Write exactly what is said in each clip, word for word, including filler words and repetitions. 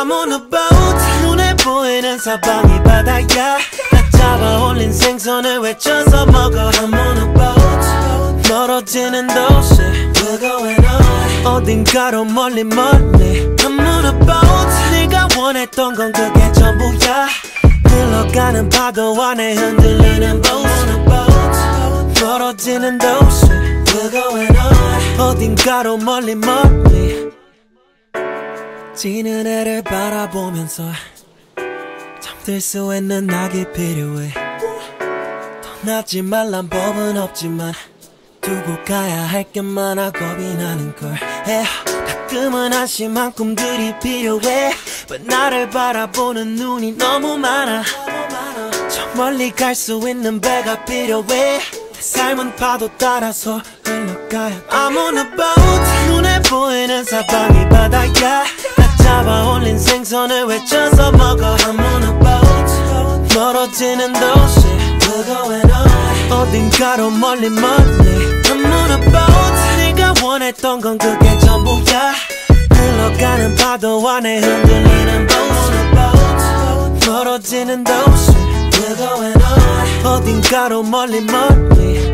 I'm on a boat. 눈에 보이는 사방이 바다야. 나 잡아 올린 생선을 외쳐서 먹어. I'm on a boat. 멀어지는 도시 We're going on. 어딘가로 멀리 멀리 I'm on a boat. 네가 원했던 건 그게 전부야. 흘러가는 파도 안에 흔들리는 boat. I'm on a boat. 멀어지는 도시 We're going on. 어딘가로 멀리 멀리 지는 해를 바라보면서 잠들 수 있는 낙이 필요해. 떠나지 말란 법은 없지만 두고 가야 할 게 많아 겁이 나는걸. yeah. 가끔은 한심한 꿈들이 필요해. But 나를 바라보는 눈이 너무 많아. 저 멀리 갈 수 있는 배가 필요해. 내 삶은 파도 따라서 흘러가야 돼. I'm on a boat. 눈에 보이는 사방이 바다야. 나 잡아 올린 생선을 외쳐서 먹어. I'm on a boat. 멀어지는 도시 We're going on. 어딘가로 멀리 멀리 I'm on a boat. 네가 원했던 건 그게 전부야. 흘러가는 파도 안에 흔들리는 boat. I'm on a boat. 멀어지는 도시 We're going on. 어딘가로 멀리 멀리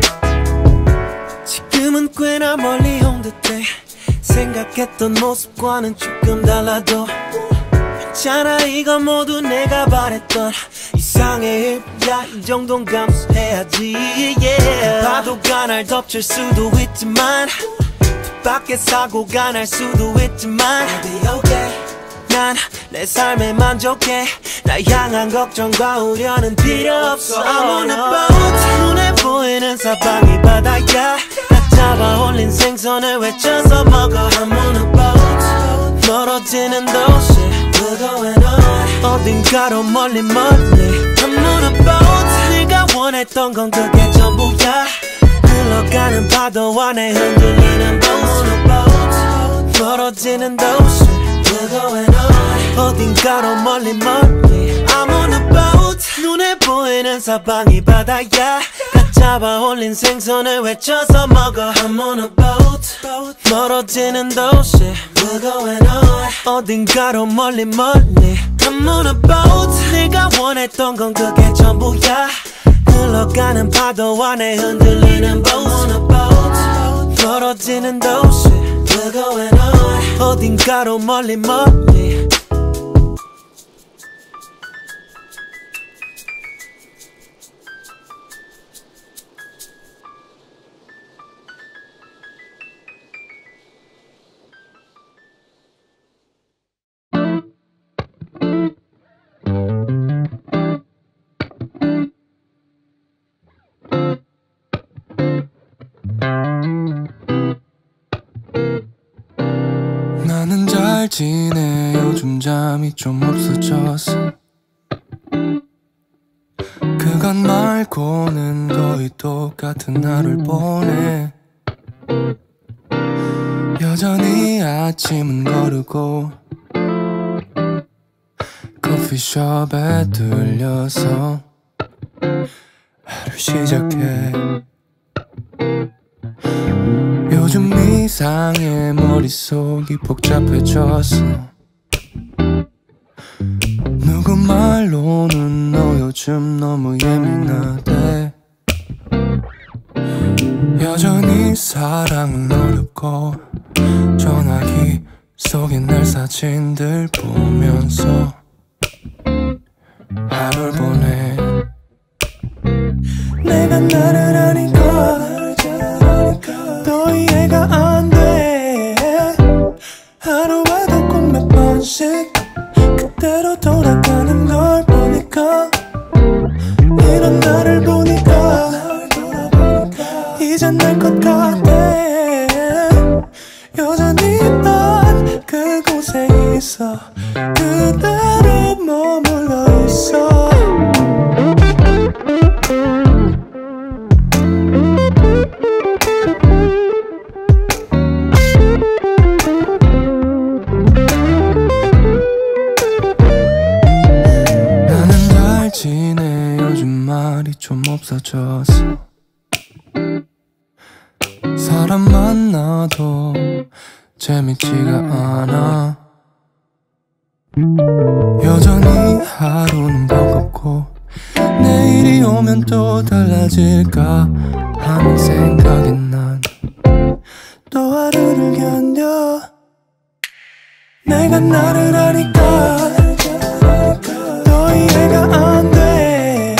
지금은 꽤나 멀리 온 듯해. 생각했던 모습과는 조금 달라도 괜찮아. 이건 모두 내가 바랬던 이상의 일이야. 이 정도는 감수해야지. yeah. 파도가 날 덮칠 수도 있지만 밖에 사고가 날 수도 있지만 I'll be okay. 난 내 삶에 만족해. 나 향한 걱정과 우려는 필요 없어. I'm on a boat. 눈에 보이는 사방이 바다야. 나 잡아 올린 생선을 외쳐서 먹어. I'm on a boat. 멀어지는 도시 We're going on. 어딘가로 멀리 멀리 I'm on a boat. 네가 원했던 건 그게 전부야. 흘러가는 파도 안에 흔들리는 boat. I'm on a boat. 멀어지는 도시 We're going on. 어딘가로 멀리 멀리 I'm on a boat. 눈에 보이는 사방이 바다야. 나 잡아 올린 생선을 외쳐서 먹어. I'm on a boat. 멀어지는 도시 We're going on. 어딘가로 멀리 멀리 I'm on a boat. 네가 원했던 건 그게 전부야. 흘러가는 파도 안에 흔들리는 boat. I'm on a boat. 멀어지는 도시 We're going on. 어딘가로 멀리 멀리 나는 잘 지내. 요즘 잠이 좀 없어졌어. 그건 말고는 거의 똑같은 하루를 보내. 여전히 아침은 거르고 커피숍에 들려서 하루 시작해. 요즘 이상해. 머릿속이 복잡해졌어. 누구 말로는 너 요즘 너무 예민하대. 여전히 사랑은 어렵고 전화기 속에 내 사진들 보면서 하루를 보내. 내가 나를 아니까 또 이해가 안 돼. 하루에도 꼭 몇 번씩 그대로 돌아가는 걸 보니까 이런 나를 보니까 이젠 날 것 같아. 여전히 난 그곳에 있어. 그대로 머물러 있어. 좀 없어졌어. 사람 만나도 재밌지가 않아. 여전히 하루는 버겁고 내일이 오면 또 달라질까 하는 생각에 난 또 하루를 견뎌. 내가 나를 아니까 더 이해가 안 돼.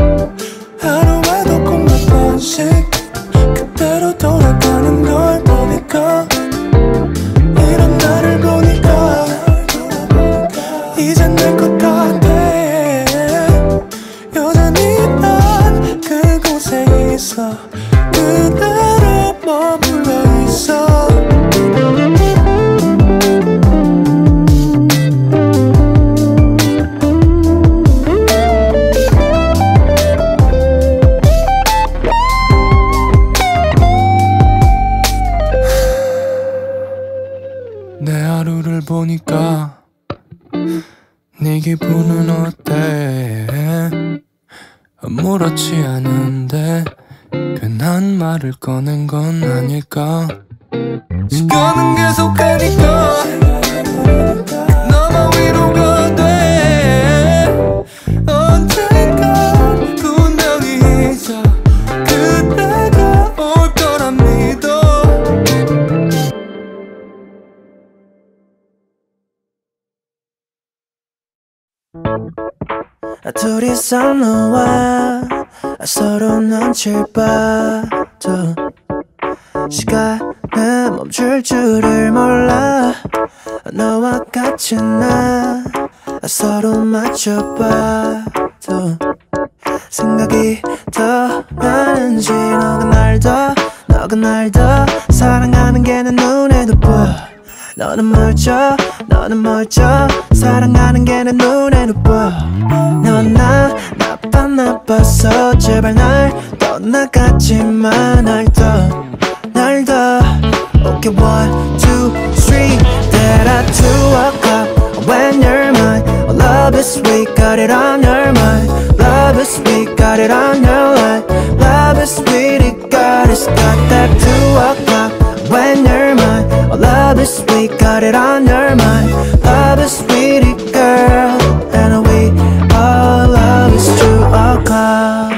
하루에도 꼭 몇 번씩 그대로 돌아가는 걸 보니까, 이런 나를 보니까 이젠 될 것 같아. 여전히 난 그곳에 있어. 그대로 머물러 있어. 내 하루를 보니까 네 기분은 어때? 아무렇지 않은데 괜한 말을 꺼낸 건 아닐까? 시간은 계속 가니까 너만 위로가 돼. 언젠간 분명히 잊어. 그때가 올 거란 믿어. 둘이서 너와 서로 눈치를 봐도 시간은 멈출 줄을 몰라. 너와 같이 나 서로 맞춰봐도 생각이 더 나는지. 너가 날 더 너가 날 더 사랑하는 게 내 눈에도 보여. 너는 멀쩡 너는 멀쩡 사랑하는 게 내 눈에도 보여. 넌 나 나빠 나빠서 제발 날 떠나가지마. 날 더 날 더 Okay one two three That at two o'clock when you're mine. Oh, love is sweet, got it on your mind. Love is sweet, got it on your life. Love is sweet, it got it's got that two o'clock when you're mine. Oh, love is sweet, got it on your mind. Love is sweet, it girl. And we all love is two o'clock.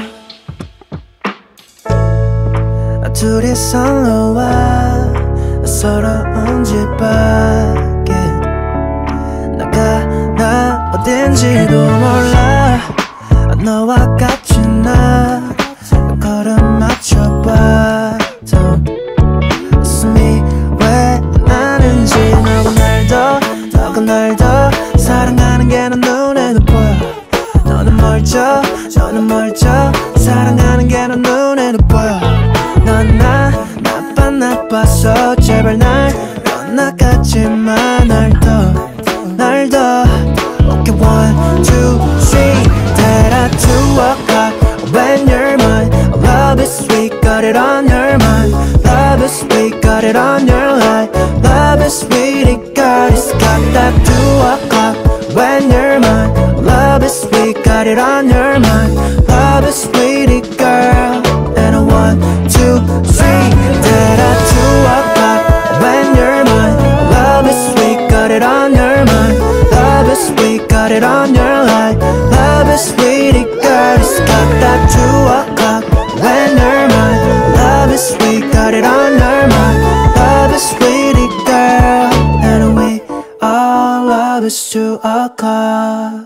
둘이서 너와 서러운 집 밖에 나가 나 어딘지도 몰라. 너와 같이 나 걸음 맞춰봐도 웃음이 왜 나는지. 너가 날 더 너가 날 더 사랑하는 게 내 눈에도 보여. 너는 멀쩡 너는 멀쩡 사랑하는 게 내 눈에도 보여. 넌 나 나빠 나빠서 제발 날 떠나가지마. 날 더 날 더 Okay one two three That at two o'clock when you're mine. Love is sweet, got it on your mind. Love is sweet, got it on your life. Love is sweet, it got it's got that two o'clock when you're mine. Love is sweet, got it on your mind. Love is sweet, it girl. And a one two three That at two o'clock when you're mine. Love is sweet, got it on your mind. Love is sweet, got it on your life. Love is sweet, it got it's got that two o'clock when you're mine. Love is sweet, got it on your mind. Love is sweet, it girl. And we all love is two o'clock.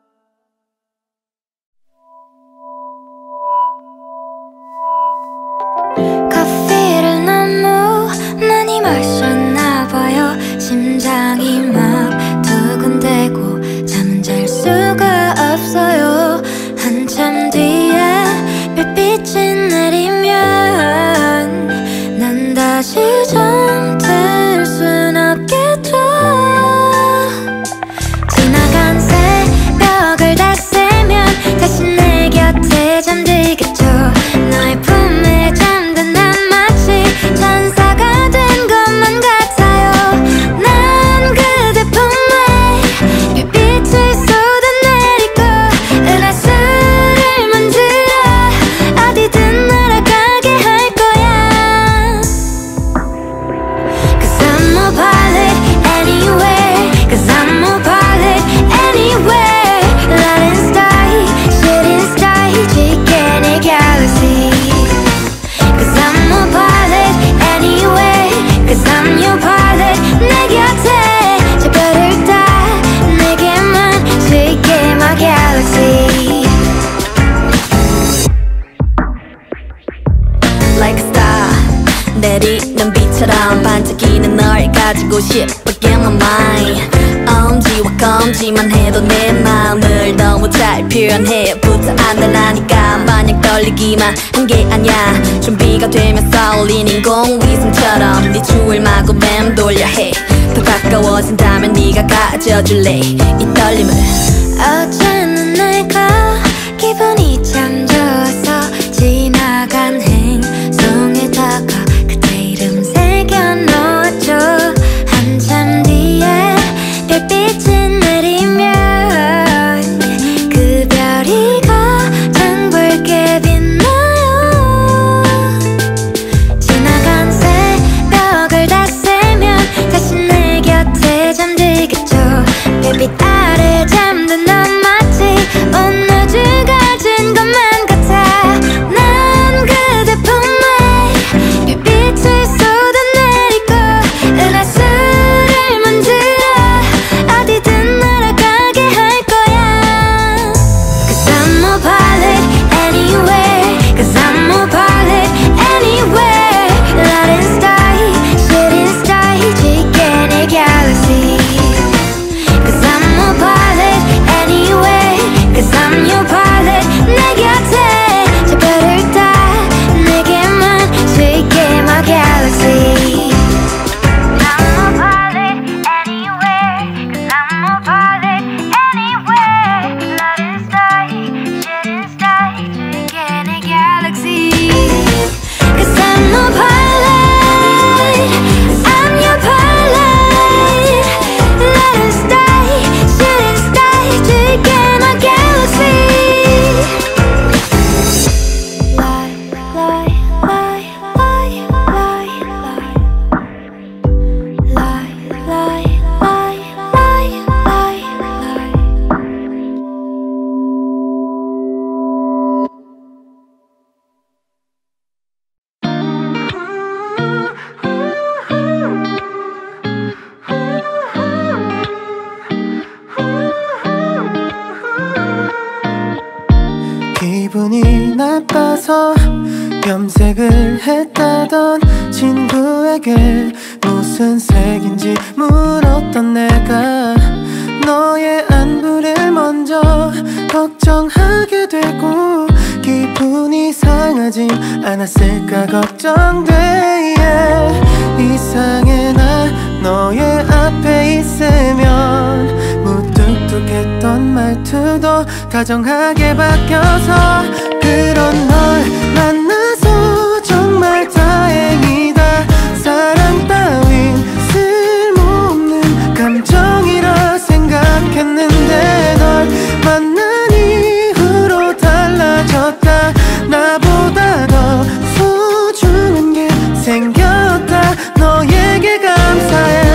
커피를 너무 많이 마셨나봐요. 심장이 막 두근대고 잠은 잘 수가 없어요. 한참 뒤에 별빛이 내리면 난 다시 잠들 순 없겠죠. 지나간 새 보고 싶어 get my mind. 엄지와 검지만 해도 내 마음을 너무 잘 표현해부터 안달나니까 마냥 떨리기만 한 게 아냐. 준비가 되면 쏠린 인공위성처럼 네 주위를 마구 맴돌려 해. 더 가까워진다면 네가 가져줄래 이 떨림을. 어제는 내가 기분이 참 좋아서 지나간 행성에다가 그대 이름 새겨놓았죠. 한참 뒤에 별빛이 내리면 그 별이 가장 붉게 빛나요. 지나간 새벽을 다 세면 다시 내 곁에 잠들겠죠. 별빛 아래 잠든 넌 마치 온 우주가 진 것만 같아. 난 그대 품에 별빛을 쏟아내리고 은하수를 만들어 어디든 날아가게 할 거야. Cause I'm a pilot anywhere. Cause I'm a pilot anywhere. Light and sky, shooting star, 지게 내 galaxy. Cause I'm a pilot anywhere. Cause I'm your pilot. 내 곁에 저 별을 다 내게만 지게 my galaxy. I'm a pilot anywhere. Cause I'm a pilot anywhere. Light and sky, shooting star, 지게 내 galaxy. Cause I'm a pilot. I'm your pilot. Light and sky, shooting star, 지게 my galaxy. Lie, lie, lie, lie, lie, lie. Lie, lie, lie, lie, lie, lie. 기분이 나빠서 염색을 했다던 친구에게 무슨 색인지 물었던 내가 너의 안부를 먼저 걱정하게 되고 기분이 상하진 않았을까 걱정돼. yeah. 이상해 나 너의 앞에 있으면 무뚝뚝했던 말투도 다정하게 바뀌어서 그런 널 만나서 정말 다행이다. 사랑 따윈 쓸모없는 감정이라 생각했는데 널 만난 이후로 달라졌다. 나보다 더 소중한 게 생겼다. 너에게 감사해.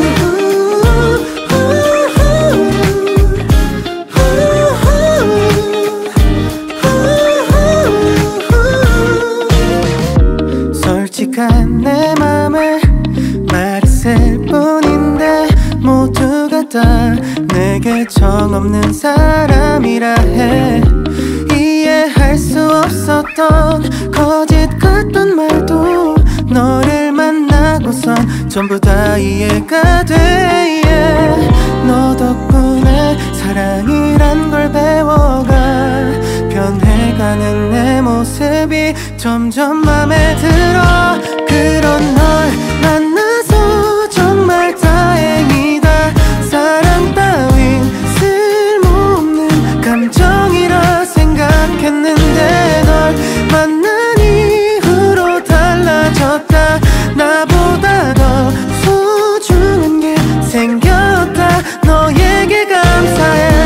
솔직한 내 맘을 말했을 뿐인데 모두가 다 내게 정없는 사람이라 해. 이해할 수 없었던 거짓 같던 말도 너를 만나고선 전부 다 이해가 돼. yeah. 너 덕분에 사랑이란 걸 배워가 변해가는 내 모습이 점점 맘에 들어. 그런 널 만나서 정말 다행이다. 사랑 따윈 쓸모없는 감정이라 생각했는데 널 만난 이후로 달라졌다. 나보다 더 소중한 게 생겼다. 너에게 감사해.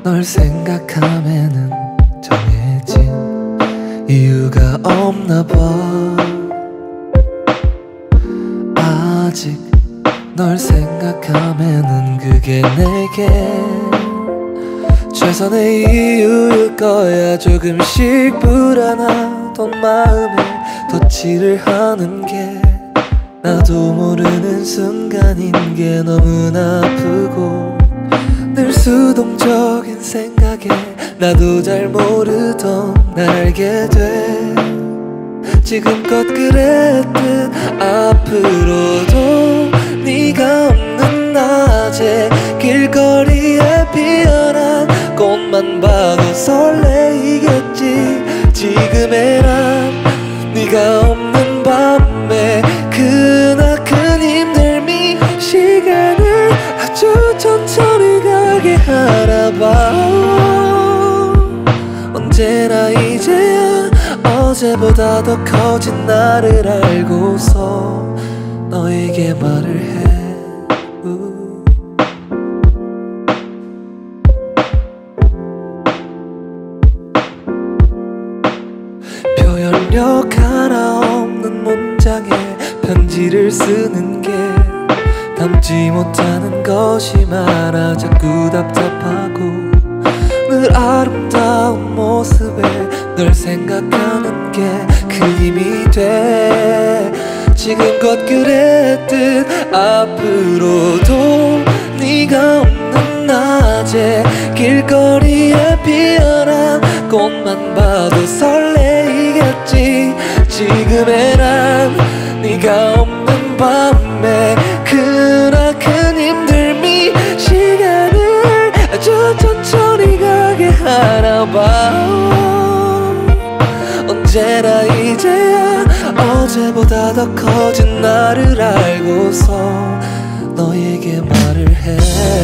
널 생각하면은 정해진 이유가 없나봐. 아직 널 생각하면은 그게 내게 최선의 이유일 거야. 조금씩 불안하던 마음에 덧칠을 하는 게 나도 모르는 순간인 게 너무나 아프고 늘 수동적인 생각에 나도 잘 모르던 날 알게 돼. 지금껏 그랬듯 앞으로도 네가 없는 낮에 길거리에 피어난 꽃만 봐도 설레이겠지. 지금의 난 네가 없는 밤에 크나큰 힘듦이 시간을 아주 천천히 가게 하나봐. 언제나 이제야 어제보다 더 커진 나를 알고서 너에게 말을 해. 우. 표현력 하나 없는 문장에 편지를 쓰는 게 담지 못하는 것이 많아 자꾸 답답하고 늘 아름다운 모습에 널 생각하는 게 큰 힘이 돼. 지금껏 그랬듯 앞으로도 네가 없는 낮에 길거리에 피어난 꽃만 봐도 설레이겠지. 지금의 난 네가 없는 밤에 크나큰 힘듦이 시간을 아주 천천히 가게 하나봐. 언제나 이제야 어제보다 더 커진 나를 알고서 너에게 말을 해.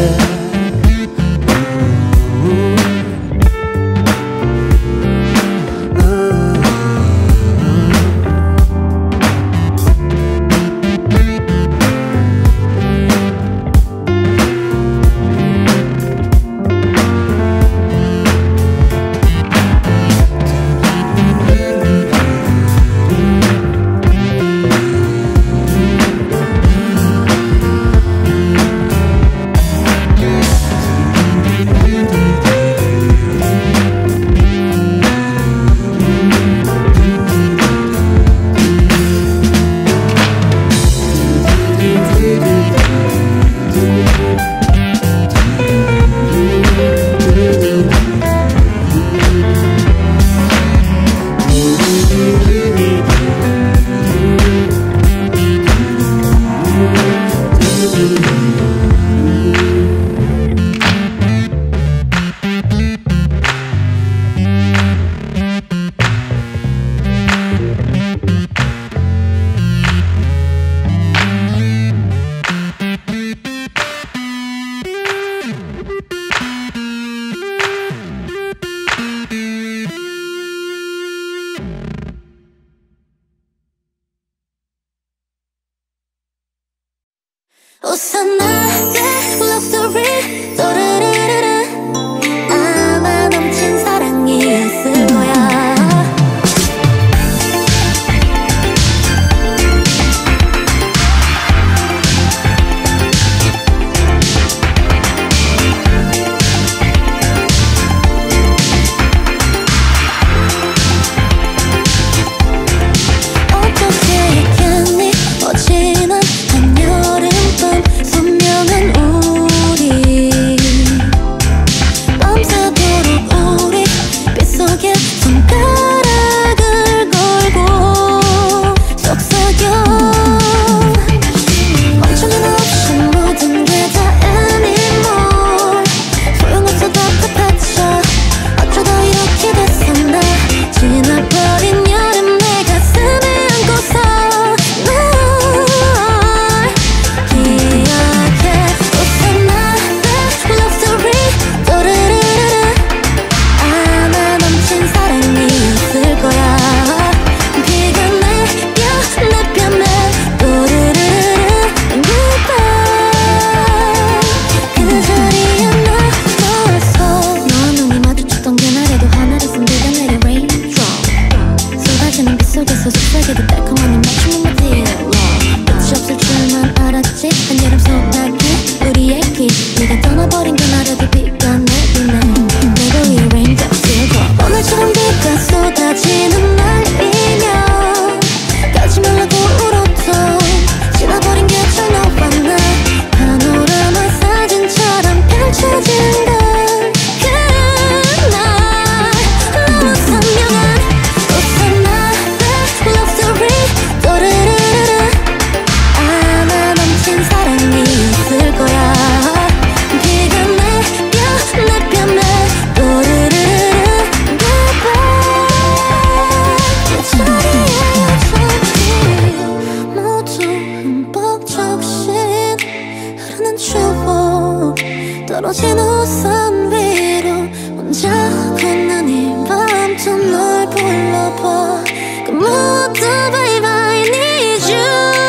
우선 나의 love story 또르르르르 아마 넘친 사랑이었을 거야. 어떻게 있겠니 어지난 한여름밤 선명한 우리 떨어진 우산 위로 혼자 걷는 이 밤 좀 널 불러봐 그 모두 baby I need you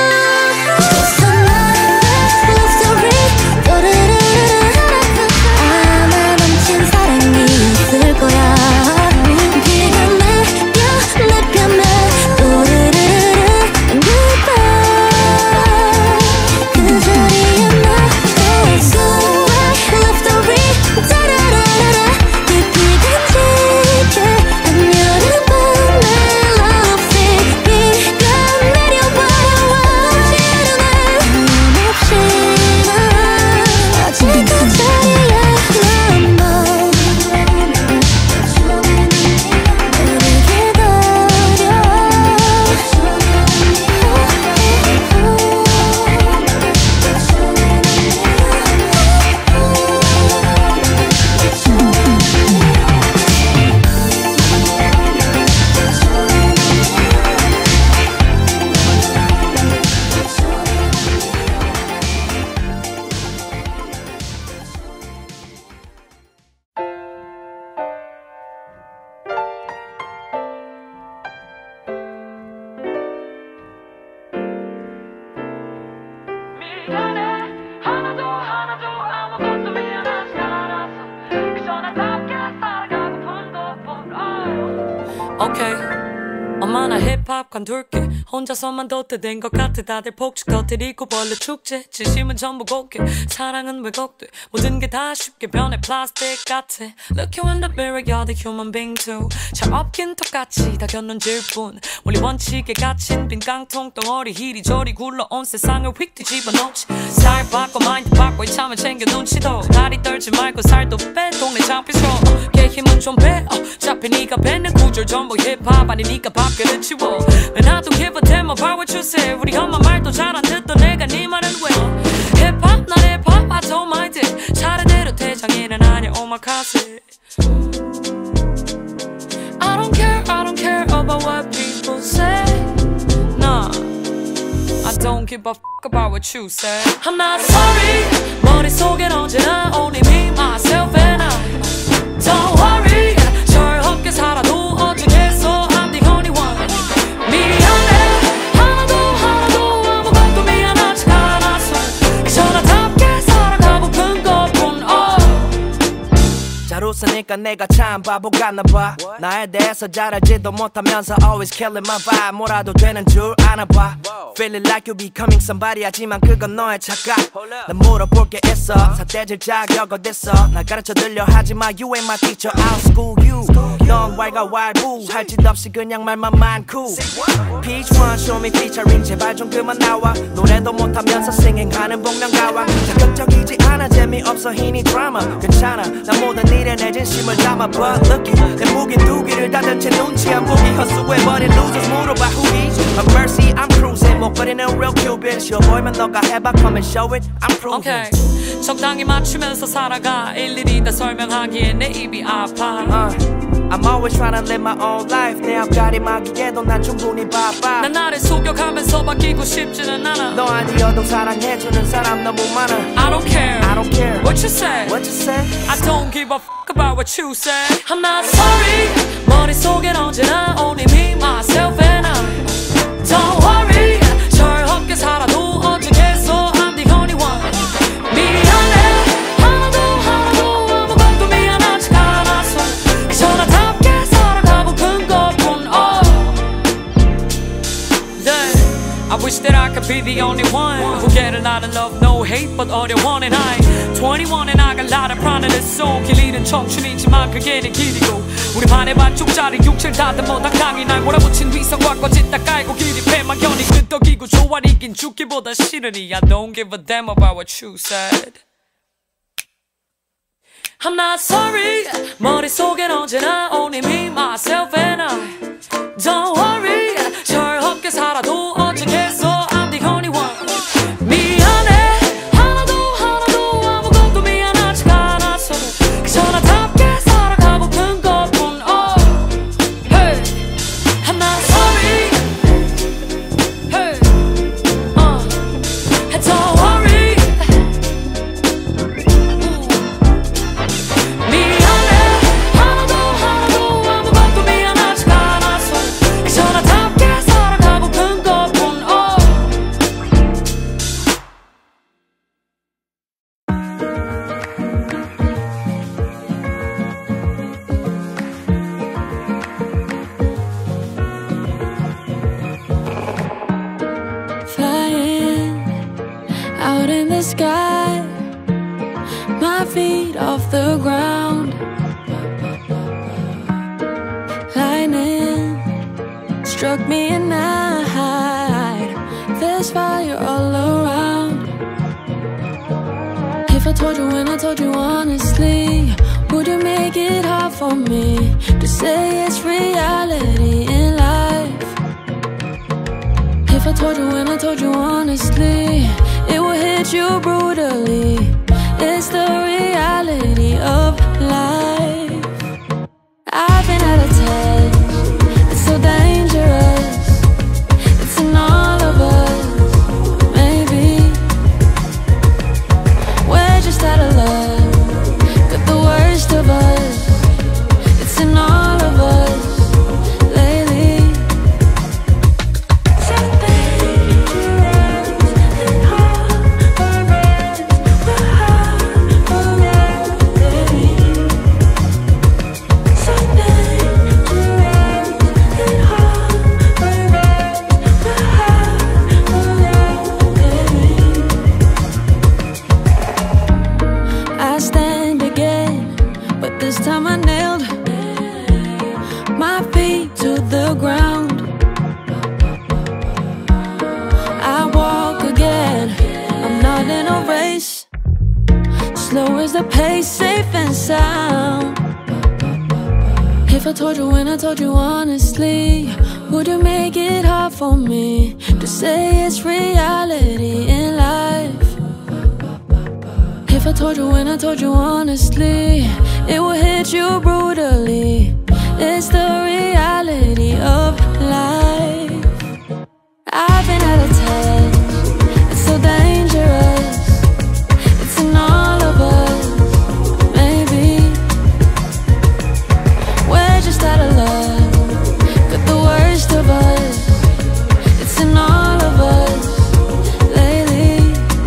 엄마나 힙합 관둘게 혼자서만 덧대된 것 같아 다들 폭식 터뜨리고 벌레 축제 진심은 전부 곱게 사랑은 왜곡돼 모든 게 다 쉽게 변해 플라스틱 같아 Look you in the mirror you're the human being too 잘 없긴 똑같이 다 견눈질 뿐 원리 원칙에 갇힌 빈 깡통 덩어리 이리저리 굴러온 세상을 휙 뒤집어 놓지 스타일 바꿔 마인드 바꿔 이참에 챙겨 눈치도 다리 떨지 말고 살도 빼 동네 장피소 걔 힘은 좀 빼 어, 잡히 네가 뱉는 구절 전부 힙합 아니니까 밖에를 치워 And I don't give a damn about what you say 우리 엄마 말도 잘 안 듣던 내가 네 말은 왜 힙합 난 힙합 I don't mind it 차례대로 대장이는 아니야 오마카세 I don't care I don't care about what people say Nah I don't give a fuck about what you say I'm not sorry 머릿속엔 언제나 only me myself and I Don't worry 철없게 살아도 어쩌겠어 I'm the only one 미안해 하나도 하나도 아무것도 미안하지 않았어 전화답게 살아가고픈 것뿐 oh. 잘 웃으니까 내가 참 바보 같나봐 나에 대해서 잘 알지도 못하면서 always killing my vibe 뭐라도 되는 줄 아나봐 Feeling like you becoming somebody 하지만 그건 너의 착각 난 물어볼 게 있어 사대질 자격 어딨어 날 가르쳐 들려 하지마 You ain't my teacher I'll school you 넌 왈가왈부 할 짓 없이 그냥 말만 많고 Peach one show me featuring 제발 좀 그만 나와 노래도 못하면서 singing하는 복면가와 자극적이지 않아 재미없어 희니 드라마 괜찮아 난 모든 일에 내 진심을 담아 But looky 내 무기 두 개를 닫은 채 눈치 안 보기 헛수해버린 losers 물어봐 who is Of mercy I'm cruising 목걸이는 real cupid 쉬워 보이면 너가 해봐 come and show it I'm proving okay. 적당히 맞추면서 살아가 일일이 다 설명하기에 내 입이 아파 uh. I'm always trying to live my own life 내 앞가림 하기에도 난 충분히 바빠 난 나를 속여가면서 바뀌고 싶지는 않아 너 아니어도 사랑해주는 사람 너무 많아 I don't care I don't care What you say What you say I don't give a fuck about what you say I'm not sorry 머릿속엔 언제나 only me myself and I Don't worry 철없게 살아도 어쩌겠어 I'm the only one 미안해 하나도 하나도 아무것도 미안하지 않았어 전화답게 살아가고픈 것뿐 oh. Yeah I wish that I could be the only one who get a lot of love no hate but 어려워 and I twenty-one and I got a lot of pride in this song 길 잃은 청춘이지만 그게 내 길이고 우리 반의 반쪽짜리 육체를 다듬어 당당히 날 몰아붙인 위선과 거짓 다 깔고 길이 패막연히 끄떡이고 좋아 이긴 죽기보다 싫으니 I don't give a damn about what you said I'm not sorry 머릿속엔 언제나 only me myself and I Don't worry 철없게 살아도 어쩌겠어 I'm the only one 미안해 하나도 하나도 아무것도 미안하지 않았어 전화답게 살아가고픈 것뿐 oh. Hey I'm not sorry Hey uh. Don't worry Ooh. the sky, my feet off the ground. Lightning struck me at night. There's fire all around. If I told you when I told you honestly, would you make it hard for me to say it's reality in life? If I told you when I told you honestly, it will hit you brutally. It's the reality of life. I've been out of touch. It's so dangerous. It's in all of us. Maybe we're just out of love. Got the worst of us. It's in all of us lately. I stand again, but this time I nailed my feet to the ground. I walk again, I'm not in a race. Slow is the pace, safe and sound. If I told you when I told you honestly, would you make it hard for me to say it's reality in life? If I told you when I told you honestly, it will hit you brutally. It's the reality of life. I've been out of touch. It's so dangerous. It's in all of us. Maybe we're just out of love. Got the worst of us. It's in all of us lately.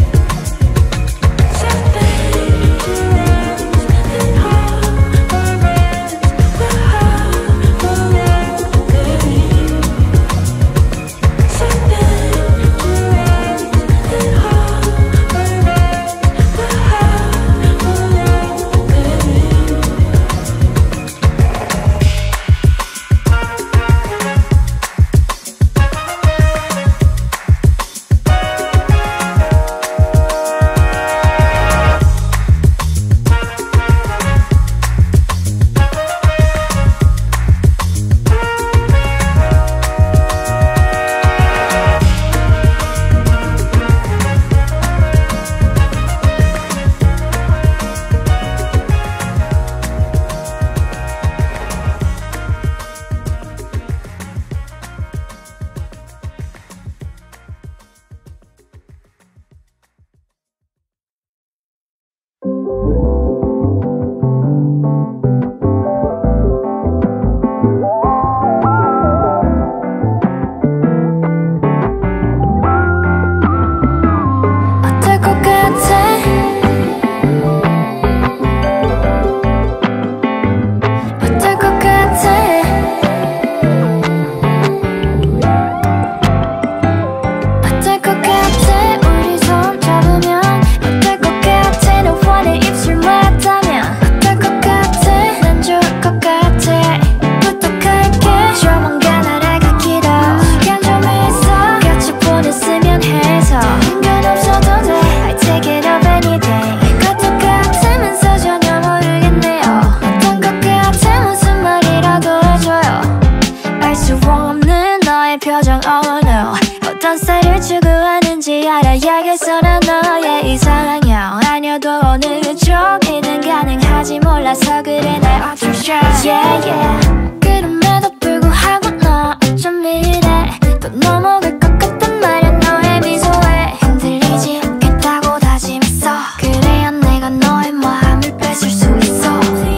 알아야겠어 난 너의 이상형 아니어도 어느 쪽이든 가능하지 몰라서 그래 날 어쩌셔 yeah, yeah. 그럼에도 불구하고 너 어쩜 이래 또 넘어갈 것 같단 말야 너의 미소에 흔들리지 않겠다고 다짐했어 그래야 내가 너의 마음을 뺏을 수 있어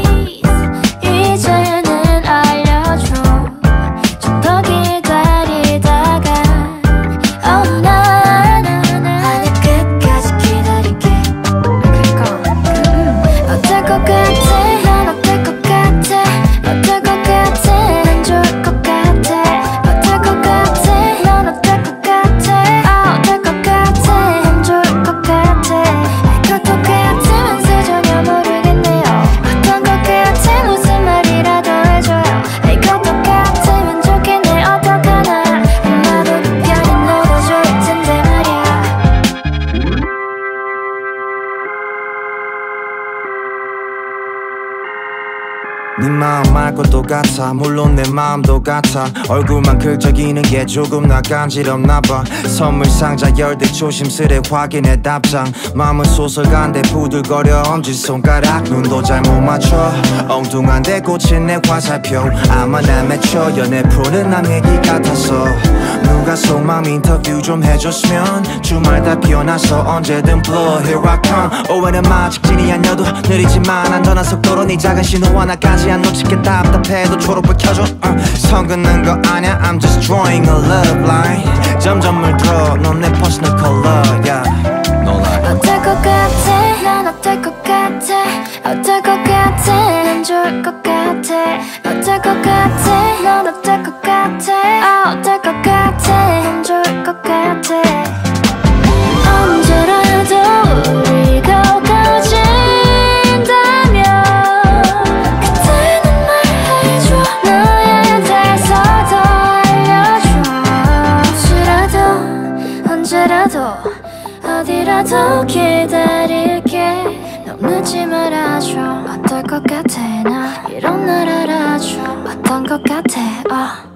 Please 이제는 알려줘 좀 더 기다리다가 Oh no 어떨 것 같아? 난 어떨 것 같아? 어떨 것 같아? 네 마음 말 것도 같아 물론 내 마음도 같아 얼굴만 긁적이는 게 조금 나 간지럽나봐 선물 상자 열 때 조심스레 확인해 답장 마음은 소설가인데 부들거려 엄지손가락 눈도 잘 못 맞춰 엉뚱한데 꽂힌 내 화살표 아마 날 맺혀 연애 프로는 남 얘기 같아서 누가 속마음 인터뷰 좀 해줬으면 주말 다 비워놔서 언제든 blow here I come 오해는 마 직진이 아니어도 느리지만 안전한 속도로 네 작은 신호 하나까지 안 놓치겠다 답답해도 초록불 켜줘 uh, 선 긋는 거 아냐 I'm just drawing a love line 점점 물들어 넌 내 personal color yeah. No lie 어떨 것 같아 난 어떨 것 같아 어떨 것 같아 난 좋을 것 같아 어떨 것 같아 넌 어떨 것 같아 아 어떨 것 같아 난 좋을 것 같아 언제라도 우리가 가진다면 그때는 말해줘 너의 대사 더 알려줘 혹시라도 언제라도 어디라도 기다릴게 너무 늦지 말아줘 어떨 것 같아 나 이런 날 알아줘 어떤 것 같아 uh.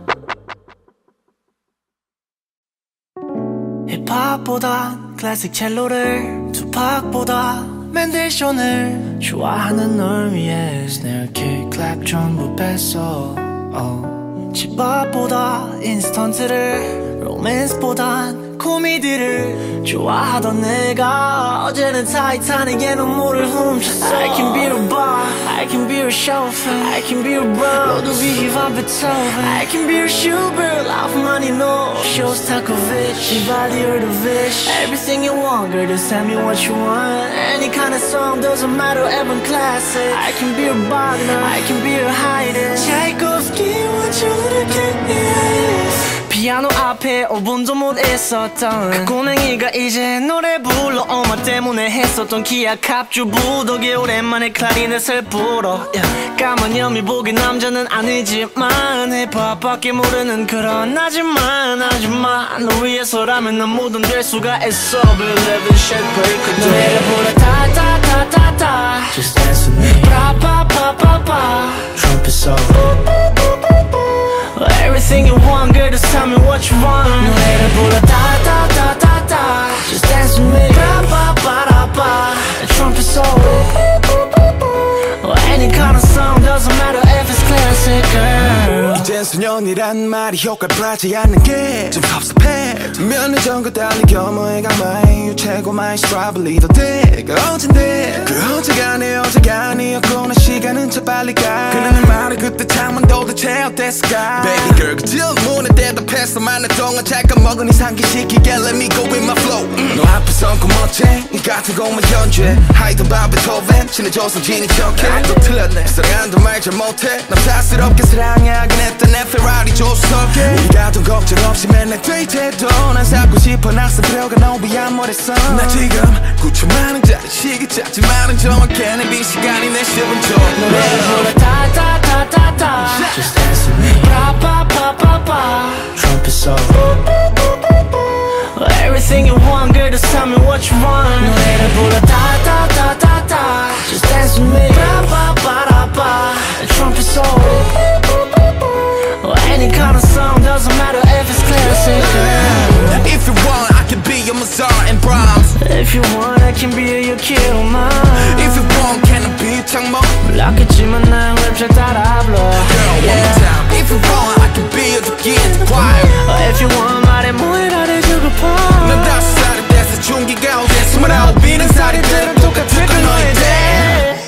힙합보다 클래식 첼로를 투팍보다 맨델션을 좋아하는 널 위해 스네어 킥 클랩 전부 뺐어 oh. 집밥보다 인스턴트를 로맨스보단 코미디를 좋아하던 내가 어제는 타이타닉의 눈물을 훔쳤어 I can be a bar, I can be a chauffeur I can be a bro, 너도 비히바 베토벤 I can be a Schubert, 라프만이 너 쇼스타코비치, Vivaldi or the Vish Everything you want, girl, just tell me what you want Any kind of song, doesn't matter, even classic I can be a Wagner, I can be a Haydn Tchaikovsky, what you looking at 피아노 앞에 오 분도 못 있었던 그 꼬맹이가 이제 노래 불러 엄마 때문에 했었던 기악 합주부 덕에 오랜만에 클라리넷을 불어 yeah. 까만 연미 보기 남자는 아니지만 힙합밖에 모르는 그런 하지만 하지만 너 위해서라면 난 뭐든 될 수가 있어 Believe in shit break a day 노래를 불러 타타타타타 Just dance with me 파파파파파 Trumpet solo Everything you want, girl, just tell me what you want 노래를 불러 da da da da da Just dance with me ba ba ba da ba Trumpet solo Any kind of song doesn't matter if it's classic, girl 이젠 소년이란 말이 효과를 발하지 않는 게 좀 섭섭해 몇 년 전과 달리 겸허해가 마이 최고 마이 스트라블리 더 돼 언젠데 그 어제가 내 어제가 아니었고 나 시간은 저 빨리 가 그녀는 말을 그때 참은 도대체 어땠을까 Baby girl 그 질문에 대답했어 많은 동안 잠깐 먹은 이상 기시키게 Let me go with my flow 음. 너 앞에선 고멋쟁 이 같은 것만 연주해 하이든 바 베토벤 신의 조선진이 척해 또 틀렸네 사랑한다 말 잘 못해 남사스럽게 사랑하긴 했던 내 페라리 조수석에 우리가 돈 걱정 없이 맨날 데이트해도 난 살고 싶어 낙서 들어가 너 위한 머리선 나 지금 구천만 원짜리 시계 짜지만은 정확해 내 빈 시간이 내 십분 줘 노래를 불러 타타타타타 Just dance with me 파파파파파 Trumpet solo Everything you want, girl, just tell me what you want 노래를 불러 타타타타타 Just dance with me 파파파파파 Trumpet solo Any kind of song doesn't matter if it's classic, girl If you want, I can be your Mozart and Brahms If you want, I can be your kid of mine If you want, can I be 창모 몰랐겠지만 난 랩 잘 따라 불러 Girl, one more time If you want, I can be your begin choir If you want, 말해 뭐해 나를 주고파 난 다섯 살이 돼서 중기가 오게 스물아홉이는 살이 들은 똑같을 걸 너의 때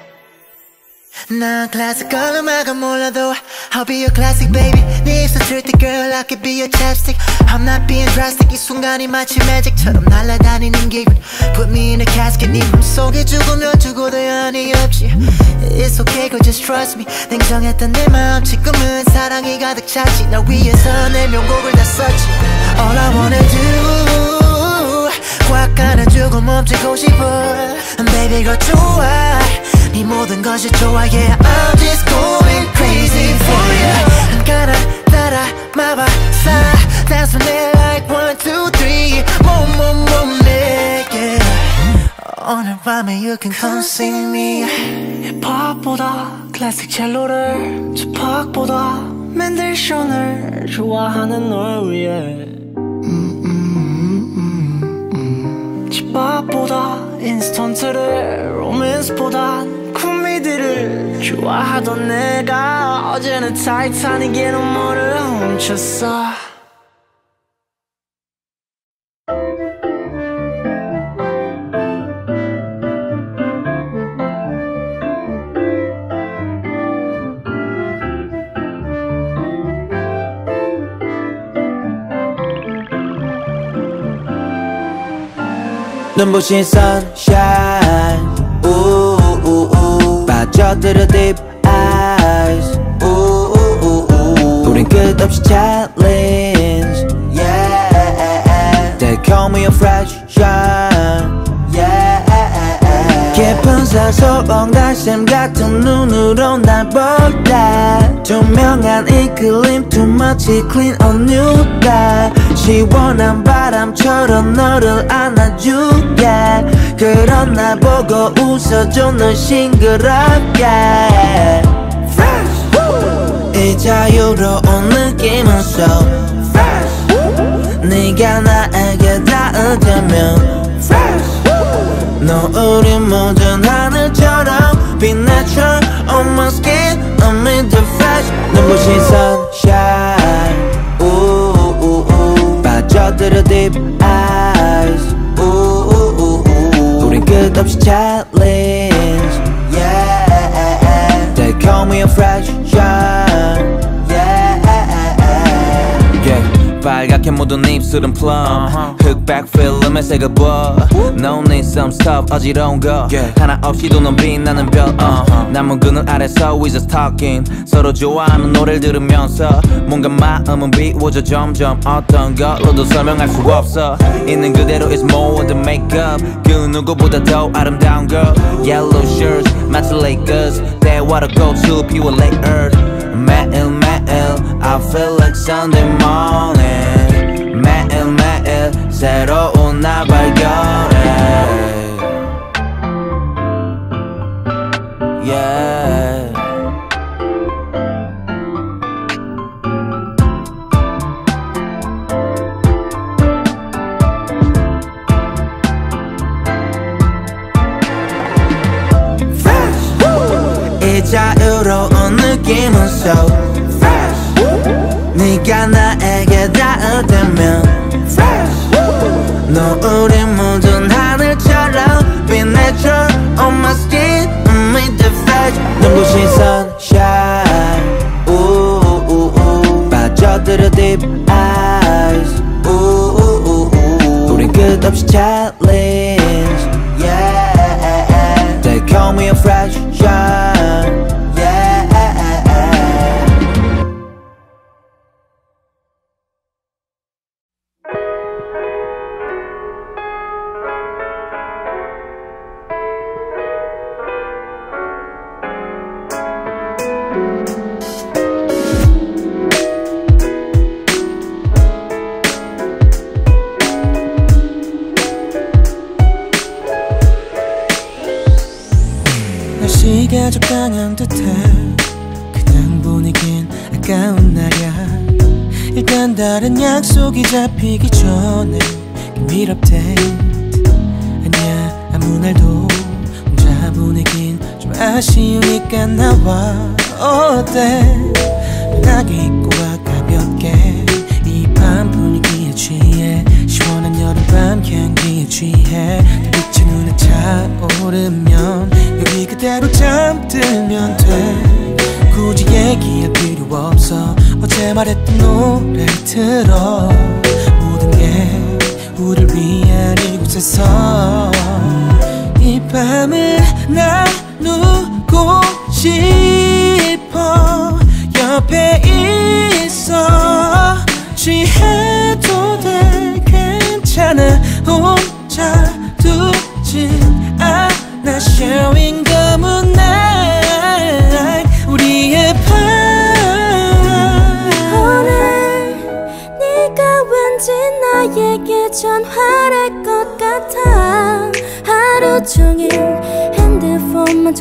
난 클래식한 음악은 몰라도 I'll be your classic baby 네 입술 쓸 때 girl I could be your chapstick I'm not being drastic 이 순간이 마치 매직처럼 날아다니는 기분 Put me in a casket 네 맘속에 죽으면 죽어도 여한이 없지 It's okay girl just trust me 냉정했던 내 마음 지금은 사랑이 가득 찼지 날 위해서 내 명곡을 다 썼지 All I wanna do 꽉 안아주고 멈추고 싶어 Baby girl 좋아 네 모든 것이 좋아 Yeah I'm just going crazy for you 가라 따라 마바사 Dance with me like one two three 몸몸몸 내게 오늘 밤에 you can come see me 팝보다 클래식 첼로를 팝보다 맨델션을 좋아하는 널 위해 음, 음, 음, 음. 집밥보다 인스턴트를 로맨스보다 쿠미들을 좋아하던 내가 어제는 타이타닉의 눈물을 훔쳤어 눈부신 sunshine 우우우우 빠져들어 deep eyes 우우우우 우린 끝없이 challenge yeah They call me a fresh shine yeah 깊은 산속 엉달샘 같은 눈으로 날 볼때 투명한 이끌림 too much clean on you 다 시원한 바람처럼 너를 안아줄게 그런 날 보고 웃어줘 널 싱그럽게 Fresh 이 자유로운 느낌은 so fresh 네가 나에게 닿으면 Fresh 너 우리 모든 하늘처럼 Be natural on my skin I'm in the fresh 눈부신 sunshine 우우우우 빠져들어 deep eyes 우우우우 우린 끝없이 challenge yeah They call me a fresh shine yeah yeah 빨갛게 묻은 입술은 plum 흑백 필름에 새가 버 No need some stuff 어지러운 거 하나 없이도 넌 빛나는 별 uh. 남은 그늘 아래서 we just talking 서로 좋아하는 노래를 들으면서 뭔가 마음은 비워져 점점 어떤 걸로도 설명할 수 없어 있는 그대로 is more than makeup 그 누구보다 더 아름다운 girl Yellow shirts 마치 Lakers 대화로 go to pure late earth 매일 매일 I feel like Sunday morning 매일 매일 새로운 날 발견해 yeah 이 자유로운 느낌은 so fresh 네가 나에게 닿으면 fresh 너 우리 모든 하늘처럼 Be natural on my skin Make the fresh 눈부신 sunshine 우우우우 빠져들어 deep eyes 우우우우 우린 끝없이 challenge yeah They call me a fresh shine yeah 날씨가 적당한 듯해 그냥 보내긴 아까운 날이야 일단 다른 약속이 잡히기 전에 Meet up date 아니야 아무 날도 혼자 보내긴 좀 아쉬우니까 나와 어때 편하게 입고 와 가볍게 이 밤 분위기에 취해 시원한 여름밤 향기에 취해 빛이 눈에 차오르면 여기 그대로 잠들면 돼 굳이 얘기할 필요 없어 어제 말했던 노래를 틀어 모든 게 우릴 위한 이곳에서 이 밤을 나누고 싶어 옆에 있어 취해도 돼 괜찮아 혼자 두진 않아 Sharing the moonlight 우리의 밤 오늘 네가 왠지 나에게 전화를 것 같아. 하루 종일 핸드폰만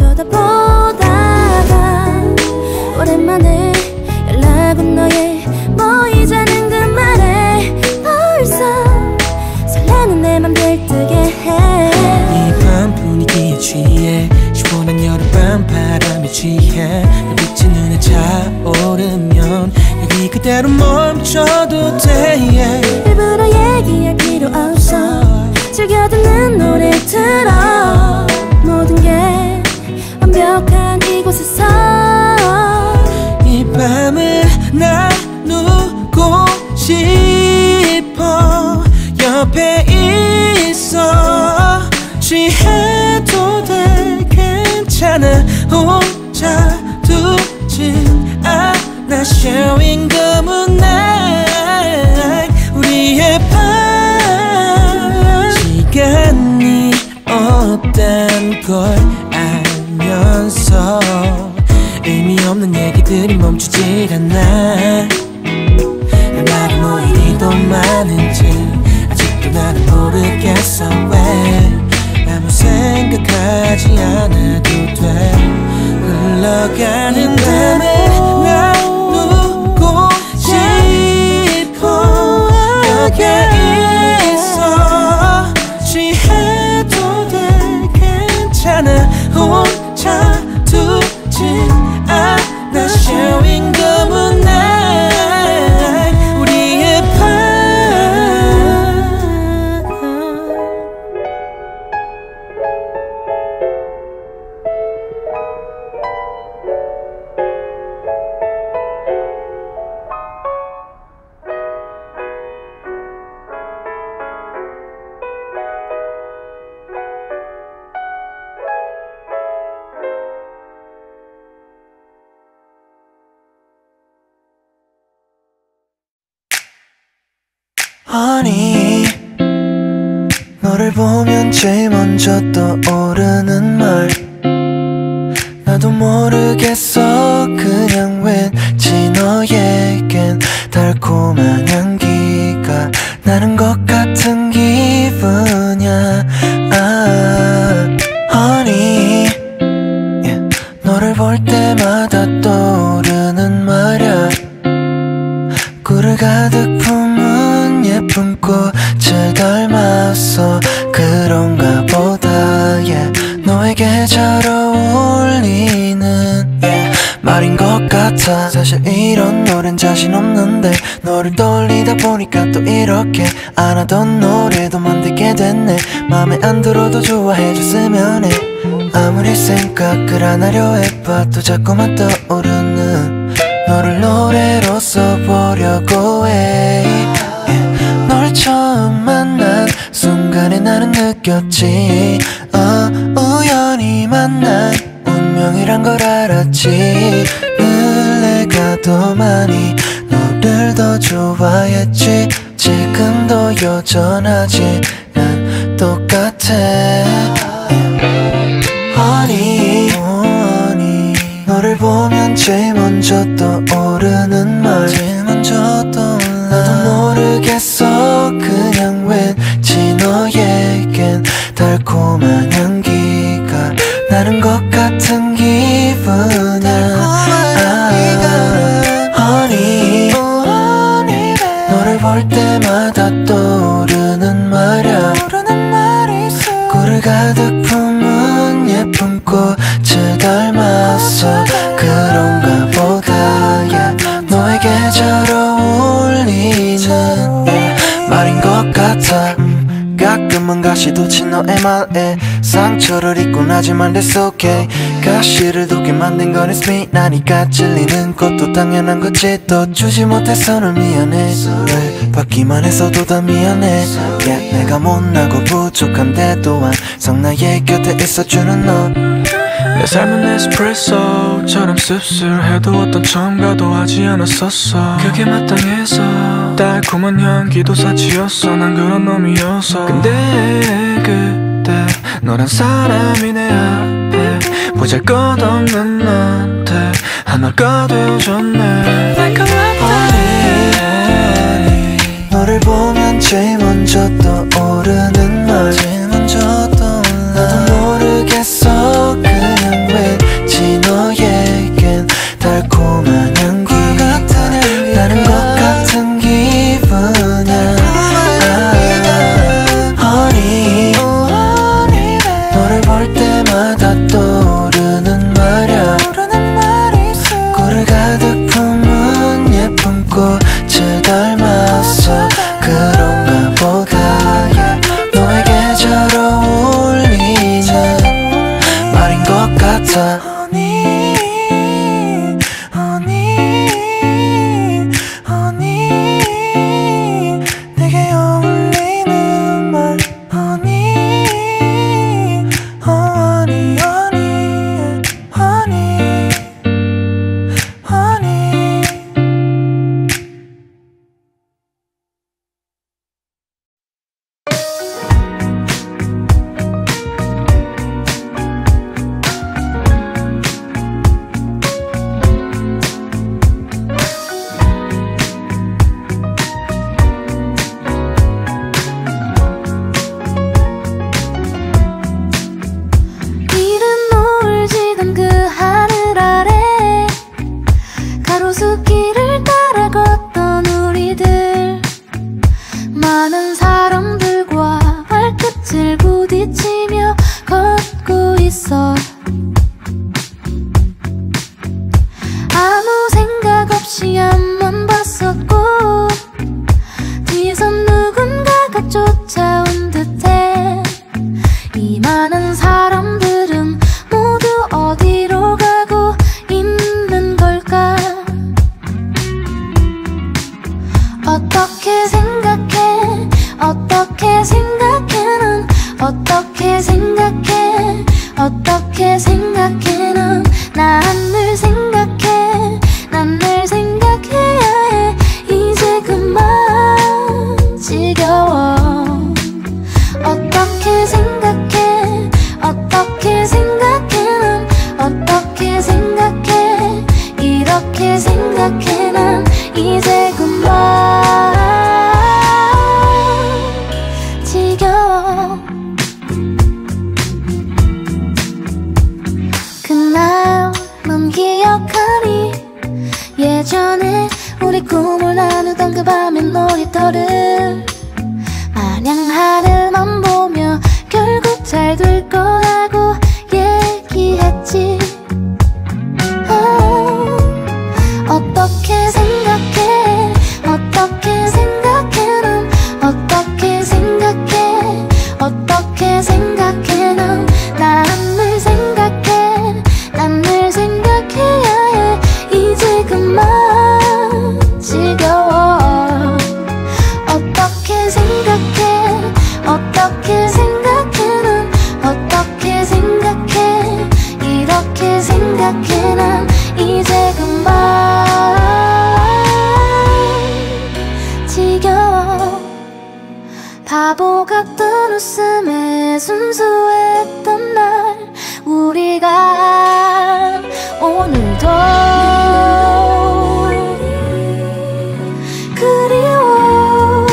쳐다보다가 오랜만에 연락 온 너의 보이자는 그 말에 벌써 설레는 내 맘 들뜨게 해. 이 밤 분위기에 취해 시원한 여름밤 바람에 취해 빛이 눈에 차오르면 여기 그대로 멈춰도 돼. 일부러 얘기할 필요 없어. 즐겨 듣는 노래 들어. 모든 게 완벽한 이곳에서 이 밤을 나누고 싶어. 옆에 있어. 취해도 돼 괜찮아. 혼자 두진 않아. Sharing the moonlight. 우리의 밤 시간이 없단 걸 알면서 의미 없는 얘기들이 멈추질 않아. 내 말이 뭐 이리 더 많은지 아직도 나는 모르겠어. 왜 아무 생각하지 않아도 돼. 흘러가는 밤에 나누고 싶어. 여기에 있어. 취해도 돼 괜찮아. 혼자 두진 않아. Sharing the moonlight. 우리의 밤 Honey, 너를 보면 제일 먼저 떠오르는 말. 나도 모르겠어. 그냥 왠지 너에겐 달콤한 향기가 나는 것 같은 기분이야. 아, Honey, yeah. 너를 볼 때마다 떠오르는 말야. 꿀을 가득 품은 예쁜 꽃을 닮았어. 그런가 보다. yeah. 너에게 잘 어울리는 yeah. 말인 것 같아. 사실 이런 노래는 자신 없는데 너를 떠올리다 보니까 또 이렇게 안 하던 노래도 만들게 됐네. 맘에 안 들어도 좋아해줬으면 해. 아무리 생각을 안 하려 해봐도 자꾸만 떠오르는 너를 노래로 써보려고 해. yeah. 널 처음 만난 순간에 나는 느꼈지. 어, 우연히 만난 운명이란 걸 알았지. 늘 내가 더 많이 너를 더 좋아했지. 지금도 여전하지. 난 똑같아. yeah. Honey, honey, 너를 보면 제일 먼저 떠오르는 말. 제일 먼저 떠올라. 나도 모르겠어. 그냥 왠지 너에겐 달콤한 향기가 나는 것 같은 기분이야. 아, Honey, 너를 볼 때마다 떠오르는 말야. 꿀을 가득 품은 예쁜 꽃을 닮았어. 그런가 보다. yeah. 너에게 잘 어울리는 yeah. 말인 것 같아. 음, 가끔은 가시도 친 너의 말에 상처를 입곤 하지만 that's okay. 가시를 돋게 만든 건 it's me. 나니까 찔리는 것도 당연한 거지. 또 주지 못해서 널 미안해. 왜 받기만 해서도 다 미안해. yeah. 내가 못나고 부족한데 또한 성 나의 곁에 있어주는 너. 내 삶은 에스프레소처럼 씁쓸해도 어떤 첨가도 하지 않았었어. 그게 마땅해서 달콤한 향기도 사치였어. 난 그런 놈이었어. 근데 그때 너란 사람이 내 앞에 보잘것없는 나한테 하나가 되어줬네. Honey, 너를 보면 제일 먼저 먼저 떠오르는 말 제일 먼저 떠올라 나도 모르겠어 그냥 왠지 너에겐 달콤한 향기 나는 것 같은 기분이야 Honey 너를 볼 때마다 떠오르는 말야 꿀을 가득 품은 예쁜 꽃을 닮았어 그런가 보다 yeah. 너의 계절 어울리는 말인 것 같아 Honey, honey, honey 내게 어울리는 말 Honey, honey, honey, honey, honey 이른 노을 지던 그 하늘 아래 가로수길을 따라 걷던 우리들 많은 사람들과 발끝을 부딪히며 걷고 있어 아무 생각 없이 앞만 봤었고 뒤에선 누군가가 쫓아온 듯해 이 많은 사람들은 모두 어디로 가고 있는 걸까 어떻게 생각해 어떻게 생각해 넌 어떻게 생각해 어떻게 생각해 넌 난 늘 생각해 난 늘 생각해야 해 이제 그만 지겨워 어떻게 생각해 어떻게 생각해 넌 어떻게 생각해 이렇게 생각해 난 이제 그만 지겨워 그날 넌 기억하니 예전에 우리 꿈을 나누던 그 밤의 놀이터를 마냥 하늘만 보며 결국 잘 될 거라고 얘기했지 어, 어떻게 생각해 어떻게 생각해 넌 어떻게 생각해 어떻게 생각해 넌 난 늘 생각해 난 늘 생각해야 해 이제 그만 지겨워 어떻게 생각해 어떻게 생각해 넌 어떻게 생각해 이렇게 생각해 난 이제 그만 지겨워 바보 같던 웃음에 순수했던 날 우리가 오늘도 그리워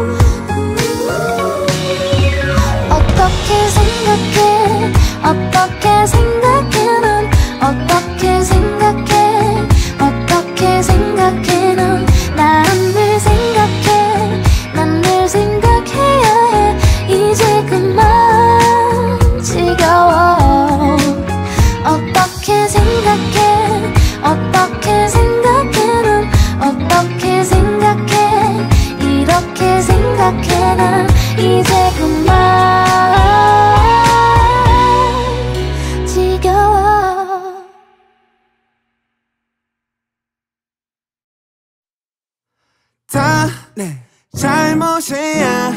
어떻게 생각해 어떻게 생각해 넌 어떻게 생각해 어떻게 생각해 넌 난 늘 생각해 난 늘 생각해야 해 이제 그만 지겨워 어떻게 생각해 어떻게 생각해 넌 어떻게 생각해 이렇게 생각해 난 이제 그만 지겨워 다 네. 잘못이야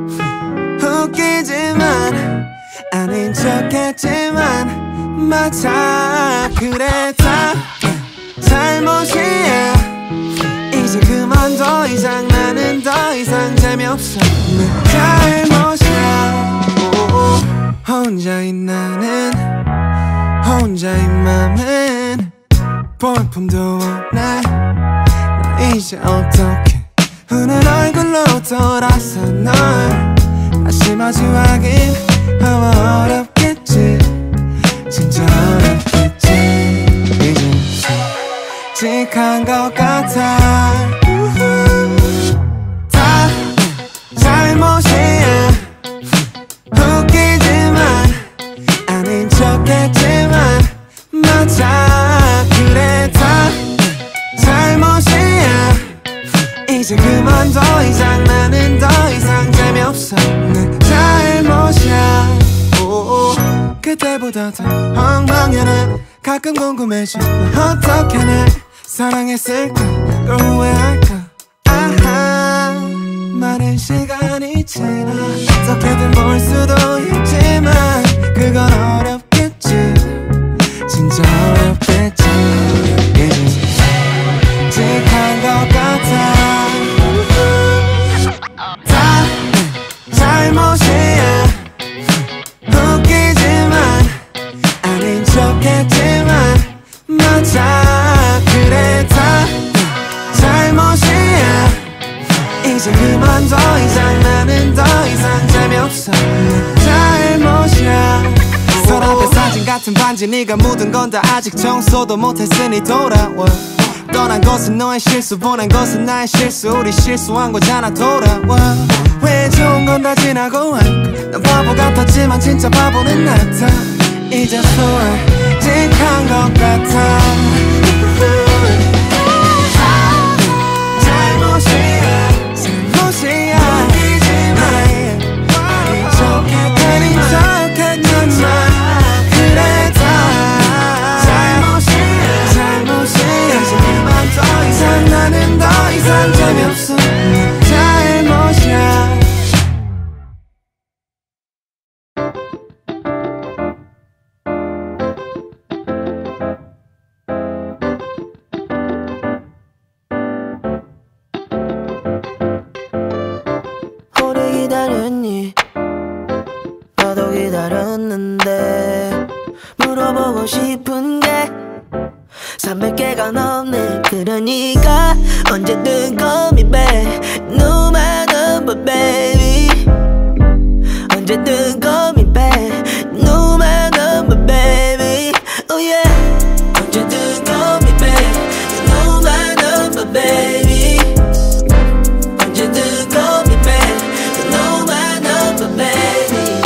웃기지만 아닌 척했지만 맞아 그래 다 잘못이야 이제 그만 더 이상 나는 더 이상 재미없어 내 잘못이야 오오. 혼자인 나는 혼자인 맘은 볼품도 없네 나 이제 어떡해 우는 얼굴로 돌아서 널 다시 마주하긴 아마 어렵겠지. 진짜 어렵겠지. 이젠 솔직한 것 같아. 다 잘못이야. 웃기지만 아닌 척했지만 맞아. 그래 다 잘못이야. 이제 그만. 더 이상 나는 더 이상 재미없어. 내 잘못이야. 오오. 그때보다 더 엉망이야. 난 가끔 궁금해져. 넌 어떻게 날 사랑했을까? 그걸 후회할까? 아하. 많은 시간이 지나 어떻게든 볼 수도 있지만 그건 어렵겠지. 진짜 어렵겠지. 이제 솔직한 것 같아. 다 잘못이야. 웃기지만 아닌 척했지만 맞아. 그래 다 잘못이야. 이제 그만. 더 이상 나는 더 이상 재미없어. 내 잘못이야. 서랍에 사진 같은 반지 네가 묻은 건 다 아직 청소도 못했으니 돌아와. 떠난 것은 너의 실수, 보낸 것은 나의 실수. 우리 실수한 거잖아. 돌아와. 왜 좋은 건 다 지나고 난 바보 같았지만 진짜 바보는 나다. 이제 솔직한 것 같아. 잘못이야. 잘못이야. 웃기지만 아닌 척했다니 척했지만 그래 다 잘못이야. 잘못이야. 이제 그만. 더 이상 나는 더 이상 재미없어. 내 잘못이야. 오래 기다렸니? 나도 기다렸는데 물어보고 싶은 게 삼백 개가 넘네. 그러니까 언제든 call me back. No matter what baby. 언제든 call me back. No matter what baby. Oh yeah. 언제든 call me back. No matter what baby. 언제든 call me back. No matter what baby.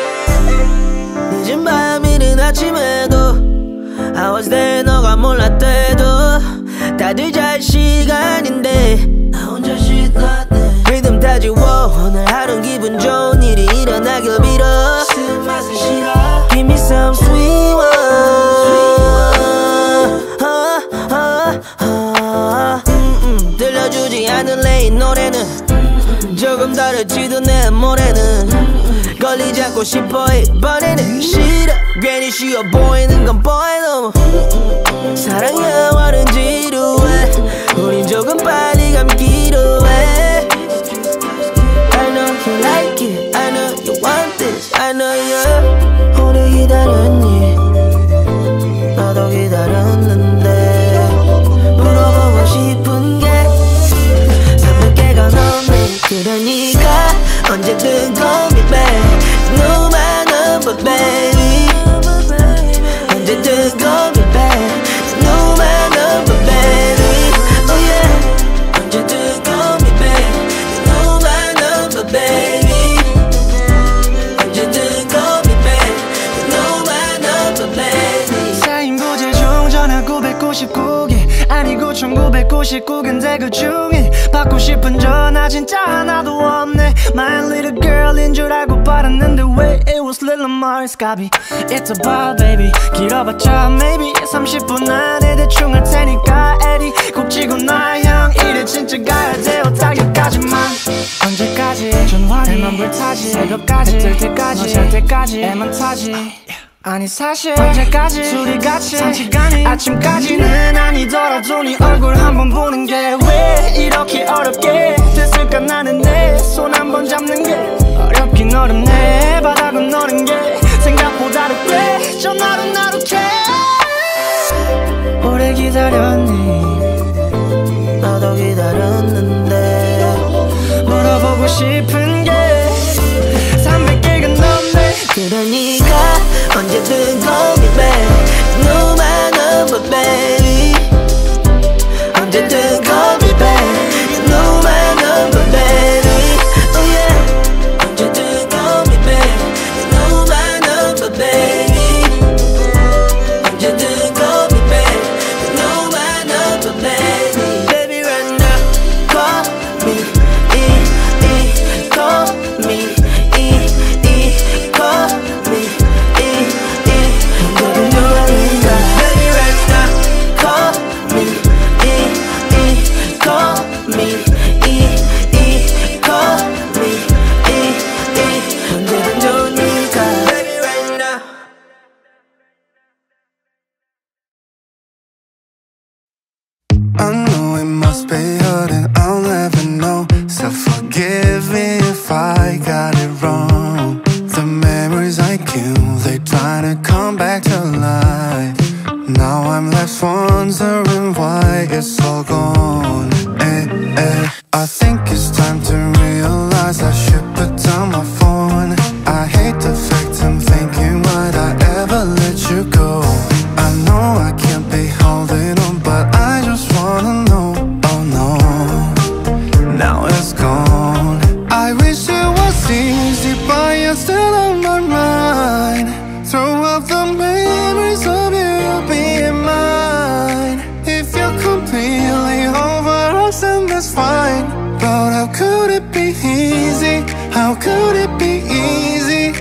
늦은 밤 이른 아침에도 I was there. 너가 몰랐대도 다들 잘 시간인데 나 혼자 쉬었대. 리듬 타지워. 오늘 하루 기분 좋은 일이 일어나길 빌어. 쓴 맛은 싫어. Give me some sweet one. uh, uh, uh. 음, 음. 들려주지 않을래 이 노래는. 조금 다를지도 내 모래는. 걸리지 않고 싶어 이번에는 싫어. 괜히 쉬어 보이는 건 보여도 사랑 영화는 지루해. 우린 조금 빨리 감기로 해. I know you like it. I know you want this. I know you. 오래 기다렸니? 나도 기다렸는데 물어보고 싶은 게 삼백 개가 넘네. 그러니까 언제든 call me back. No matter what baby. 언제든 call me back. No matter what baby. Oh yeah. 언제든 call me back. No matter what baby. 언제든 call me back. No matter what baby. 쌓인 부재 중 전화 구백구십구 개 아니고 천구백구십구 개인데 그 중에 받고 싶은 전화 진짜 하나도 없네. My little girl인 줄 알고 받았는데 왜 it was little Mars 가비. It's a bar baby. 길어봤자 maybe 삼십 분 안에 대충 할 테니까 에리 꼭 지고 나 형. 이래 진짜 가야 돼요 타격까지만. 언제까지 전화를만 불타지. 새벽까지 뜰 때까지 너 잘 때까지 애만 타지. 아니 사실 언제까지 둘이 같이 산책하니. 아침까지는 아니더라도 네 얼굴 한번 보는 게 왜 이렇게 어렵게 됐을까. 나는 내 손 한번 잡는 게 어렵긴 어렵네. 바닥은 너는 게 생각보다도 꽤 전화로 나룩해. 오래 기다렸니? 나도 기다렸는데 싶은 게 삼백 개가 넘네. 그러니까 언제든 call me back. No matter what baby. 언제든 call me back. No matter what baby. Oh yeah. 언제든 call me back. No matter what baby. 언제든 call me back. No matter what baby. Baby right now call me, e, e, call me, e, e, call me, e, e. Baby right now call me, e, e, call me, e, e, call me, e, e. 언제든 좋으니까 Baby right now. I know it must be hurting, I'll never know. So forgive me if I got it wrong. The memories I killed, they try to come back to life. Now I'm left wondering why it's all gone. Eh, eh. I think it's time to realize I should put down my phone. I hate the fact I'm thinking, why'd I ever let you go? I know I can't be holding on, but I just wanna know. Oh no, now it's gone. I wish it was easy, but you're still on my mind. Throw out the memories of you being mine. If you're completely over us, then that's fine. But how could it be easy? How could it be easy?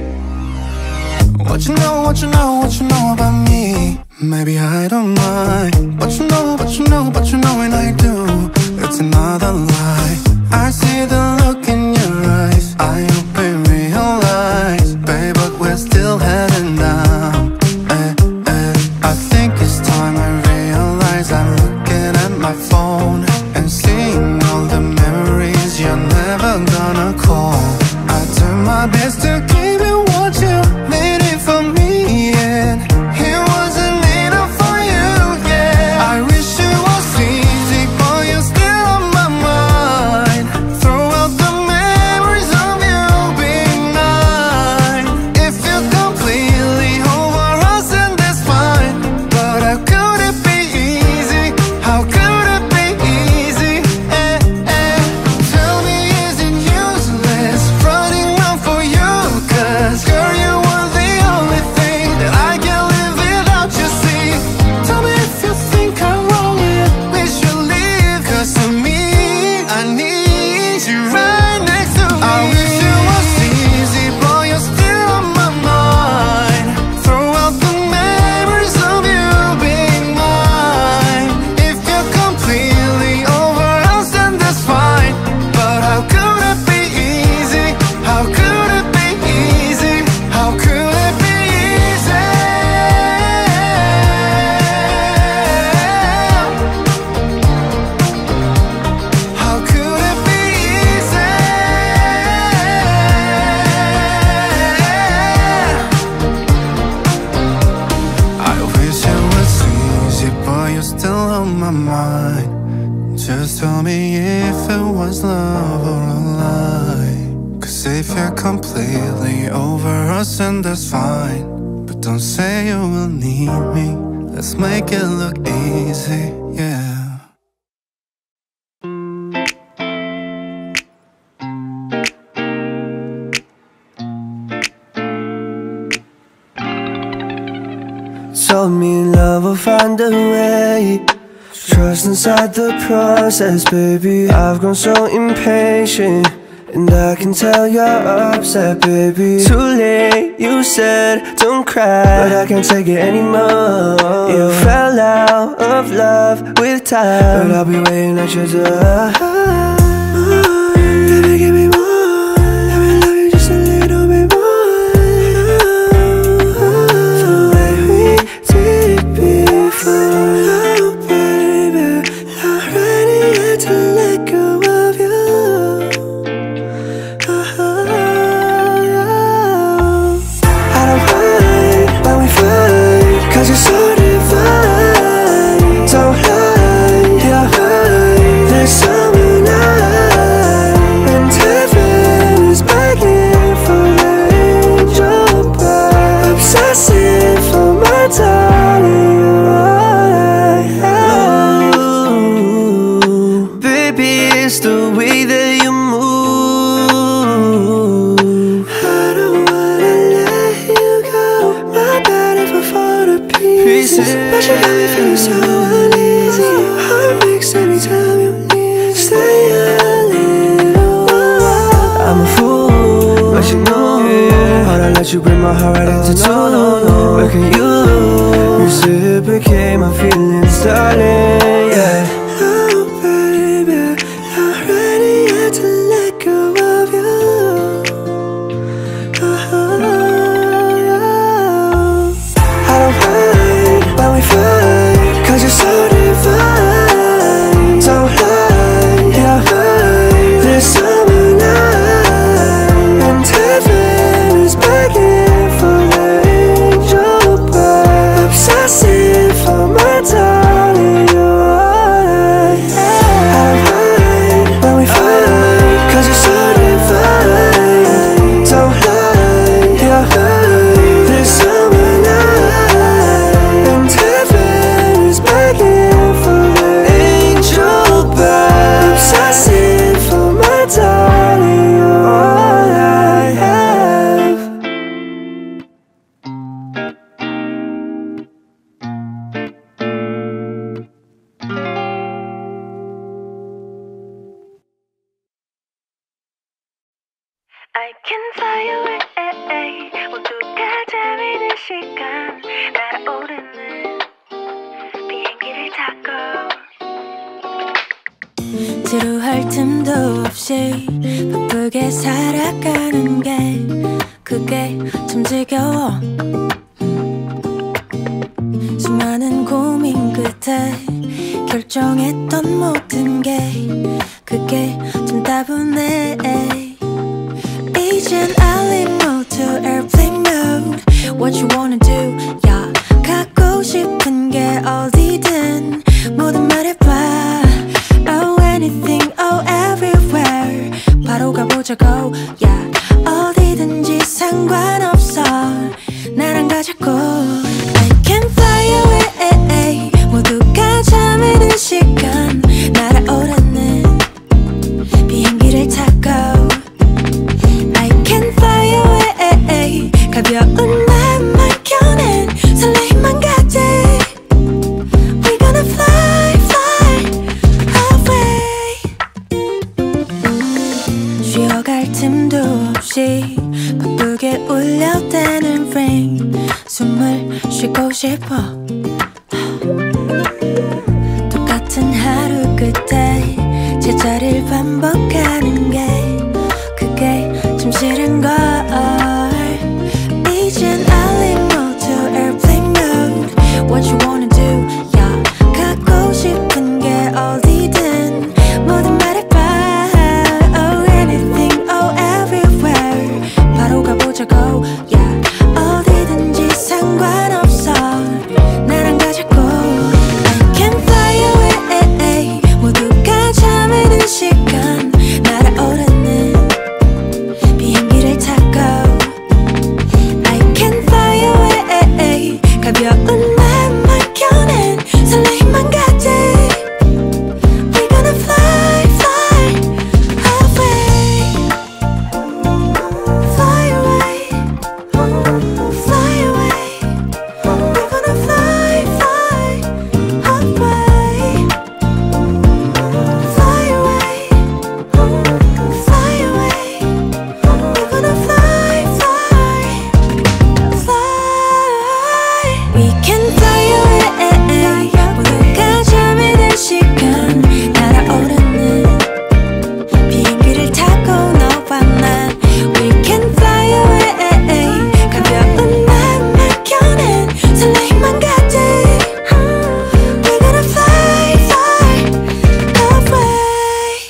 What you know, what you know, what you know about me? Maybe I don't mind. What you know, what you know, what you know when I do, it's another lie. I see the look in your eyes. I hope you realize, babe, but we're still heading down. Eh, eh. I think it's time I realize I'm looking at my phone and seeing all the memories you're never gonna call. I do my best to keep it what you needed from me, and it wasn't enough for you, yeah. I wish it was easy, but you're still on my mind. Throw out the memories of you being mine. If you're completely over us, then that's fine. But how could it be easy? How could it be easy? Eh, eh. Tell me, is it useless running around for you? Cause girl, you were the only thing that I can live without, you see. Tell me if you think I'm wrong, yeah, we should leave. Cause to me, I need you right next to me. I wish it was easy, but you're still on my mind. Throw out the memories of you being mine. If you're completely over us, then that's fine. But how could it be easy? How could it be easy? How could it be easy? How could it be easy? I wish it was easy, but you're still on my mind. Just tell me if it was love or a lie. Cause if you're completely over us, then that's fine. But don't say you will need me. Let's make it look easy, yeah. Told me love will find a way. Trust inside the process, baby. I've grown so impatient, and I can tell you're upset, baby. Too late, you said don't cry, but I can't take it anymore. You fell out of love with time, but I'll be waiting at your door. Baby, give me more. Let me love you just a little bit more. The way we did it before. Oh baby, not ready yet to let go of you. I don't mind when we fight, cause you're so divine. Don't lie, you're right. There's someone else. But you got me feeling so uneasy. Your heart breaks every time you leave. Stay a little while. I'm a fool, but you know, yeah. How'd I let you break my heart right into two? No, no, no. Where can you reciprocate my feelings, darling? Yeah. Oh baby, not ready yet to let go of you. Cause you're so divine. Don't lie, yeah. This summer night, and heaven is begging for the angel bird. Obsessive for my darling, you're alright. Alright, when we fight, cause you're so divine. Don't lie, yeah. This summer night, and heaven is begging for the angel bird. Obsessive for my darling, you're all I have. I can fly away. 모두가 잠이는 시간 날아오르는 비행기를 타고 지루할 틈도 없이 바쁘게 살아가는 게 그게 참 지겨워. 수많은 고민 끝에 결정했던 모든 게 그게 좀 따분해. 이젠 알림 모두 airplane mode. What you wanna do? 야, 가고 싶은 게 어디든 뭐든 말해봐. Oh anything, oh everywhere. 바로 가보자고. 야, 어디든지 상관없어. 나랑 가자고. I can fly away. 모두가 잠에는 시간 날아오르는 비행기를 타고. 가벼운 마음만 겨낸 설레임만 가득. We're gonna fly, fly away. 쉬어갈 틈도 없이 바쁘게 울려대는 ring. 숨을 쉬고 싶어. 똑같은 하루 끝에 제자리를 반복하는 게 그게 참 싫은 걸. 이젠 알림 모두 airplane mode. What you wanna do? 야, 가고 싶은 게 어디든 뭐든 말해봐. Oh anything, oh everywhere. 바로 가보자고. 야, 어디든지 상관없어. 나랑 가자고. I can fly away. 모두가 잠에는 시간 날아오르는 비행기를 타고. 가벼운 마음만 겨낸 설레임만 가득. We're gonna fly, fly away. Fly away, fly away. We're gonna fly, fly away. Fly away, fly away. We're gonna fly, fly, fly. We can fly away. 모두가 잠에는 시간 날아오르는 비행기를 타고 너와 난. We can fly away. 가벼운 마음만 겨낸 설레임만 가득. We're gonna fly, fly away.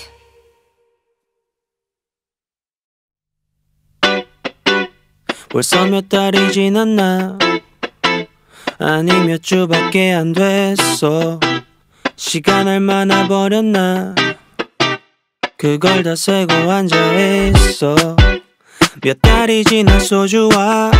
벌써 몇 달이 지났나? 아니 몇 주밖에 안 됐어. 시간 얼마나 버렸나? 그걸 다 세고 앉아있어. 몇 달이 지난 소주와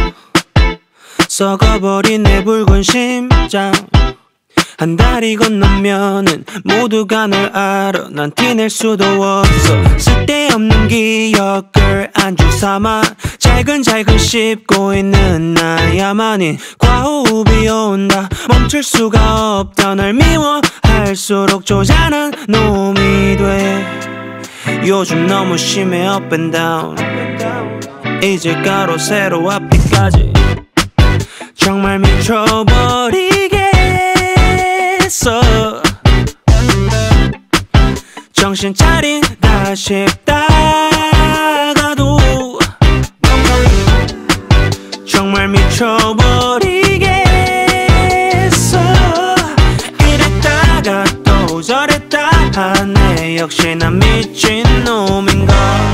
썩어버린 내 붉은 심장. 한 달이 건너면은 모두가 널 알아. 난 티낼 수도 없어. 쓸데없는 기억을 안주 삼아 잘근잘근 씹고 있는 나야만이 과호흡이 온다 멈출 수가 없다 널 미워할수록 쪼잔한 놈이 돼 요즘 너무 심해 up and down 이제 가로 세로 앞뒤까지 정말 미쳐버리겠어 정신 차린다 싶다가도 정말 미쳐버리겠어 이랬다가 또 저랬다 하네 역시 난 미친놈인가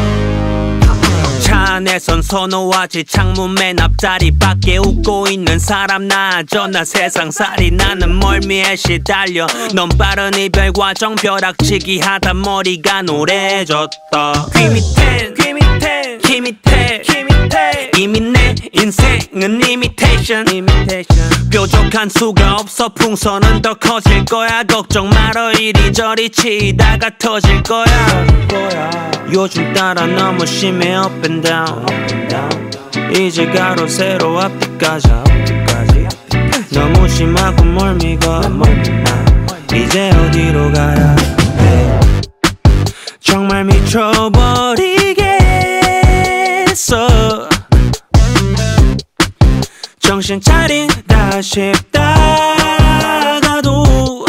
차 안에선 선호하지 창문 맨 앞자리 밖에 웃고 있는 사람 나아져 나 세상살이 나는 멀미에 시달려 넌 빠른 이별 과정 벼락치기 하다 머리가 노래졌다 귀 밑엔 귀 밑엔 귀 밑에 귀 밑에 이미 내 인생은 이미테이션 뾰족한 수가 없어 풍선은 더 커질 거야 걱정 말어 이리저리 치다가 터질 거야 요즘 따라 너무 심해 up and down 이제 가로 세로 앞뒤까지 너무 심하고 멀미가 이제 어디로 가야 해 정말 미쳐버리겠어 정신 차린다 싶다가도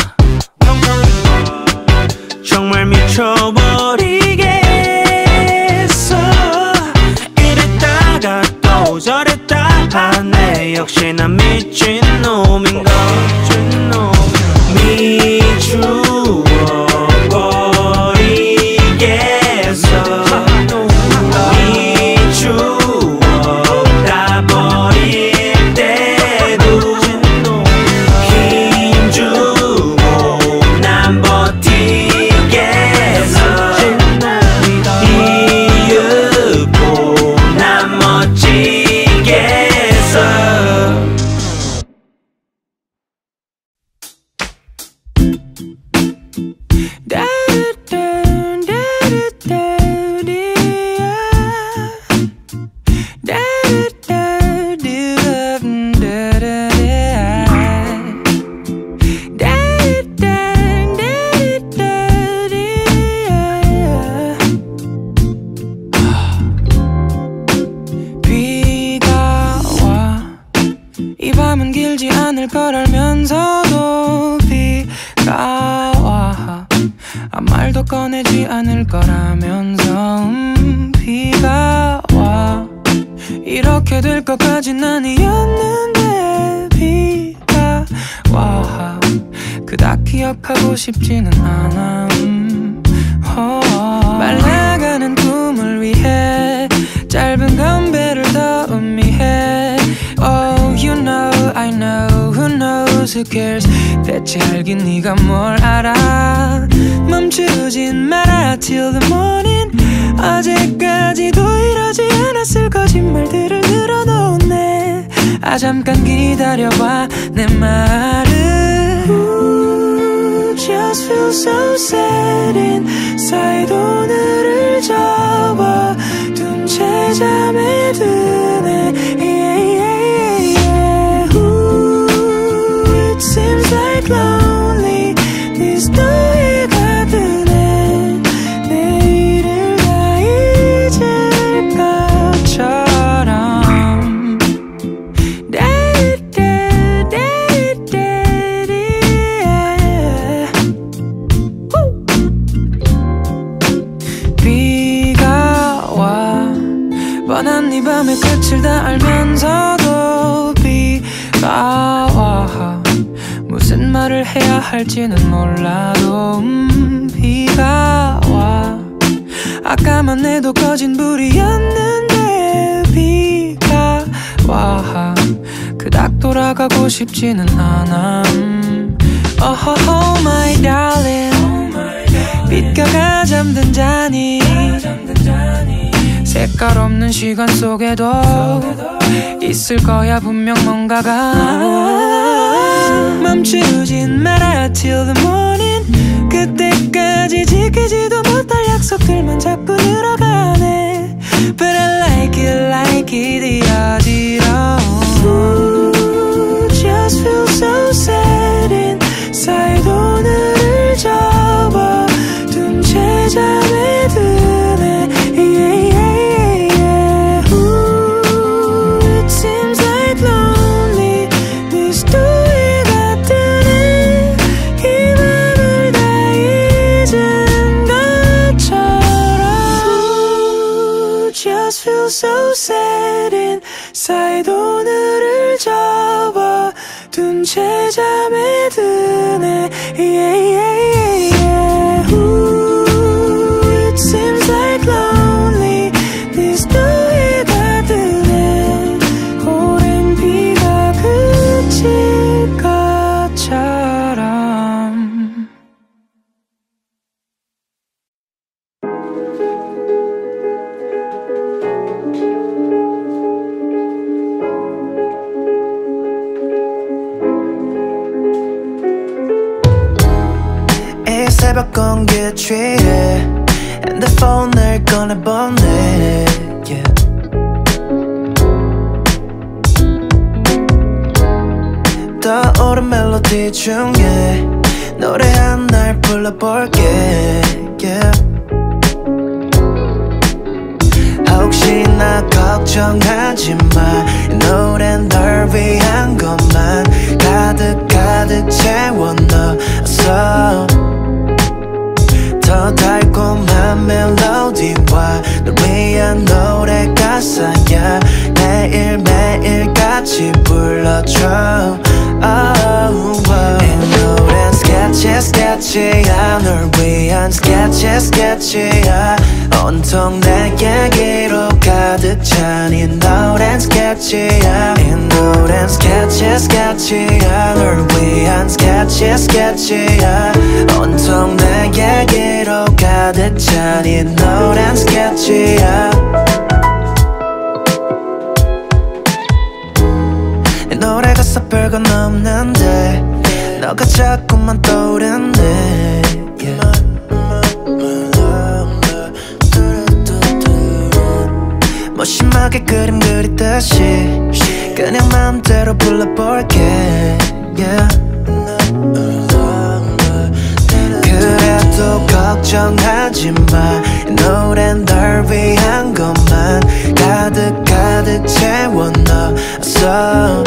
정말 미쳐버리겠어 이랬다가 또 저랬다 하네 역시 난 미친놈인가 미추어버리겠어 거라면서도 비가 와 아무 말도 꺼내지 않을 거라면서 음, 비가 와 이렇게 될 것까진 아니었는데 비가 와 그닥 기억하고 싶지는 않아 음, 어, 말라가는 꿈을 위해 짧은 건배를 더 음미해 Oh you know I know who knows who cares 대체 알긴 네가 뭘 알아 멈추진 마라 till the morning 어제까지도 이러지 않았을 거짓말들을 늘어놓네 아 잠깐 기다려봐 내 말을 Ooh, just feel so sad inside 오늘을 접어둔 채 잠에 드네 yeah, yeah, yeah. Ooh, it seems like lonely this 노예가 드네 내일을 다 잊을 것처럼 비가 와 뻔한 네 밤의 끝을 다 알면서도 비가 와 무슨 말을 해야 할지는 몰라도 음, 비가 와 아까만 해도 꺼진 불이었는데 비가 와 그닥 돌아가고 싶지는 않아 음. Oh, oh my darling 빛가가 잠든 자니 색깔 없는 시간 속에도 있을 거야 분명 뭔가가 멈추진 마라 till the morning 그때까지 지키지도 못할 약속들만 자꾸 늘어가네 But I like it, like it 어디로 Ooh, just feel so sad inside 오늘을 접어둔 채 잠에 드네 yeah, yeah, yeah. Ooh, it seems like loneliness 또 해가 뜨네 이 맘을 다 잊은 것처럼 Ooh, just feel so sad inside 오늘을 접어둔 채 잠에 드네 yeah, yeah, yeah. Ooh, it seems like loneliness 또 해가 뜨네 오랜 비가 그칠 것처럼 이 새벽 공기에 취해 핸드폰을 꺼내보네 yeah. 떠오른 멜로디 중에 노래 한 날 불러볼게 yeah. 혹시나 걱정하지 마 이 노래는 널 위한 것만 가득 가득 채워 넣어서 더 달콤한 멜로디와 널 위한 노래 가사야 매일매일 같이 불러줘 oh, oh. 이 노래는 sketchy sketchy야 널 위한 sketchy sketchy야 온통 내 얘기로 가득 찬 이 노래는 sketchy야 이 노래는 sketchy sketchy야 널 위한 sketchy sketchy야 온통 내 얘기로 가득 찬 이 노래는 sketchy야 이 노래 가사 별건 없는데 너가 자꾸만 떠오르네 yeah. 무심하게 그림 그리듯이 그냥 마음대로 불러볼게 yeah. 그래도 걱정하지 마 이 노래는 널 위한 것만 가득 가득 채워 넣어서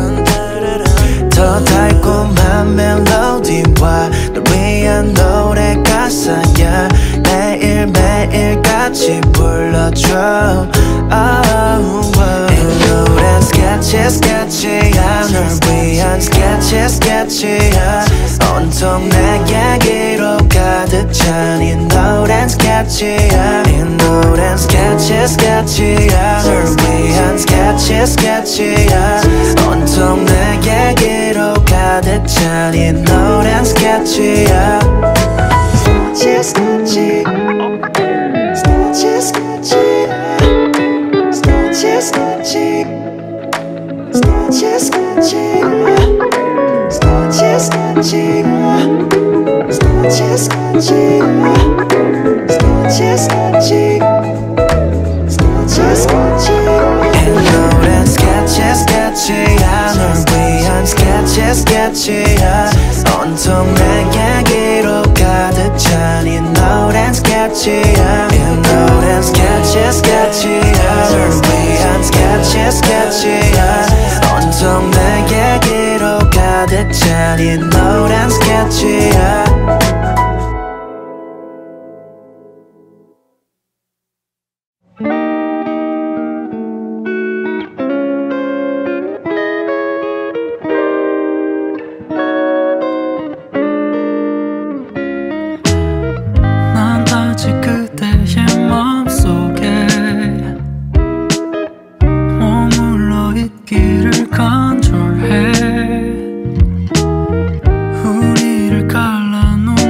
더 달콤한 멜로디와 널 위한 노래 가사야 매일매일 같이 불러줘 oh, oh. 이 노래는 sketchy sketchy야 널 위한 sketchy sketchy야 온통 내 얘기로 가득 찬 이 노래는 sketchy야 이 노래는 sketchy sketchy야 널 위한 sketchy sketchy야 온통 내 얘기로 가득 찬 이 노래는 sketchy야 sketchy sketchy sketchy sketchy sketchy sketchy sketchy sketchy sketchy sketchy sketchy sketchy sketchy sketchy sketchy sketchy 이 노래는 sketchy sketchy야 널 위한 sketchy sketchy야 온통 내 얘기로 가득 찬 이 노래는 sketchy야 이 노래는 sketchy sketchy야 널 위한 sketchy sketchy야 온통 내 얘기로 가득 찬 이 노래는 sketchy야 우리를 갈라놓은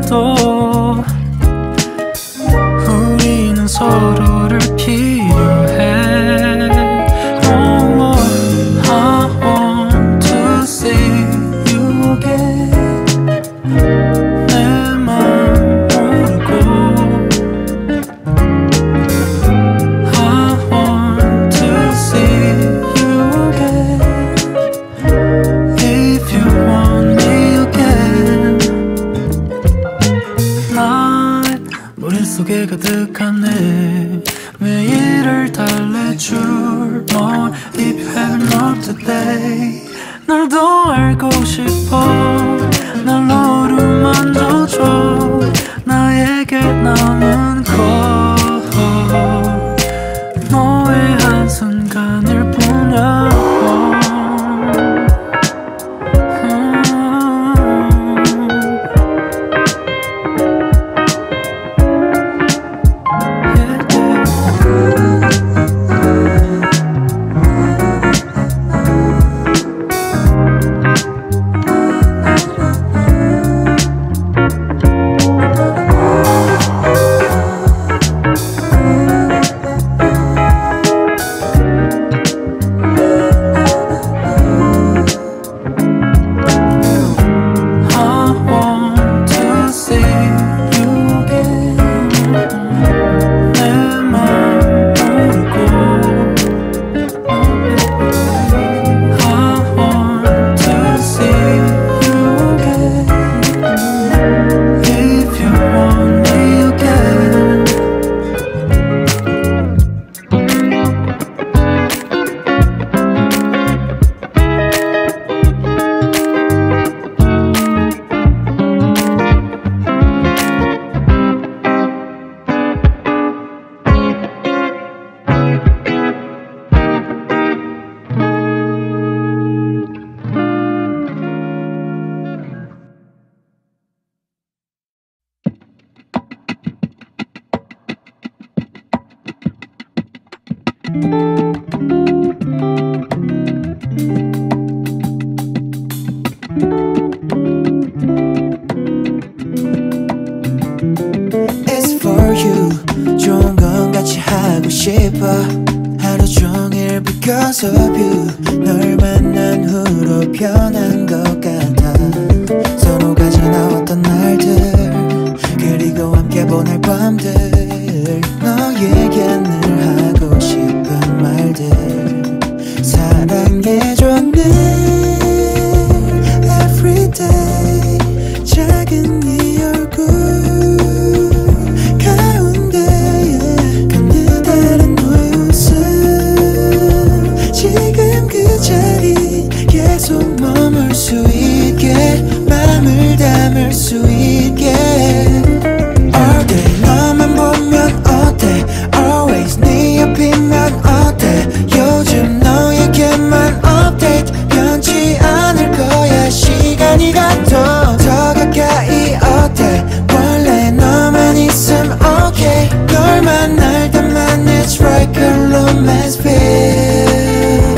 몰라도 우리는 서로를 필요해. Oh, I want to see you again. 내 맘 모르고 I want to see you again. If you want me again. 난 머릿속에 가득하네. 매일을 달래줄 너. If you haven't loved today. 널 더 알고 싶어. 날 너로 만져줘. 나에게 남은 것 너의 한순간일 뿐이야. It's for you. 좋은 건 같이 하고 싶어. 하루 종일 because of you. 널 만난 후로 변한 것 같아. 서로가 지나왔던 날들 그리고 함께 보낼 밤들 너에게 늘 하고 싶은 말들 사랑해줘 늘 everyday 작은 네 얼굴 가운데 그늘다른 너의 웃음 지금 그 자리 계속 머물 수 있게 맘을 담을 수 있게 All day 너만 보면 어때 Always 네 옆이면 어때 요즘 너에게만 update 변치 않을 거야 시간이 가도 더 가까이 어때 원래 너만 있음 okay 널 만날 때만 it's like a romance film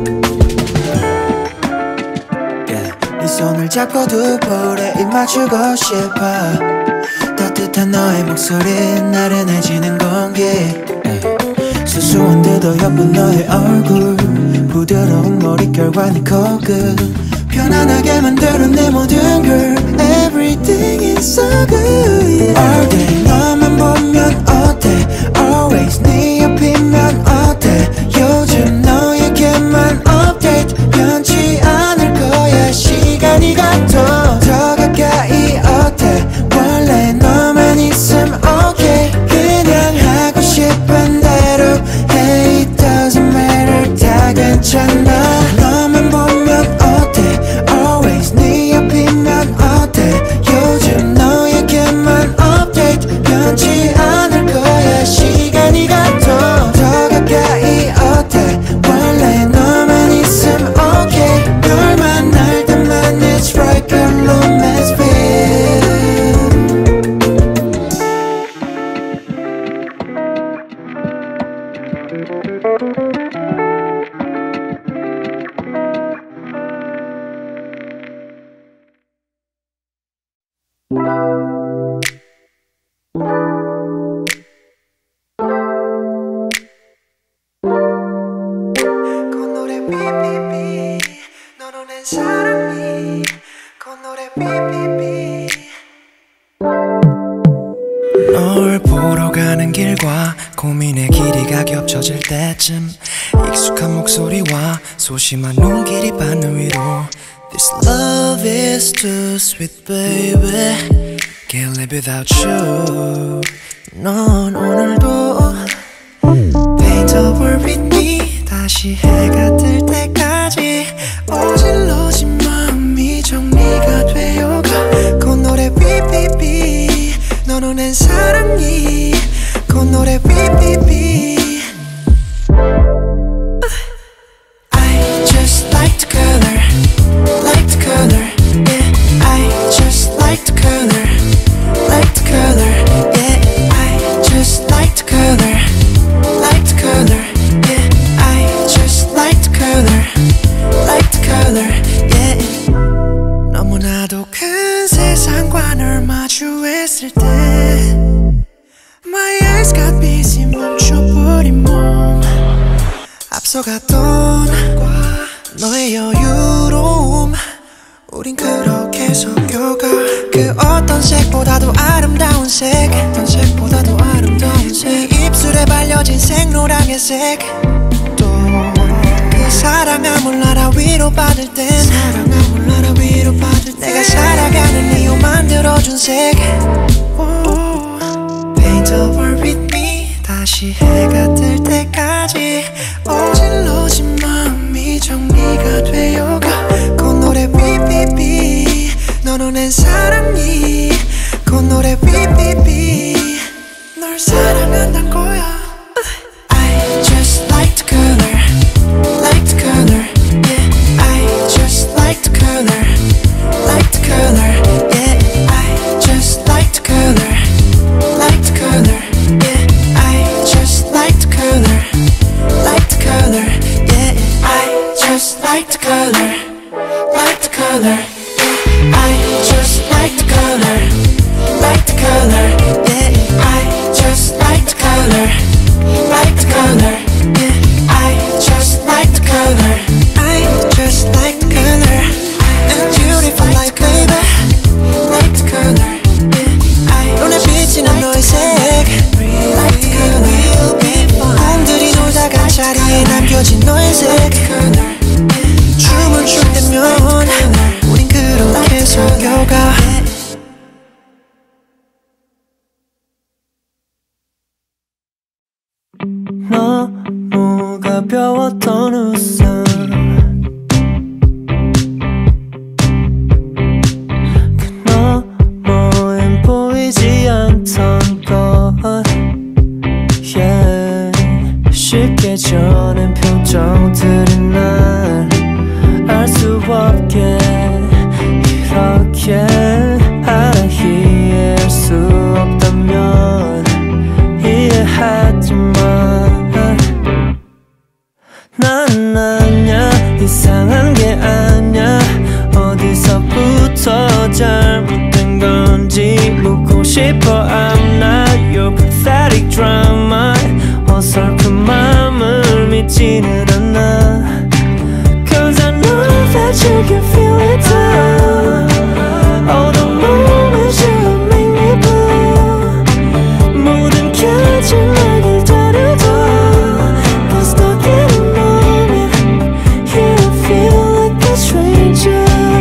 yeah. 네 손을 잡고 두 볼에 입 맞추고 싶어 따뜻한 너의 목소리 나른해지는 공기 수수한데도 예쁜 너의 얼굴 부드러운 머릿결과 네 코끝 편안하게 만드는 내 모든 걸 Everything is so good yeah. All day 너만 보면 어때 Always 네 옆이면 어때 요즘 너에게만 update 변치 않을 거야 시간이 가도 더 가까이 어때 원래 너만 있음 okay 그냥 하고 싶은 대로 Hey it doesn't matter 다 괜찮아 너만 보면 어때 Always 네 옆이면 어때 요즘 너에게 널 보러 가는 길과 고민의 길이가 겹쳐질 때쯤 익숙한 목소리와 소심한 눈길이 받는 위로 This love is too sweet baby Can't live without you 넌 오늘도 Paint the world with me 다시 해가 뜰 때까지 어질러진 마음이 정리가 되어가 그 노래 삐삐삐 너로 낸 사랑이 그 노래 삐삐삐 I just like the color like the color yeah I just like the color like the color yeah I just like the color like the color yeah I just like the color like the color yeah 너무나도 큰 세상과 널 마주했을 때 My eyes got busy 멈춰버린 몸 앞서갔던 너의 여유로움 우린 그렇게 섞여가 그 어떤 색보다도 아름다운 색 어떤 색보다도 아름다운 색 네 입술에 발려진 생로랑의 색 또 그 사랑함을 알아 위로받을 땐 사랑함을 알아 위로받을 땐 내가 살아가는 이유 만들어준 색 Paint the world with me 다시 해가 뜰 때까지 어질러진 마음이 정리가 되어가 그 노래 삐삐삐 너로 낸 사랑이 그 노래 삐삐삐 널 사랑한단 거야 I just like the color like the color yeah I just like the color like the color yeah I just like the color like the color yeah I just like the color like the color yeah I just like the color like the color yeah I just like the color like the color yeah I just like the color like the color yeah I just like the color I just like the color and beautiful like baby like the color yeah I 눈에 비치는 너의 색 like the color 곰들이 놀다간 자리에 남겨진 너의 색 춤을 출 때면 우린 그렇게 속여가 너무 가벼웠던 웃음 그 너머엔 보이지 않던 것 yeah. 쉽게 전한 표정들이 날 알 수 없게 이렇게 알아 이해할 수 없다면 이해하지만 난 아냐 이상한 게 아냐 어디서부터 잘못된 건지 묻고 싶어 I'm not your pathetic drama 어설픈 맘을 믿지는 않아 Cause I know that you can feel it too All the moments you make me blue 모든 켜진 날 기다려도 But stuck in a moment Here I feel like a stranger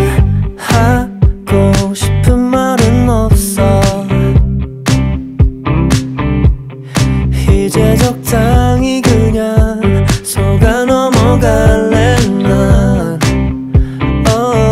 하고 싶은 말은 없어 이제 적당히 그냥 속아 넘어갈래 난 oh.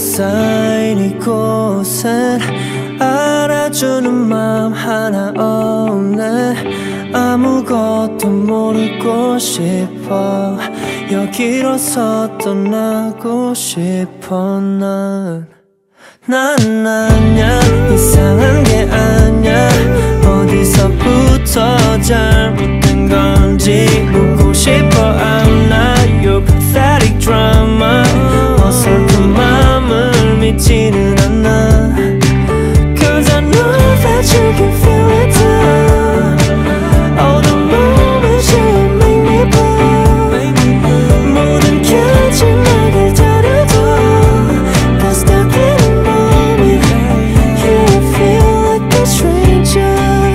쌓인 이곳은 알아주는 마음 하나 없네. 아무것도 모르고 싶어. 여기로서 떠나고 싶어. 난 난 아냐, 이상한 게 아냐. 어디서부터 잘못된 건지 묻고 싶어. I'm not your pathetic drama. 어설픈 맘을 믿지는 않아. Cause I know that you can feel it too. All the moments you make me blue. 모든 곁이 날 기다려도 But stuck in a moment. You feel like a stranger.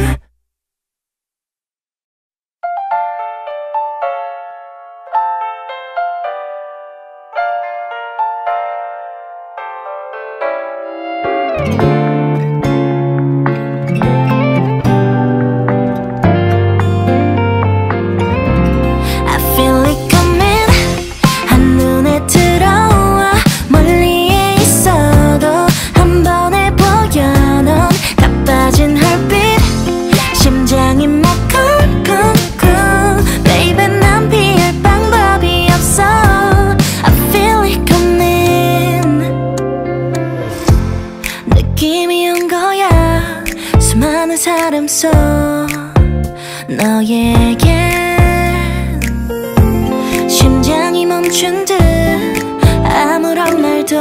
사람 속 너에게 심장이 멈춘 듯 아무런 말도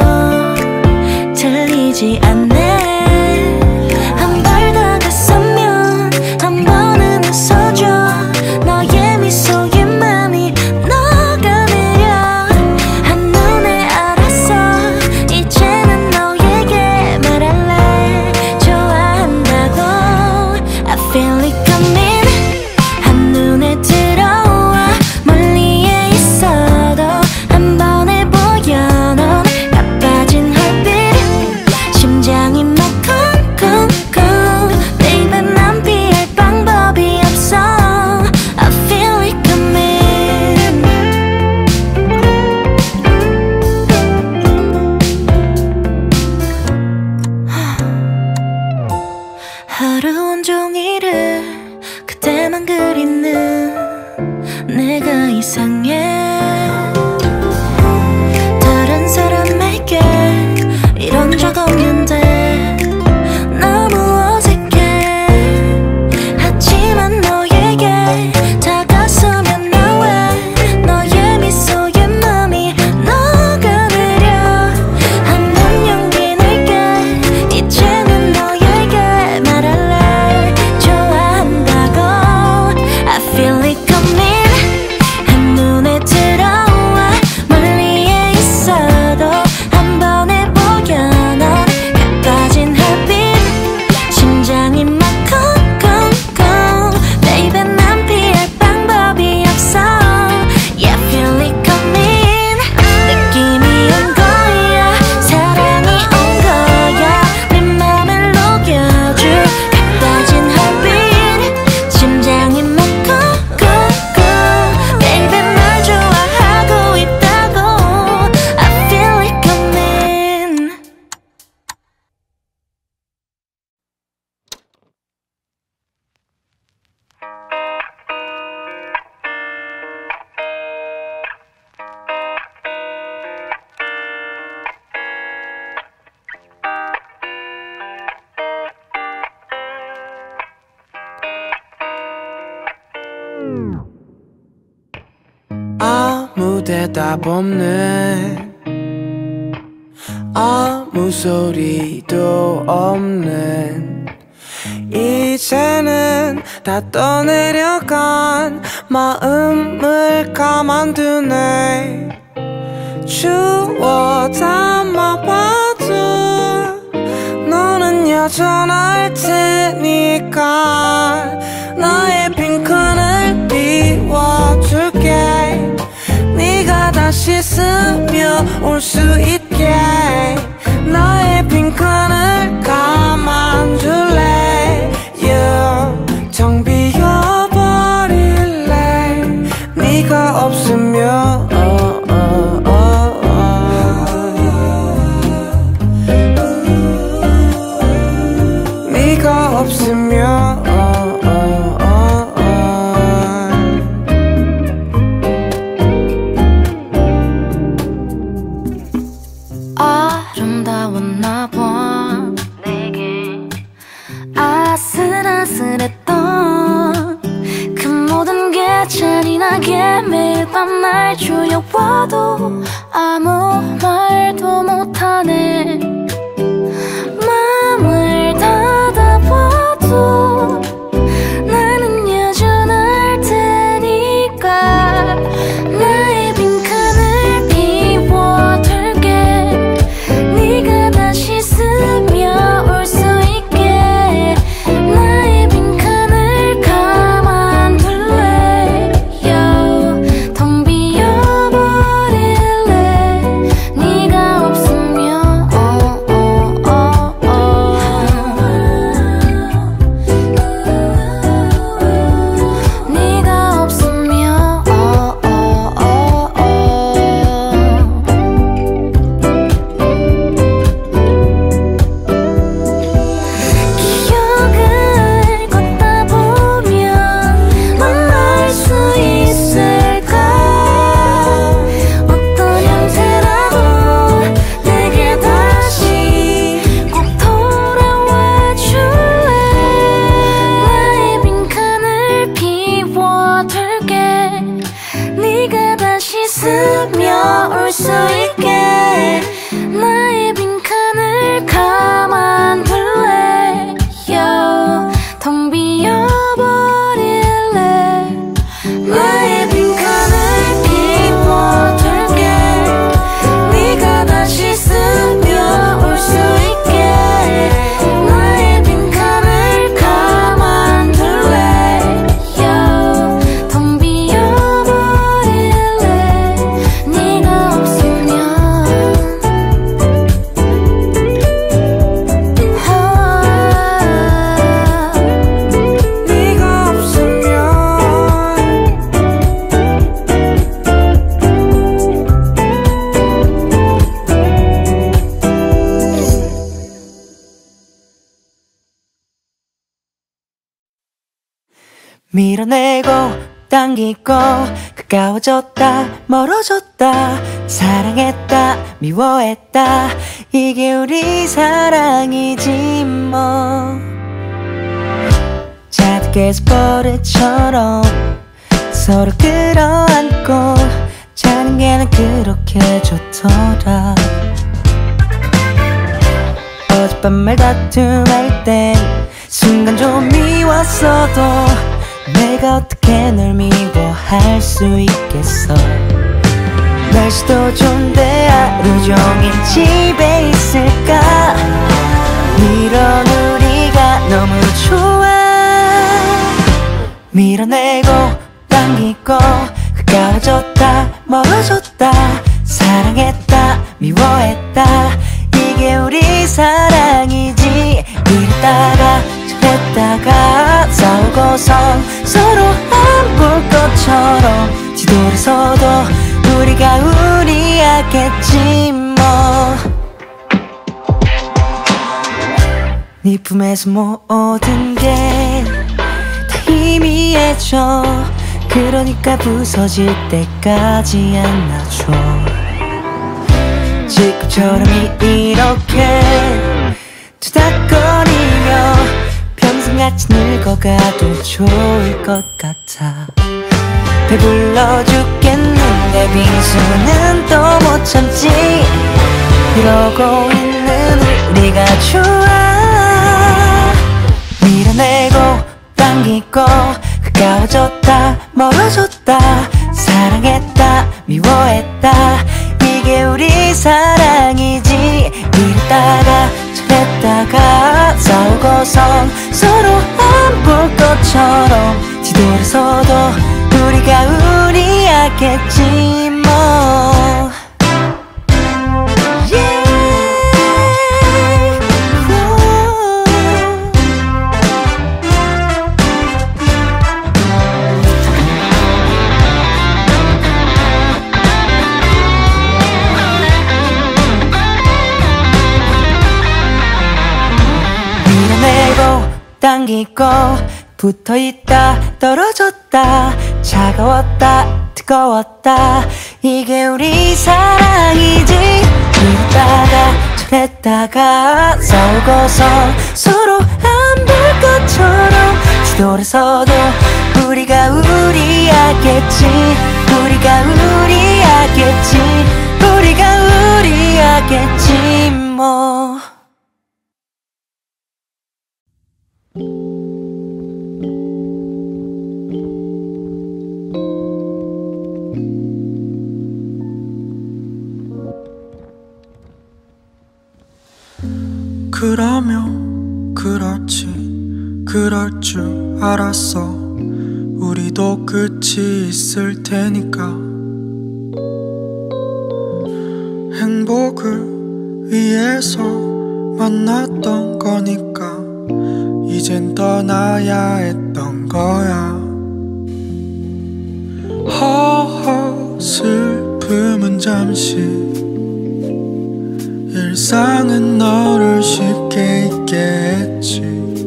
들리지 않네. 한 발 다가서면 한 번은 웃어줘. 너의 미소에 맘이 녹아내려. 한눈에 알았어. 이제는 너에게 말할래. 좋아한다고. I feel it coming. 한눈에 들어와. 멀리에 있어도 한 번에 보여. 넌 가빠진 헐빛. 심장이 막 쿵쿵쿵. Baby 난 피할 방법이 없어. I feel it coming. 하루 온종일을 그때만 그리는 내가 이상해. 다른 사람에게 이런 적 없는데 너무 어색해. 하지만 너에게 다가서면 너왜 너의 미소에 맘이 녹아내려. 한번 용기 낼게. 이제는 너에게 말할래. 좋아한다고. I feel it coming. 한눈에 들어와. 멀리에 있어도 한 번에 보여. 넌 가빠진 헐빛. 심장이 막 쿵쿵쿵. Baby 난 피할 방법이 없어. Yeah, feel it coming. 느낌이 온 거야. 사랑이 온 거야. 내 맘을 녹여줄 가빠진 헐빛. 심장이 막 쿵쿵쿵. Baby 날 좋아하고 있다고. I feel it coming. 아무 대답 없네. 아무 소리도 없는. 이제는 다 떠내려간 마음을 가만두네. 주워 담아봐도 너는 여전할 테니까. 나의 빈칸을 비워줄게. 네가 다시 스며올 수 있게. 나의 빈칸을 감아줄래. yeah. 텅 비어버릴래. 네가 없으면 oh, oh, oh, oh. 난 날 주려워도 아무 말도 못하네. 맘을 닫아봐도 나는 여전할 테니까 나의 빈칸을 비워둘게. 네가 다시 스며올 수 있게 나의 빈칸을 가만둘래. 텅 비어버릴래. 네가 없으면 oh, oh, oh, oh. 네가 없으면 oh, oh, oh, oh. 기억을 걷다 보면 넌 알 수 있을까. 어떤 형태라도 내게 다시 꼭 돌아와 줄래. 나의 빈칸을 비워둘게. 네가 다시 스며올 수 있게 나의 빈칸을 가만둘래. 텅 비어버릴래. 나의 빈칸을 비워둘게. 네가 다시 스며올 수 있게 나의 빈칸을 가만둘래. 텅 비어버릴래. 네가 없으면 네가 없으면 밀어내고 당기고 가까워졌다 멀어졌다 사랑했다 미워했다 이게 우리 사랑이지 뭐. 자득해서 버릇처럼 서로 끌어안고 자는 게 난 그렇게 좋더라. 어젯밤 말 다툼할 땐 순간 좀 미웠어도 내가 어떻게 널 미워할 수 있겠어. 날씨도 좋은데 하루 종일 집에 있을까. 이런 우리가 너무 좋아. 밀어내고 당기고 가까워졌다 멀어졌다 사랑했다 미워했다 이게 우리 사랑이지. 이랬다가 저랬다가 싸우고선 서로 안 볼 것처럼 뒤돌아서도 우리가 우리였겠지 뭐. 네 품에서 모든 게 다 희미해져. 그러니까 부서질 때까지 안아줘. 지금처럼 이렇게 투닥거리며 평생같이 늙어가도 좋을 것 같아. 배불러 죽겠는데 빙수는 또 못 참지. 이러고 있는 우리가 좋아. 밀어내고 당기고 가까워졌다 멀어졌다 사랑했다 미워했다 이게 우리 사랑이지. 이랬다가 저랬다가 싸우고선 서로 안 볼 것처럼 뒤돌아서도 우리가 우리였겠지 뭐. 당기고 붙어있다 떨어졌다 차가웠다 뜨거웠다 이게 우리 사랑이지. 이랬다가 저랬다가 싸우고서 서로 안 볼 것처럼 다시 돌아서도 우리가 우리야겠지 우리가 우리야겠지 우리가 우리야겠지 뭐. 그러면 그렇지 그럴 줄 알았어 우리도 끝이 있을 테니까 행복을 위해서 만났던 거니까 이젠 떠나야 했던 거야 허허 슬픔은 잠시 일상은 너를 쉽게 잊게 했지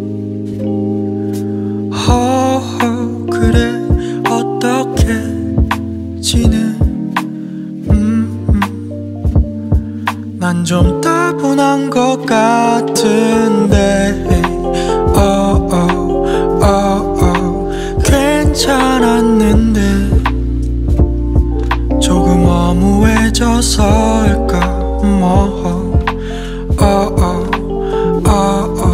허허 그래 어떻게 지내 음, 음. 난 좀 따분한 것 같은데 어, 어, 어, 어. 괜찮았는데 조금 허무해져서일까 뭐 어, 어, 어, 어.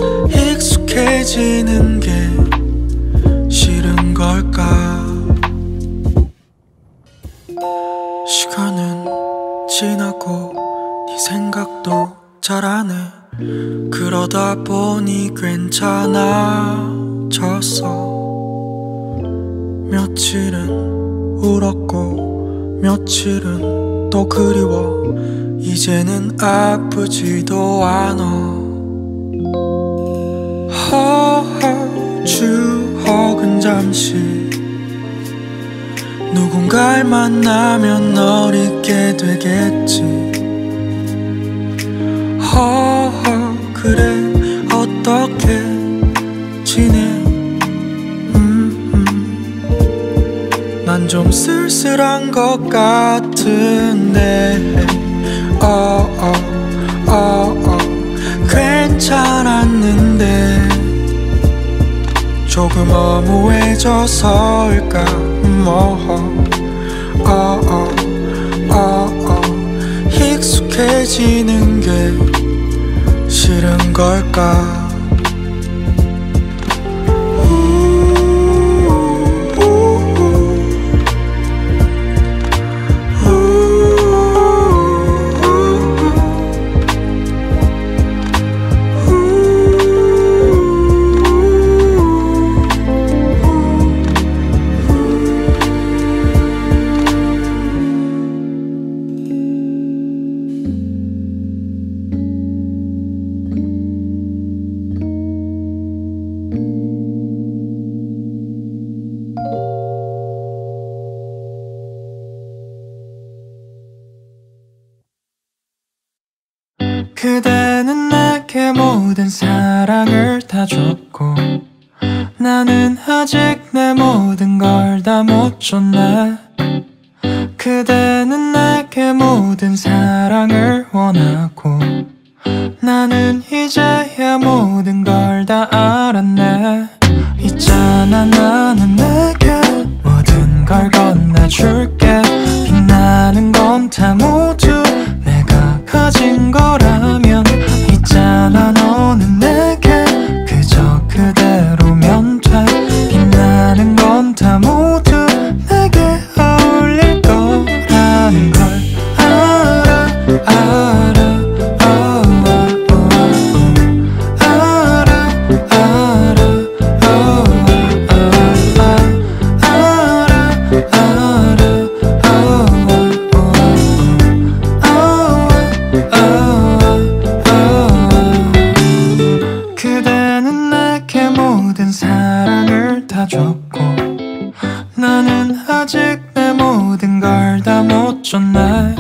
익숙해지는 게 싫은 걸까 시간은 지나고 네 생각도 잘 안 해 그러다 보니 괜찮아졌어 며칠은 울었고 며칠은 또 그리워 이제는 아프지도 않아 허허 추억은 잠시 누군가를 만나면 널 잊게 되겠지 허허 그래 어떻게 지내 음, 음. 난 좀 쓸쓸한 것 같은데 어, 어, 어, 어. 괜찮았는데 조금 허무해져서일까 뭐 어, 어, 어, 어. 익숙해지는 게 싫은 걸까 그대는 내게 모든 사랑을 다 줬고 나는 아직 내 모든 걸 다 못 줬네 그대는 내게 모든 사랑을 원하고 나는 이제야 모든 걸 다 알았네 있잖아 나는 내게 모든 걸 건네줄게 빛나는 건 다 모두 내가 가진 거라면 있잖아 너는 내게 그저 그대로면 돼 빛나는 건 다 모두 내게 어울릴 거라는 걸 알아 알아 oh, oh, oh, oh. 알아 알아 oh, oh, oh, oh. 알아 알아 oh, oh, oh. 그대는 내게 모든 사랑을 다 줬고 나는 아직 내 모든 걸 다 못 줬네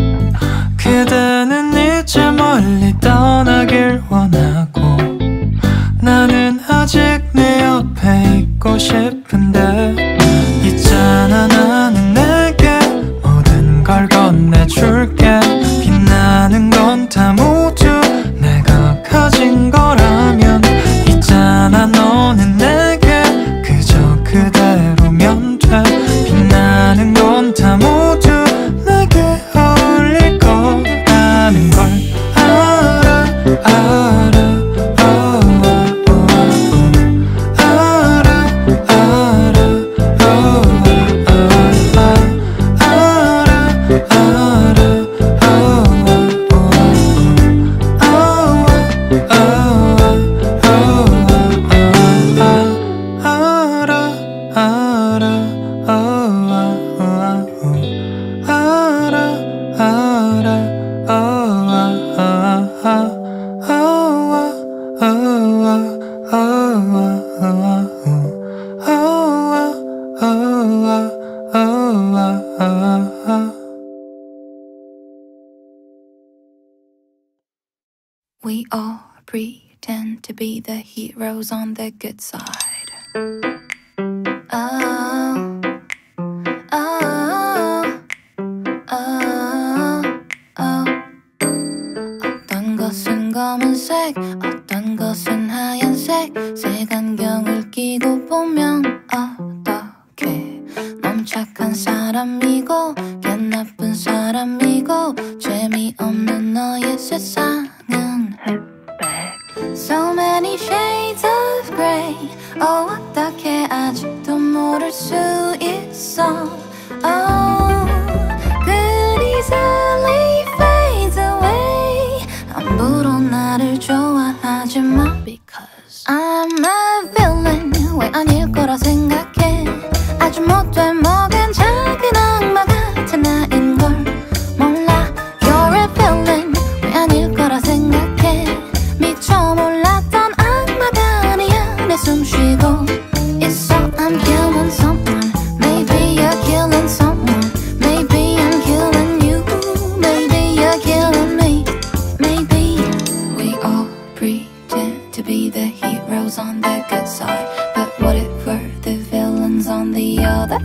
그대는 이제 멀리 떠나길 원하고 나는 아직 네 옆에 있고 싶은데 있잖아 나는 내게 모든 걸 건네줄게 빛나는 건 다 모두 내가 가진 거라면 있잖아 너는 내게 We all pretend to be the heroes on the good side. Oh, oh, oh, oh. 어떤 것은 검은색, 어떤 것은 하얀색. 색안경을 끼고 보면 어떡해. 넌 착한 사람이고 걔 나쁜 사람이고 재미없는 너의 세상은 흑백. So many shades of grey. Oh, 어떻게 아직도 모를 수 있어. Oh, good easily fades away. 함부로 나를 좋아하지 마. Because I'm a villain. 왜 아닐 거라 생각해. 아주 못돼 먹은 작은 악마 같은 나인걸 몰라. You're a villain. 왜 아닐 거라 생각해. 미처 몰랐던 악마가 아니야. 내 숨쉬고 있어. I'm killing someone. Maybe you're killing someone. Maybe I'm killing you. Maybe you're killing me. Maybe we all pretend to be the heroes on the good side. But what if we're the villains on the other?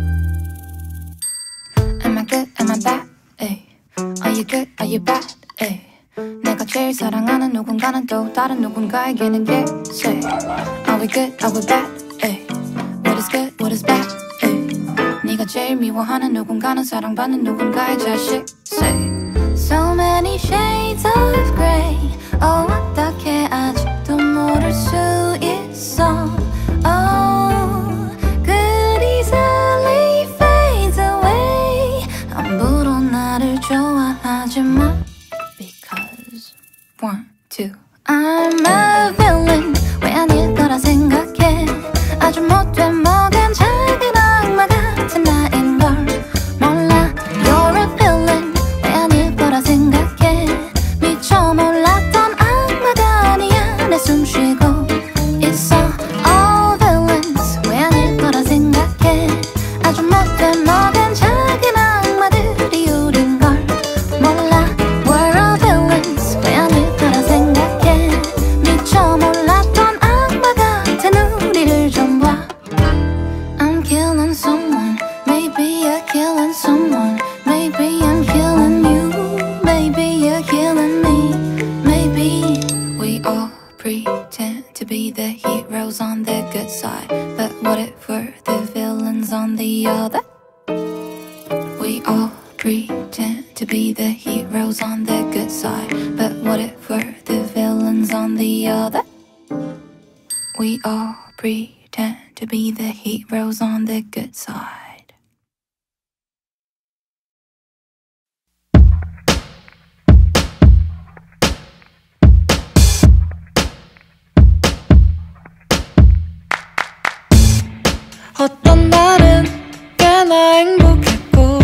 Am I good? Am I bad? Ay. Are you good? Are you bad? Ay. 내가 제일 사랑하는 누군가는 또 다른 누군가에게는 예세. Are we good? Are we bad? Ay. What is good? What is bad? Ay. 네가 제일 미워하는 누군가는 사랑받는 누군가의 자식. Say. So many shades of grey. Oh, 어떻게 아직도 모를 수 있어. Oh, good easily fades away. 함부로 나를 좋아하지 마. Because one, two. I'm a villain. 왜 아닐 거라 생각해. 아주 못돼 먹은 작은 악마 같은 나인걸 몰라. You're a villain. 왜 아닐 거라 생각해. 미처 몰랐던 악마가 아니야. 내 숨쉬고 있어. All villains. 왜 아닐 거라 생각해. 아주 못돼 먹은 작은 악마들이 우린 걸 몰라. We're all villains. 왜 아닐 거라 생각해. 미처 몰랐던 악마 같은 우리를 좀 봐. I'm killing someone. Maybe you're killing someone. Maybe I'm killing you. Maybe you're killing me. Maybe we all pretend to be the heroes on the good side. But what if we're the villains on the other? We all pretend to be the heroes on the good side. But what if we're the villains on the other? We all pretend to be the heroes on the good side. 어떤 날은 꽤나 행복했고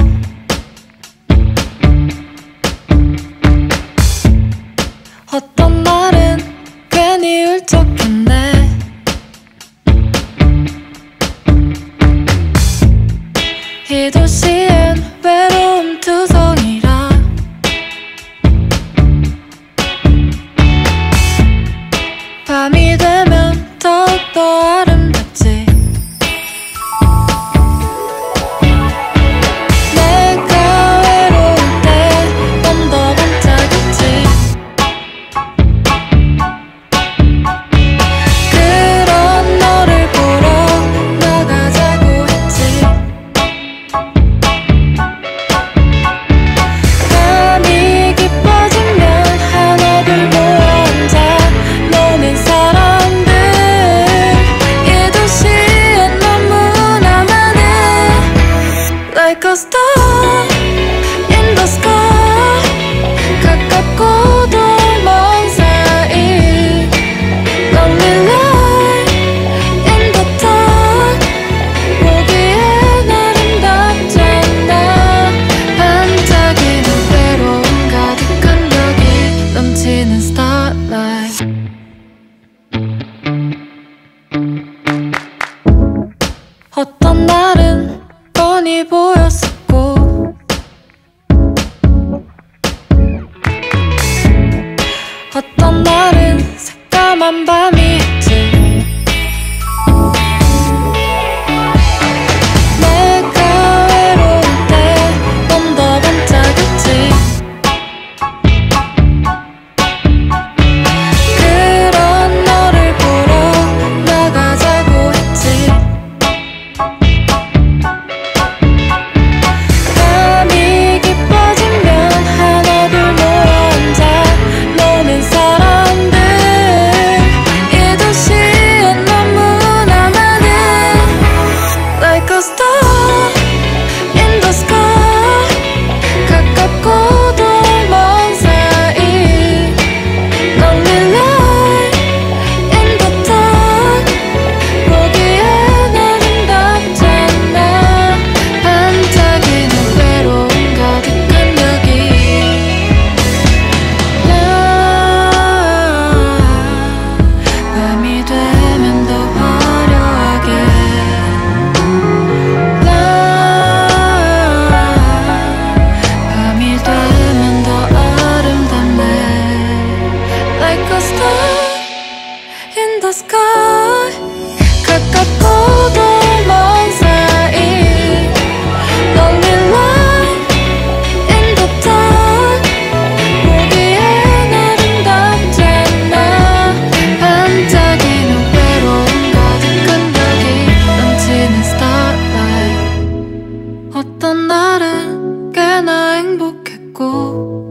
어떤 날은 괜히 울적했네. 같고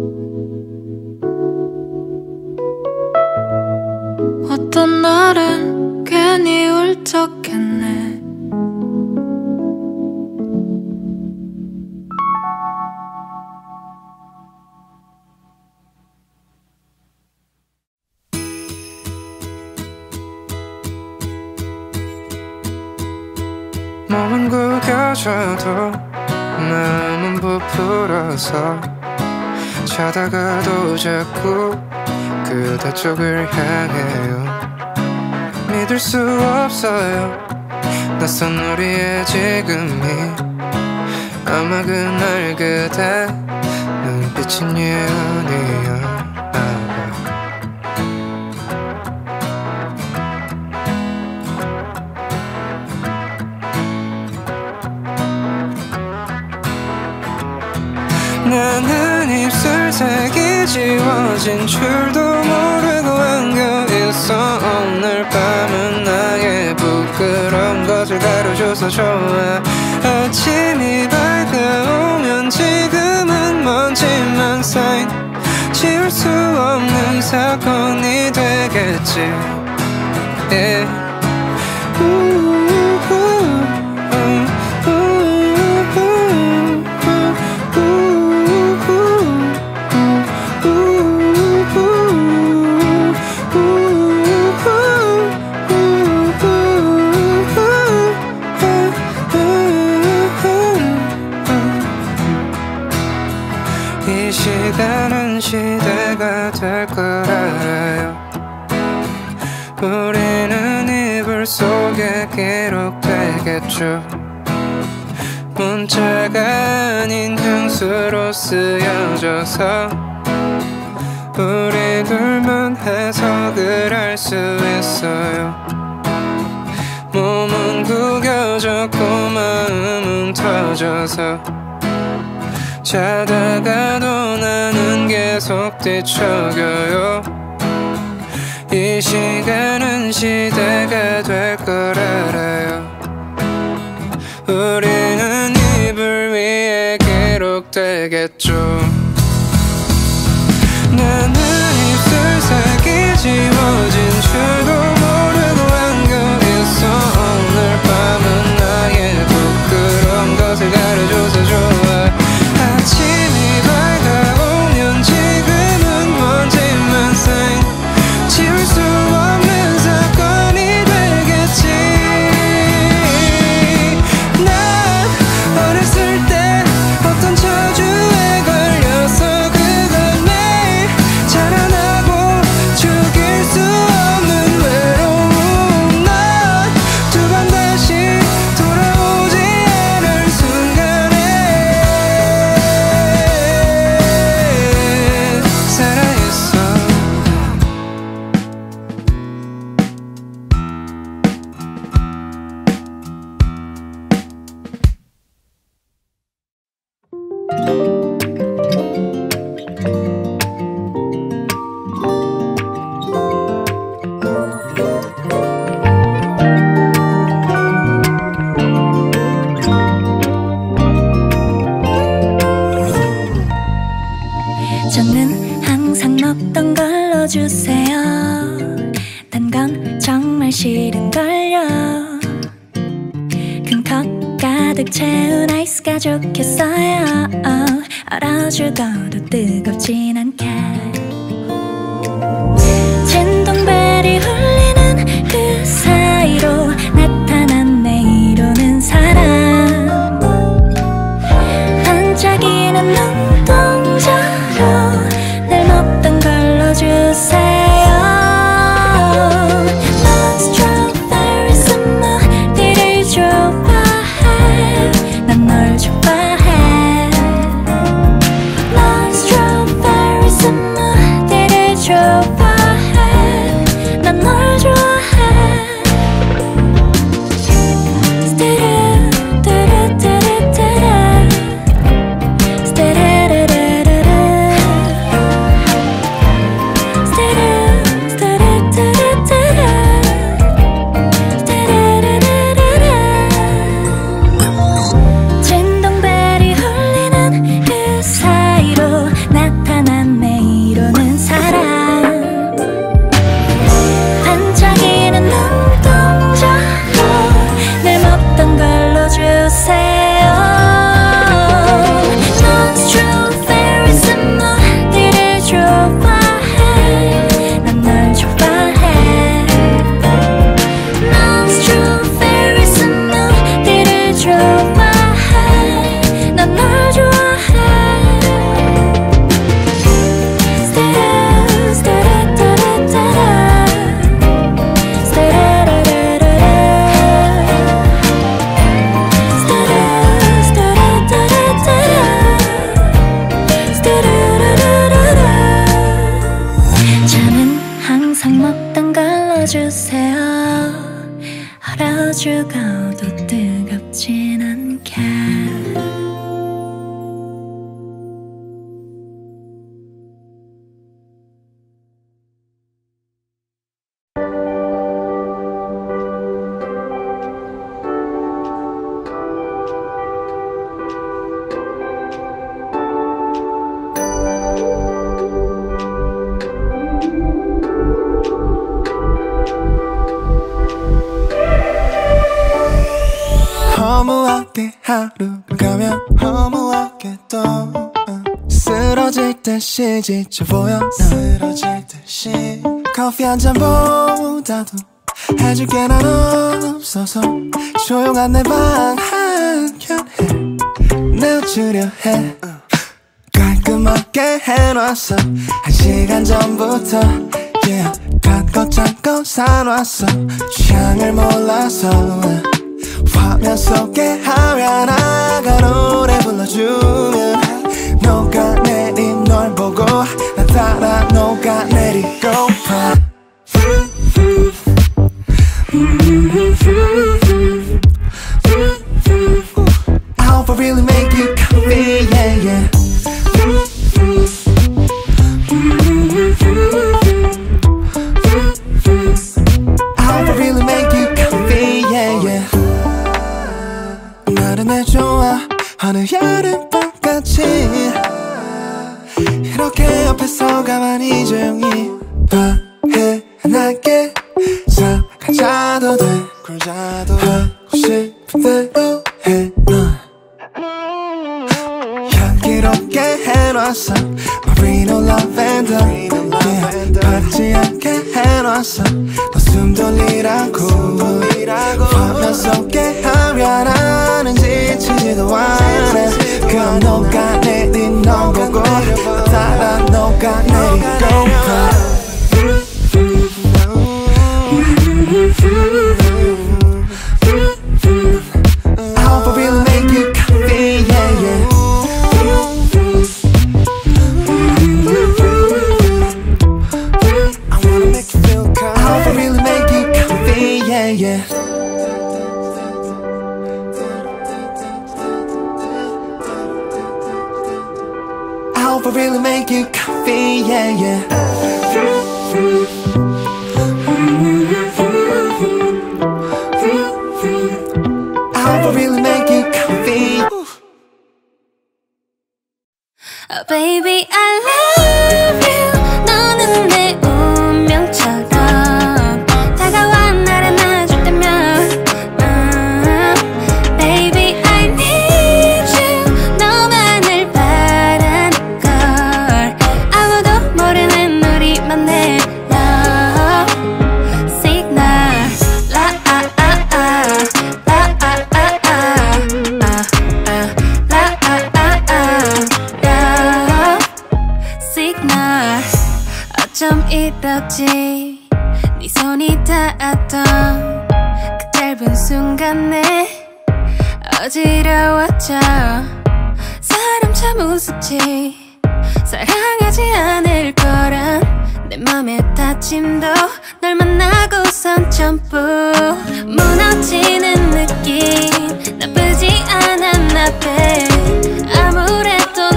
어떤 날은 괜히 울적했네. 몸은 구겨져도 마음은 부풀어서 자다가도 자꾸 그대 쪽을 향해요. 믿을 수 없어요. 낯선 우리의 지금이 아마 그날 그대 눈빛은 예언이야. 나는 입술색이 지워진 줄도 모르고 안겨있어. 오늘 밤은 나의 부끄러운 것을 가려줘서 좋아. 아침이 밝아오면 지금은 먼지만 쌓인 지울 수 없는 사건이 되겠지. yeah. 이 시간은 시대가 될 걸 알아요. 우리는 이불 속에 기록되겠죠. 문자가 아닌 향수로 쓰여져서 우리 둘만 해석을 할 수 있어요. 몸은 구겨졌고 마음은 터져서 자다가도 나는 계속 뒤척여요. 이 시간은 시대가 될 걸 알아요. 우리는 이불 위에 기록되겠죠. 나는 입술색이 지워진 줄도 모르고 안겨있어. 오늘 밤은 나의 부끄러운 것을 가려줘서 좋아. 아침이 밝아오면 지금은 먼지만 쌓인 지울 수 없는 사건이 되겠지. 난 어렸을 때 어떤 저주에 걸려서 그걸 매일 자라나고 죽일 수 없는 외로움. 난 두 번 다시 돌아오지 않을 순간에 살아있어. 저는 항상 먹던 걸로 주세요. 단 건 정말 싫은걸요. 큰 컵 가득 채운 아이스가 좋겠어요. 얼어 죽어도 뜨겁진 않게. 진동벨이 울리는 그 사이로 나타난 내일 오는 사람. 반짝이는 눈동자로 날 먹던 걸로 주세요. 넌 스트로베리 스무디를 좋아해. 난 널 좋아해. 넌 스트로베리 스무디를 좋아해. 난 널 허무하게 하루 가면 허무하게 또 쓰러질 때 쉬지 저 보여 쓰러질 듯이 커피 한 잔보다도 해줄 게 난 없어서 조용한 내 방 한켠에 내어주려 해 깔끔하게 해놨어 한 시간 전부터 yeah. 갖고 잡고 사놨어 취향을 몰라서 화면 속에 하얀아가 노래 불러주면 녹아내린 널 보고 나 따라 녹아내리고파 I hope I really make you comfy, yeah, yeah. I hope I really make you comfy, yeah, yeah. 나른해 좋아 어느 여름밤같이 이렇게 옆에서 가만히 조용히 반해나게 가자도 돼 굴자도 하고 싶은 대로 해 넌 향기롭게 해놨어 Marino Lavender yeah. 받지 않게 해놨어 너 숨 돌리라고 화면 속에 하면하는 지치지도 않아 그럼 녹아내린 너 보고 너 따라 녹아내리고파 I hope I really make you comfy, yeah, yeah. I wanna make you feel calm. I hope I really make you comfy, yeah, yeah. I hope I really make you comfy, yeah, yeah. I hope I really make you comfy. Oh, baby, I love you. 너는 내 운명처럼 다가와 나를 안아줄 때면 uh, Baby, I need you. 너만을 바라는 걸 아무도 모르는 우리만의 love signal. La ah ah ah, la ah ah ah, ah ah, la ah ah ah, love signal. 어쩜 이렇지 네 손이 닿았던 그 짧은 순간에 어지러웠죠. 사람 참 우습지 사랑하지 않을 거란 내 맘의 다짐도 널 만나고선 전부 무너지는 느낌 나쁘지 않아 나 babe. 아무래도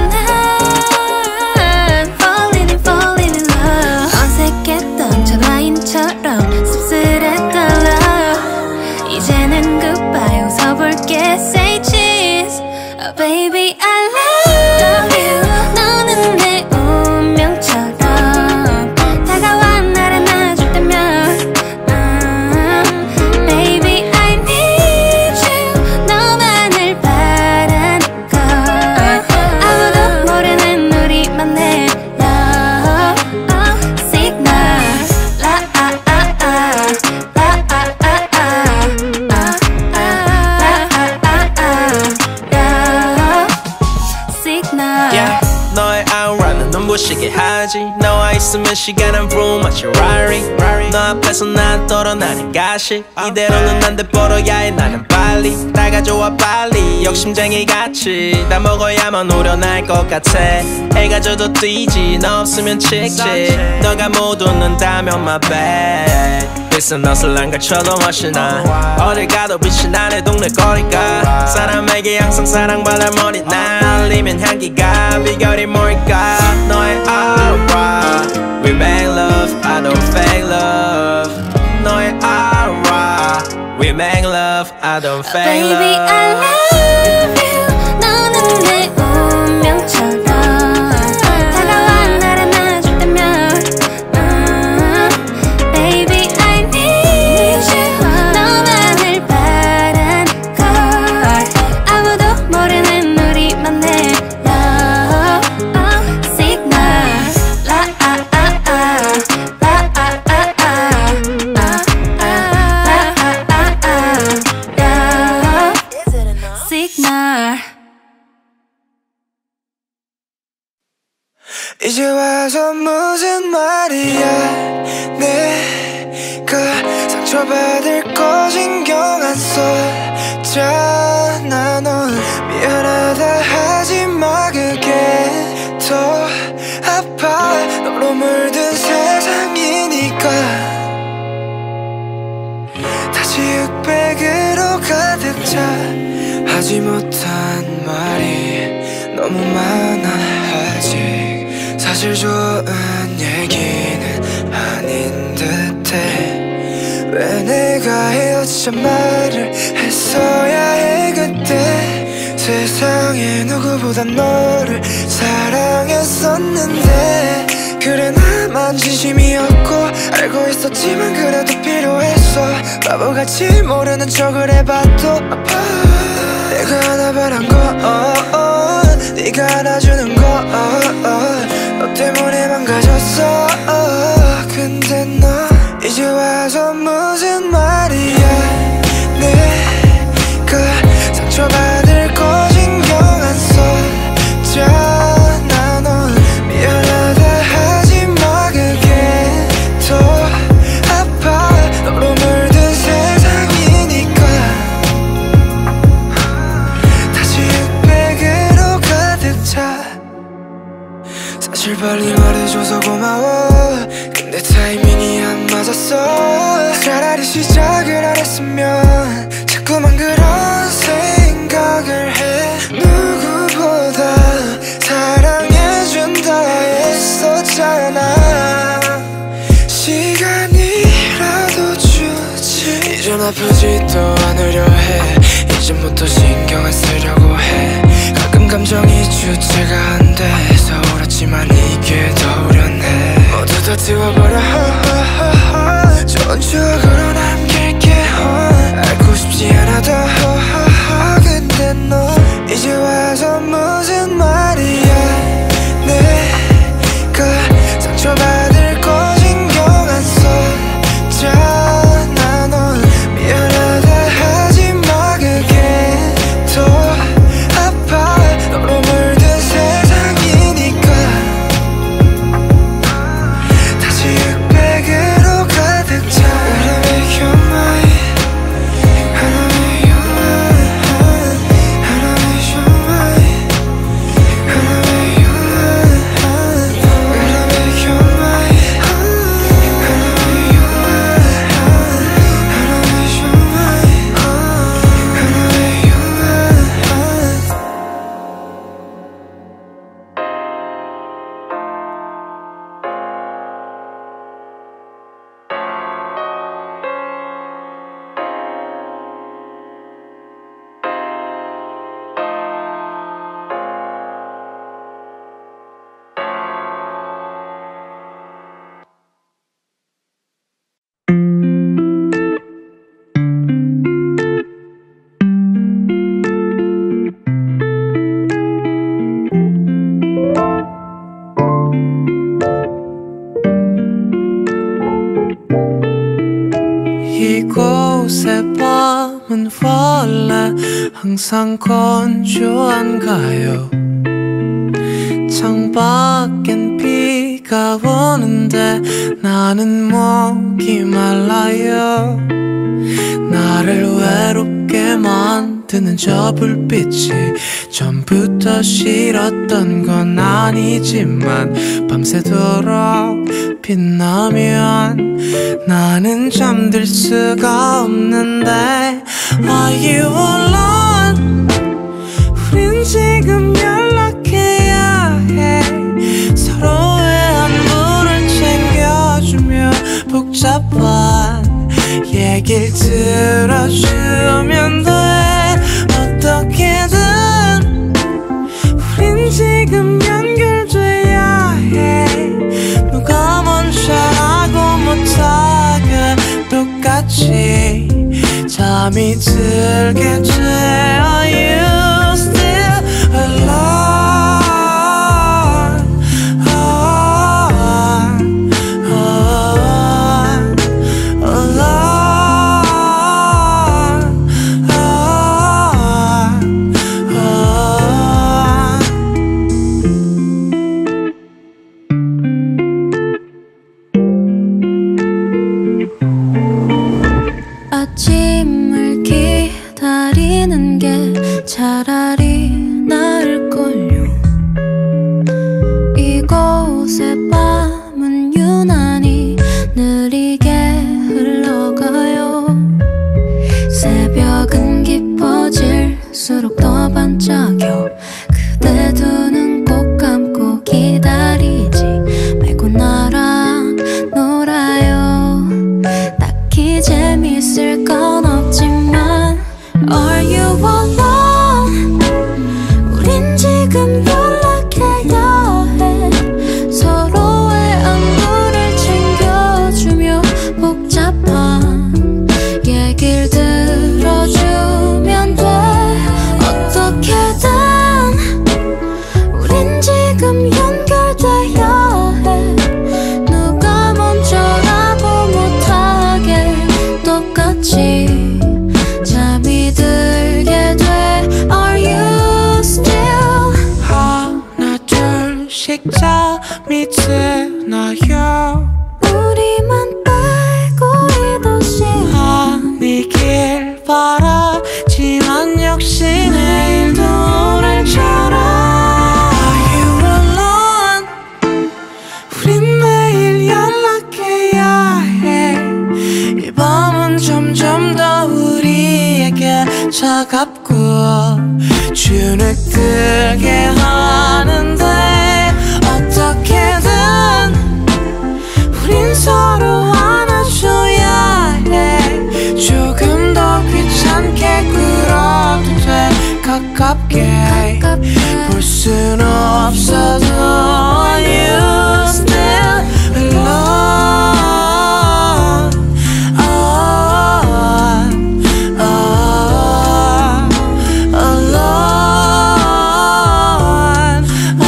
난 falling in falling in love 어색했던 저 라인처럼 씁쓸했던 love 이제는 goodbye 웃어볼게 say cheese. Oh baby I love you. 너는 내 운명처럼 다가와 나를 안아줄 때면 uh, Baby I need you. 너만을 바라는 걸 아무도 모르는 우리만의 love signal. La ah ah ah, la ah ah ah, ah ah, la ah ah ah, love signal. Yeah, 너의 아우라는 눈부시게 하지. 너와 있으면 시간은 vroom 마치 Rari. 너 앞에서 난 떨어나는 가식. 이대로는 안 돼 뻗어야 해 나는 빨리 다가져와 빨리 욕심쟁이 같이 다 먹어야만 우려날 것 같아. 해가 져도 뛰지 너 없으면 찍지. 너가 못 웃는다면 my bad. 비싼 옷을 안 갖춰도 멋이나 어딜 가도 빛이 나네 동네 거리가 사람에게 항상 사랑받을 머리 날리면 향기가 비결이 뭘까. 너의 aura We make love I don't fake love. 너의 aura We make love I don't fake love. Baby I love you. 너는 내 운명처럼 다가와 나를 안아줄 때면 uh, Baby I need you. 너만을 바라는 걸 이제 와서 무슨 말이야. 내가 상처받을 거 신경 안 써잖아. 넌 미안하다 하지마. 그게 더 아파. 너로 물든 세상이니까. 다시 흑백으로 가득 차. 하지 못한 말이 너무 많아. 아직 사실 좋은 얘기는 아닌 듯해. 왜 내가 헤어지자 말을 했어야 해. 그때 세상에 누구보다 너를 사랑했었는데. 그래 나만 진심이었고 알고 있었지만 그래도 필요했어. 바보같이 모르는 척을 해봐도 아파. 내가 하나 바란 거 oh, oh. 네가 안아주는 거 oh, oh. 너 때문에 망가졌어 oh. 근데 너 이제 와서 무슨 말이야. 내가 상처받을 거 신경 안 써잖아. 넌 미안하다 하지마. 그게 더 아파. 너로 물든 세상이니까. 다시 흑백으로 가득 차. 사실 빨리 말해줘서 고마워. 근데 타이밍이 안 맞았어. 차라리 시작을 안 했으면. 자꾸만 그런 생각을 해. 누구보다 사랑해준다 했었잖아. 시간이라도 주지. 이젠 아프지도 않으려 해. 이젠부터 신경 안 쓰려고 해. 가끔 감정이 주체가 안 돼서 울었지만 이게 더 후련해. 모두 다 지워버려 좋은 추억으로 남길게. 알고 싶지 않아 더 근데 너 이제 와서 무슨 말이야. 내가 상처받을 거 신경 안 써잖아. 넌 미안하다 하지마. 그게 더 아파. 너로 물든 세상이니까. 다시 흑백으로 가득 차. Wanna make you mine. Wanna make you mine. Wanna make you mine. Wanna make you mine. Wanna make you mine. Wanna make you mine. Wanna make you mine. Wanna make you 이곳의 밤은 원래 항상 건조한가요? 창밖엔 비가 오는데 나는 목이 말라요. 나를 외롭게 만드는 저 불빛이 전부터 싫었던 건 아니지만 밤새도록 빛나면 나는 잠들 수가 없는데. Are you alone? 우린 지금 연락해야 해. 서로의 안부를 챙겨주며 복잡한 얘길 들어주면 돼. 어떻게든 우린 지금 연결돼야 해. 누가 먼저 하고 못하게 똑같이 잠이 들게 돼. Are you still alone? Alone, alone, alone, alone. 갈수록 더 반짝여. 그대 두 눈 꼭 감고 기다리지 말고 나랑 놀아요. 딱히 재밌을 건 없지만 Are you alone? 우린 지금 연락해야 해. 서로의 안부를 챙겨주며 복잡한 얘길 들어주면 돼. 어떻게든 우린 지금 연결돼야 해. 누가 먼저라고 못하게 똑같이 잠이 들게 돼. Are you still? 하나 둘씩 잠이 드나요? 우리만 빼고 이 도시 아니길 바라지만 역시 내일도 오늘처럼 Are you alone? 우린 매일 연락해야 해. 이 밤은 점점 더 우리에게 차갑고 주눅들게 하는데 어떻게든 우린 서로 안아줘야 해. 조금 더 귀찮게 굴어도 돼. 가깝게 볼 순 없어도 Are you still alone? Oh, oh, alone, oh,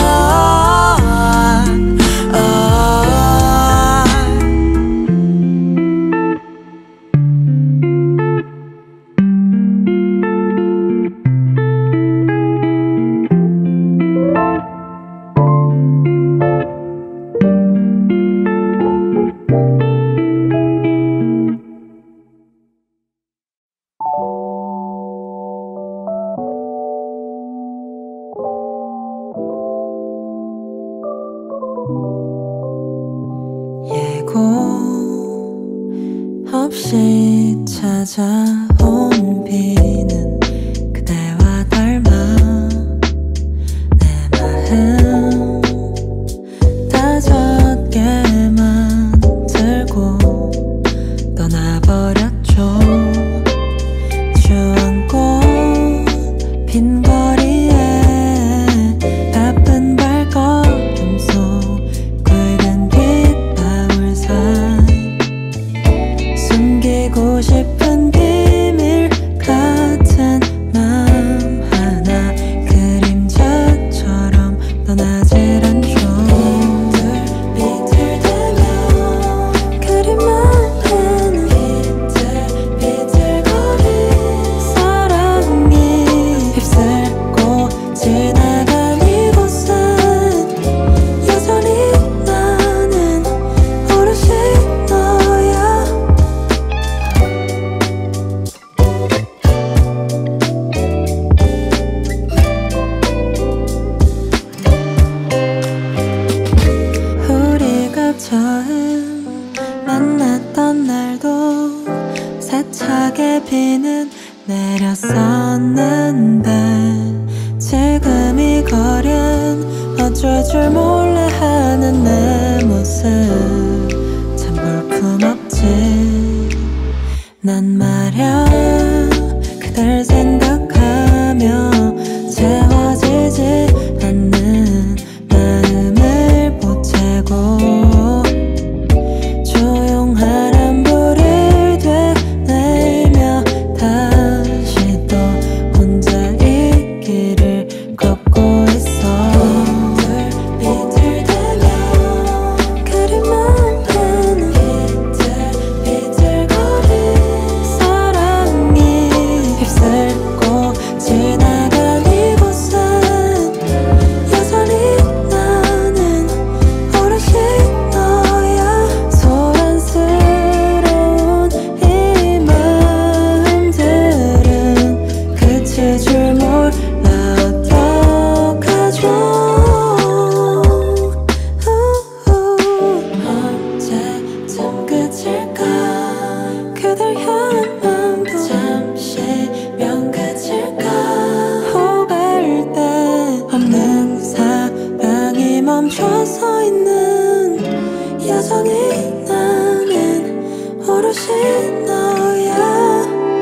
oh. 예고 없이 찾아온 비는 그대와 닮아 내 마음 다젖게만 들고 떠나버렸죠. 주황꽃 빈 거리에 바쁜 발걸음 속 굵은 빗방울 사이 숨기고 싶은 비밀 같은 마음 하나 그림자처럼 떠나질 않죠. 비틀비틀대며 그리만 하는 비틀비틀거린 사랑이 휩쓸고 지나간 이곳은 여전히 나는 오롯이 너야. 우리가 처음 만났던 날도 세차게 비는 내렸었는데 지금 이 거리엔 어쩔 줄 몰라 하는 내 모습 참 볼품없지. 난 말야 그댈 생각하며 채워지지 않는 마음을 보채고 조용한 안부를 되뇌며 다시 또 혼자 이 길을 걷고 있어. 비틀비틀대며 그리만 하는 비틀비틀거린 사랑이 휩쓸고 지나간 이곳은 서 있는 여성이 나는 오롯이 너야.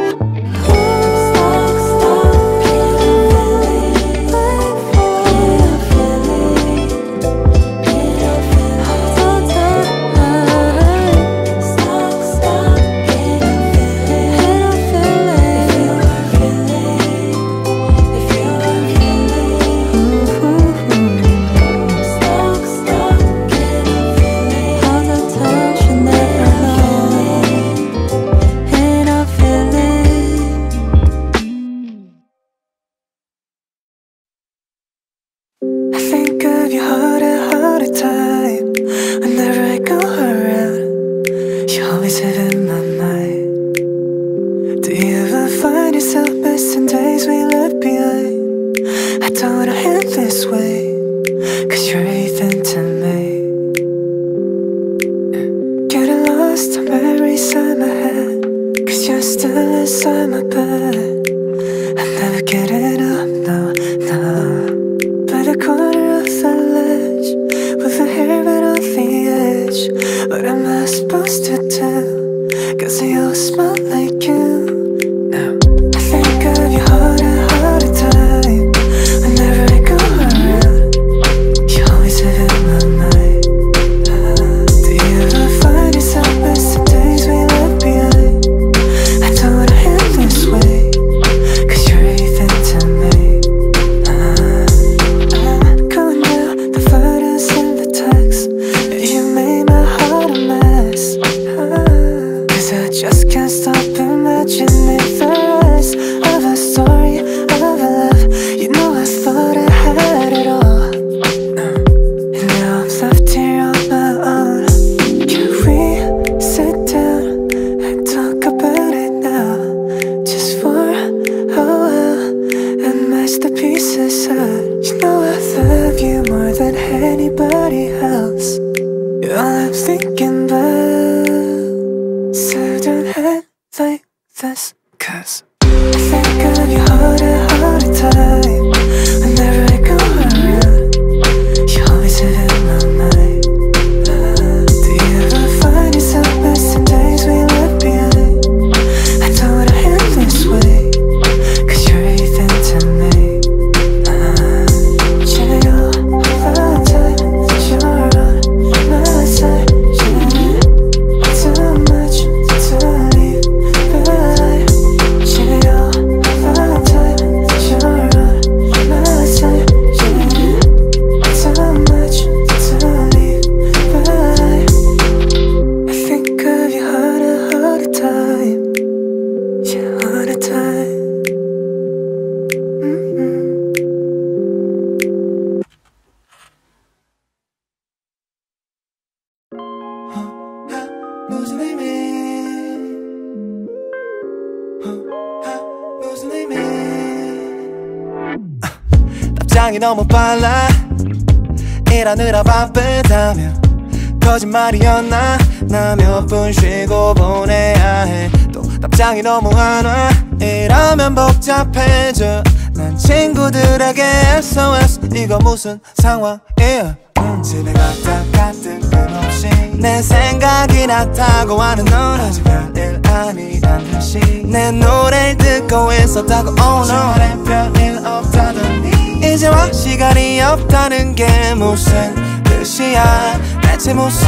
답장이 너무 빨라 일하느라 바쁘다면 거짓말이었나 나 몇 분 쉬고 보내야 해 또 답장이 너무 안 와 이러면 복잡해져 난 친구들에게 에스오에스 이거 무슨 상황이야 음, 집에 갔다가 뜬금없이 내 생각이 났다고 하는 넌 아직 별일 아니란 듯이 내 노래를 듣고 있었다고 oh no 전에 별일 없다더니 이제와 시간이 없다는 게 무슨 뜻이야 대체 무슨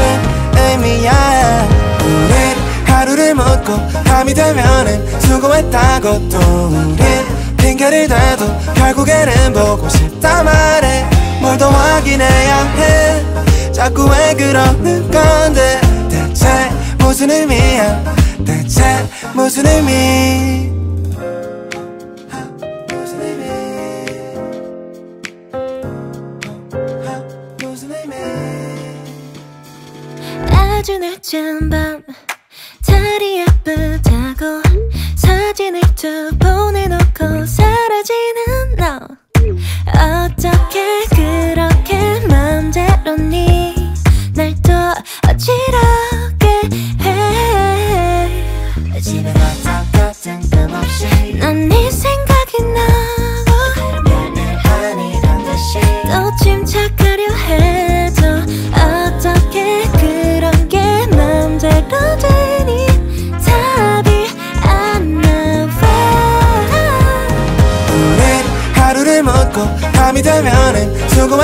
의미야 우린 하루를 묻고 밤이 되면은 수고했다고 또 우린 핑계를 대도 결국에는 보고 싶단 말해 뭘 더 확인해야 해 자꾸 왜 그러는 건데 대체 무슨 의미야 대체 무슨 의미 아주 늦은 밤 달이 예쁘다고 사진을 쭉 보내놓고 사라지는 너 어떻게 그렇게 맘대로니 날 또 어지럽게 해 집에 갔다가 뜬금없이 난 네 생각이 나고 그런 별일 아니란 듯이 또 침착하려 해도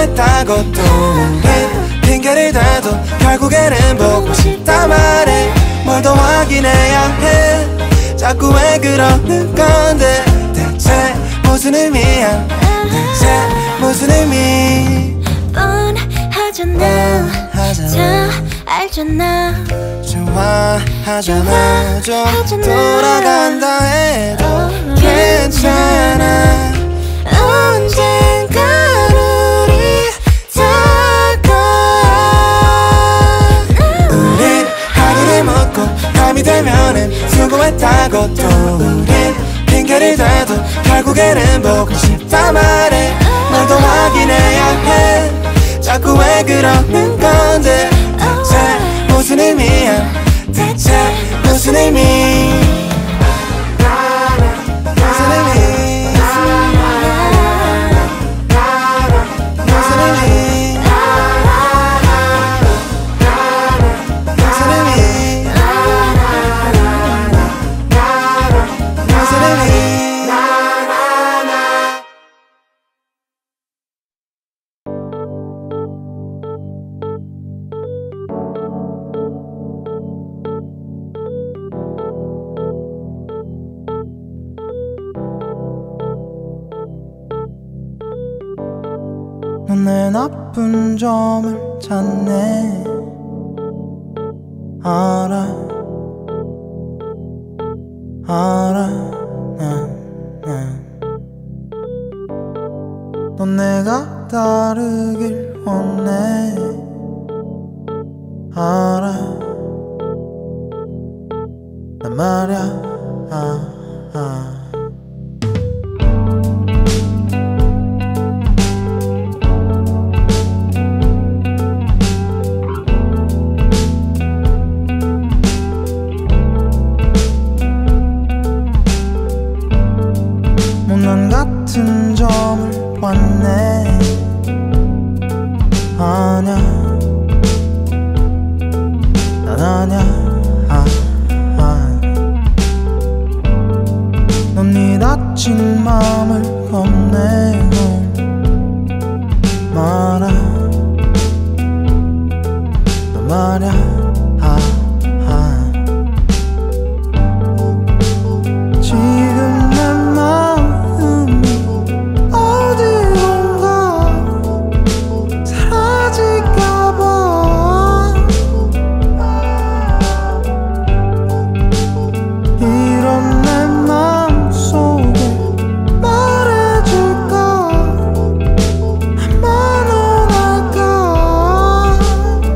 수고했다고 또 우린 핑계를 대도 결국에는 보고 싶단 말해. 뭘 더 확인해야 해. 자꾸 왜 그러는 건데 대체 무슨 의미야. 대체 무슨 의미. 뻔하잖아 다 알잖아 좋아하잖아. 좀 돌아간다 해도 괜찮아. 언젠간 우리 닿을 거야. 우린 하루를 묻고 밤이 되면은 수고했다고 또 우린 핑계를 대도 결국에는 보고 싶단 말해. 뭘 더 확인해야 해. 자꾸 왜 그러는 건데 대체 무슨 의미야. 대체 무슨 의미. 무슨 의미. 무슨 의미. 무슨 의미. 무슨 의미. 넌 내 나쁜 점을 찾네. 알아 알아 난, 난. 넌 내가 다르길 원해. 알아 난 말야 아, 아. 못난 같은 점을 봤네. 아냐 난 아냐 아, 아. 넌 네 다친 맘을 건네고 말아 너 말야 아, 아. 지금 내 마음이 어디론가 사라질까봐. 이런 내 마음속에 말해줄까. 한번 원할까.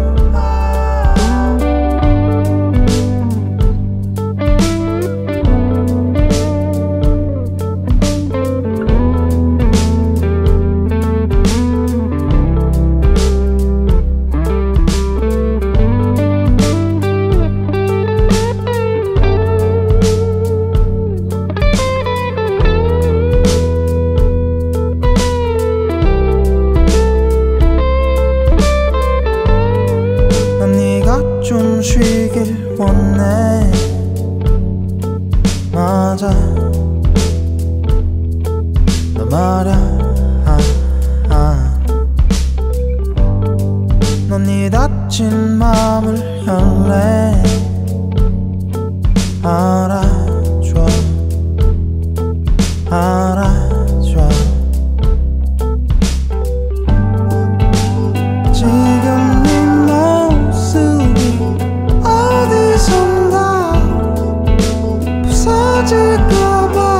난 네가 좀 쉬길 원해. 맞아 너 말야 아, 아. 넌 네 다친 맘을 열래. 알아줘 알아줘. 지금 네 모습이 어디선가 부서질까봐.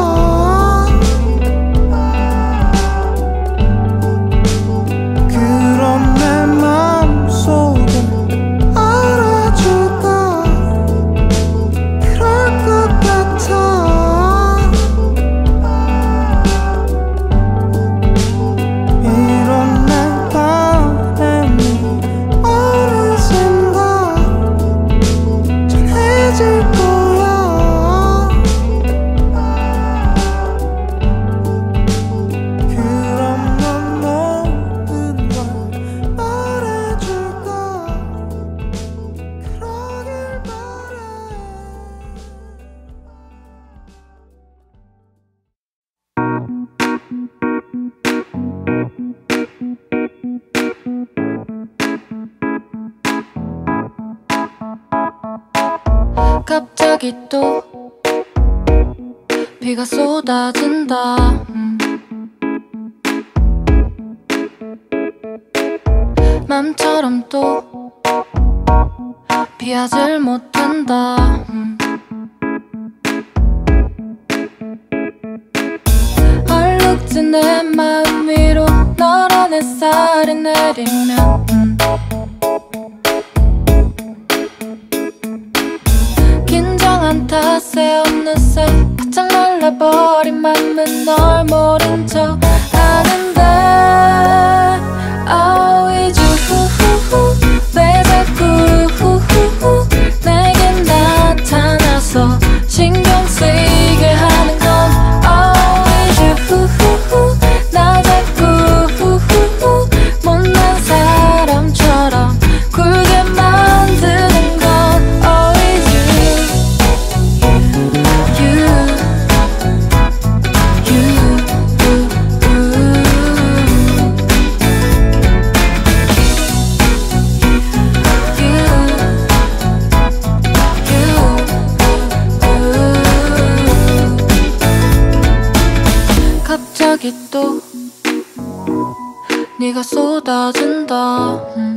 그런 내 맘속을 알아줄까. 그럴 것 같아. 갑자기 또 비가 쏟아진다. 음. 맘처럼 또 피하질 못한다. 음. 얼룩진 내 마음 위로 너란 햇살이 내리면 음. 긴장한 탓에 어느새 바짝 말라버린 맘은 널 모른 척 하는데 Always you 후후후 왜 자꾸 후후후 내게 나타나서 신경 쓰이게 하는 건 Always you 후후후 나 자꾸 후후후 못난 사람처럼 굴게 만드는 건 Always you You You 갑자기 또 네가 쏟아진다. 음.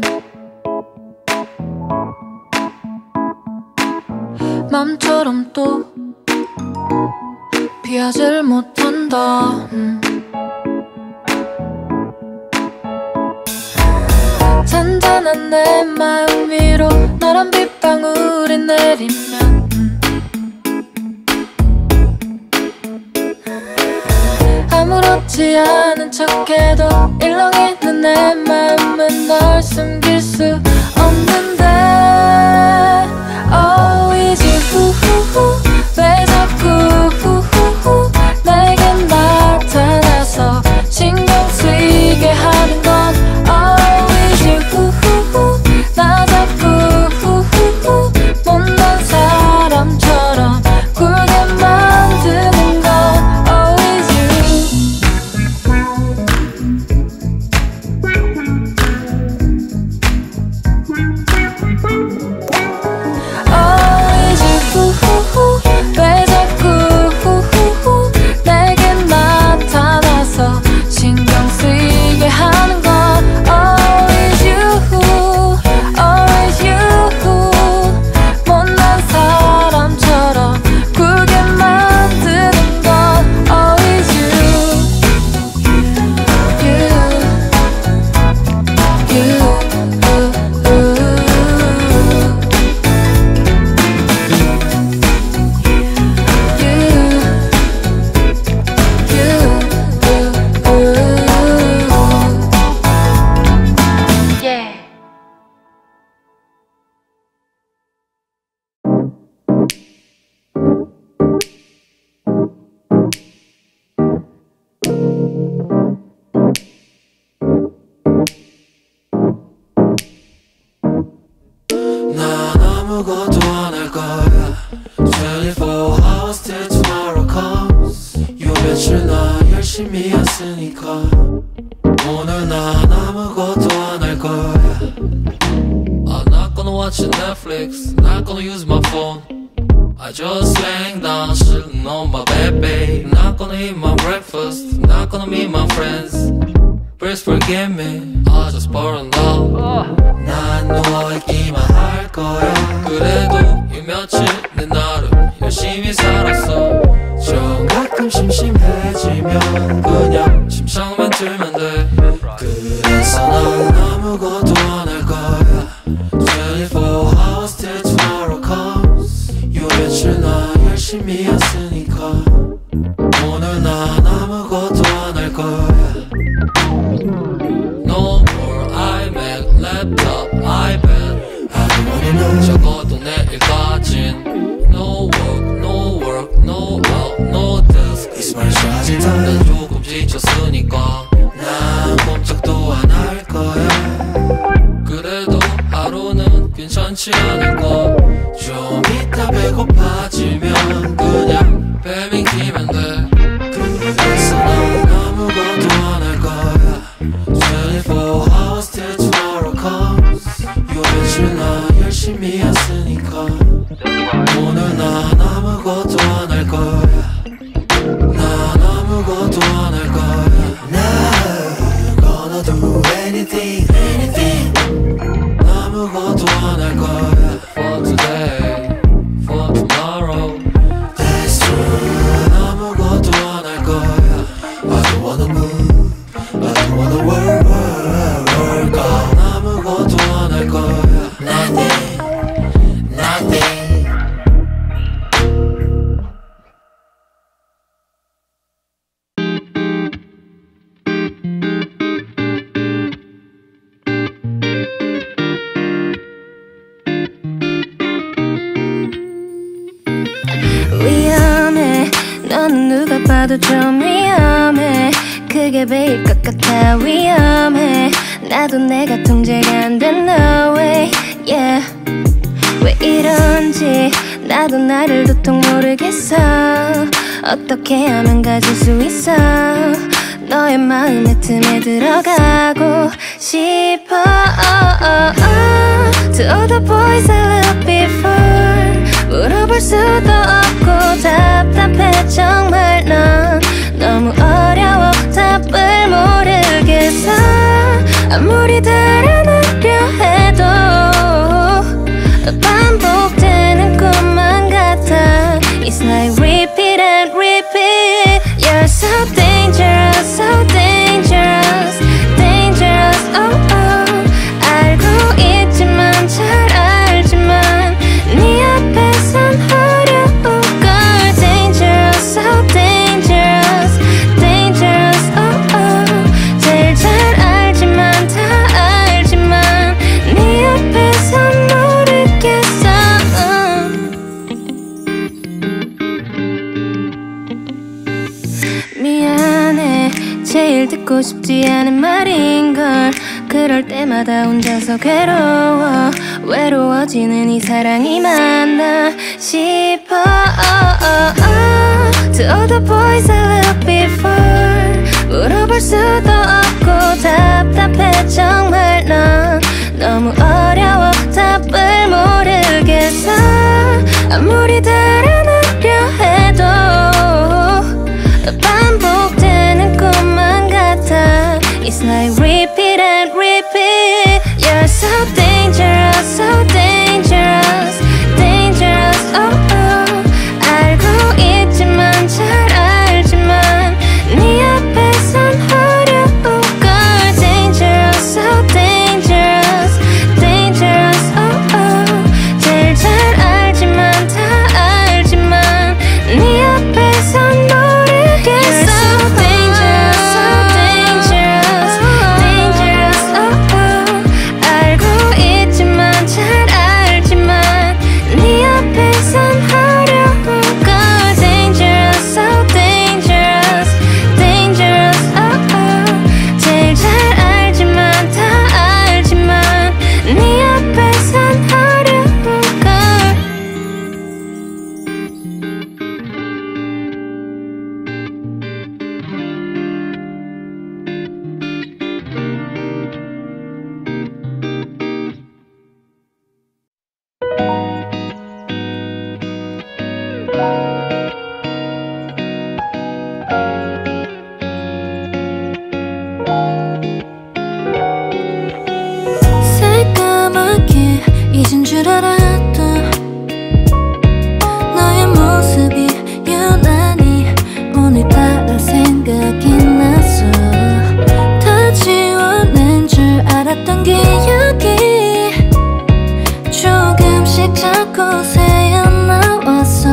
맘처럼 또 피하질 못한다. 음. 잔잔한 내 마음 위로 너란 빗방울이 내리면 음. 아무렇지 않은 척해도 일렁이는 내 마음은 널 숨길 수 없는데 Always you 후후후 왜 자꾸 후후후 내게 나타나서 신경 쓰이게 하는 건 Always you 후후후 나 자꾸 후후후 못난 사람처럼 굴게 만드는 건 Always you Always you 후후후 왜 자꾸 후후후 내게 나타나서 신경 쓰이게 하는 건 Always you Always you 못난 사람처럼 굴게 만드는 건 Always you You You Yeah. 난 아무것도 안 할 거야 twenty-four hours till tomorrow comes 요 며칠 나 열심히 했으니까 오늘 난 아무것도 안 할 거야 I'm not gonna watch Netflix Not gonna use my phone I just laying down chilling on my bed babe Not gonna eat my breakfast Not gonna meet my friends Please forgive me I just burned out 난 누워있기만 할 거야 그래도 이 며칠 내 나름 열심히 살았어 좀 가끔 심심해지면 그냥 심장만 들면 돼 그래서 난 아무것도 안 할 거야 twenty-four hours till tomorrow comes 요 며칠 나 열심히 했으니까 오늘 난 아무것도 안 할 거야 No more iMac, laptop, iPad 적어도 내일까진 No work, no work, no out, no desk 난 조금 지쳤으니까 난 꼼짝도 안 할 거야 그래도 하루는 괜찮지 않을까 좀 이따 배고파지면 그냥 배민기면 돼 그래서 난 아무것도 안 할 거야 twenty-four hours till tomorrow comes 요 며칠 나 열심히 했으니까 오늘 너도 좀 위험해. 그게 베일 것 같아 위험해. 나도 내가 통제가 안 돼 no way yeah. 왜 이런지 나도 나를 도통 모르겠어. 어떻게 하면 가질 수 있어. 너의 마음의 틈에 들어가고 싶어 oh, oh, oh. To all the boys I loved before 물어볼 수도 없고 답답해 정말 넌 너무 어려워 답을 모르겠어. 아무리 달아나려 해도 반복되는 꿈만 같아. It's like repeat and repeat. You're so dangerous, so dangerous, dangerous oh oh. 알고 있지만 잘 알지만 네 앞에선 어려운 걸. Dangerous, so dangerous, dangerous oh oh. 제일 잘 알지만 다 알지만 네 앞에선 모르겠어 미안해 제일 듣고 싶지 않은 말인걸. 그럴 때마다 혼자서 괴로워. 외로워지는 이 사랑이 맞나 싶어 oh, oh, oh. To all the boys I loved before 물어볼 수도 없고 답답해 정말 넌 너무 어려워 답을 모르겠어. 아무리 달아나려 해도 반복되는 꿈만 같아. It's like repeat and repeat. You're so dangerous, so dangerous, dangerous oh oh. 알고 있지만 잘 알지만 네 앞에선 어려운 걸. Dangerous, so dangerous, dangerous oh oh. 제일 잘 알지만 다 알지만 네 앞에선 모르겠어. 새까맣게 잊은 줄 알았다. 너의 모습이 유난히 오늘 따라 생각이 났어. 다 지워낸 줄 알았던 기억이 조금씩 자꾸 새어나왔어.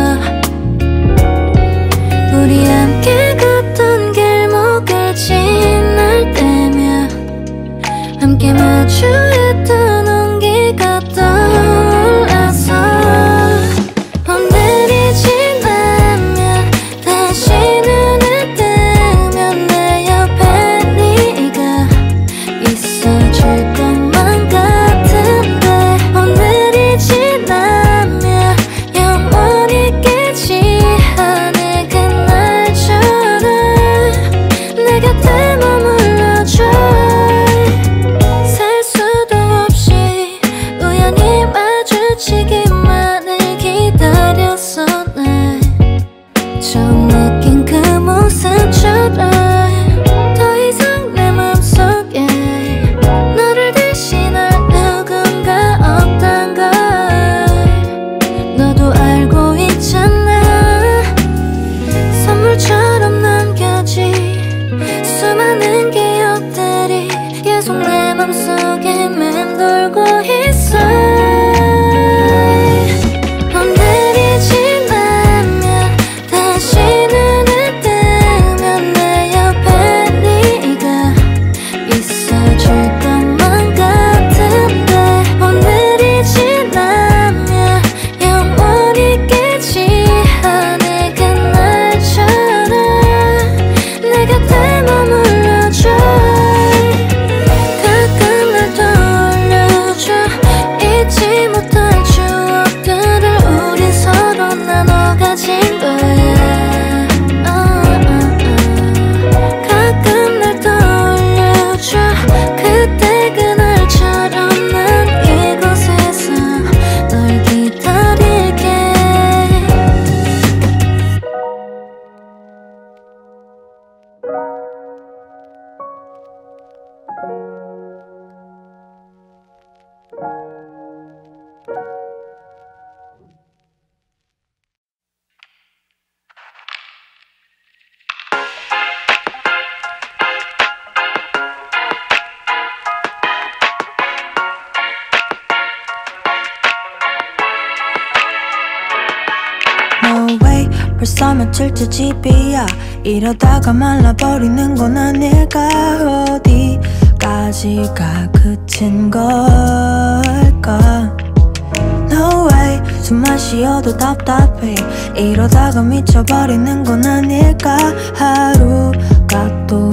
우리 함께 걷던 길목을 지날 때면 함께 마주했던 온기가 떠올라. No way 벌써 며칠째 집이야. 이러다가 말라버리는 건 아닐까. 어디까지가 그친 걸까. No way 숨만 쉬어도 답답해. 이러다가 미쳐버리는 건 아닐까. 하루가 또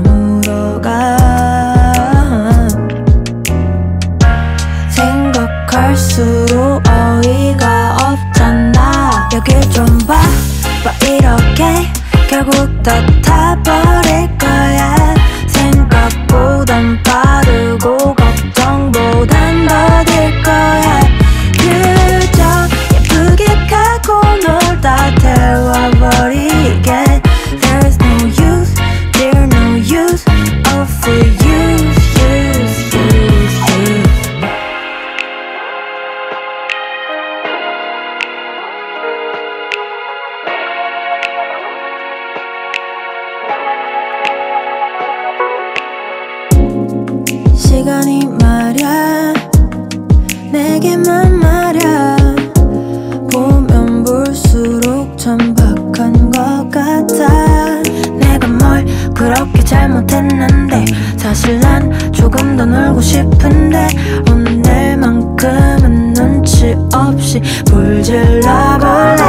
저물어가. 생각할수록 어이가 없잖아. 여길 좀 봐, 봐 이렇게 결국 다 타버릴 거야. 생각보단 빠르고 걱정보단 더딜 거야. 그저 예쁘게 가고 놀다 태워버리게. There's no use, there's no use, all for use, use, use, use. 시간이 말야 내게만 말야. 보면 볼수록 천박한 것 같아. 내가 뭘 그렇게 잘못했는데. 사실 난 조금 더 놀고 싶은데. 오늘만큼은 눈치 없이 불질러볼래.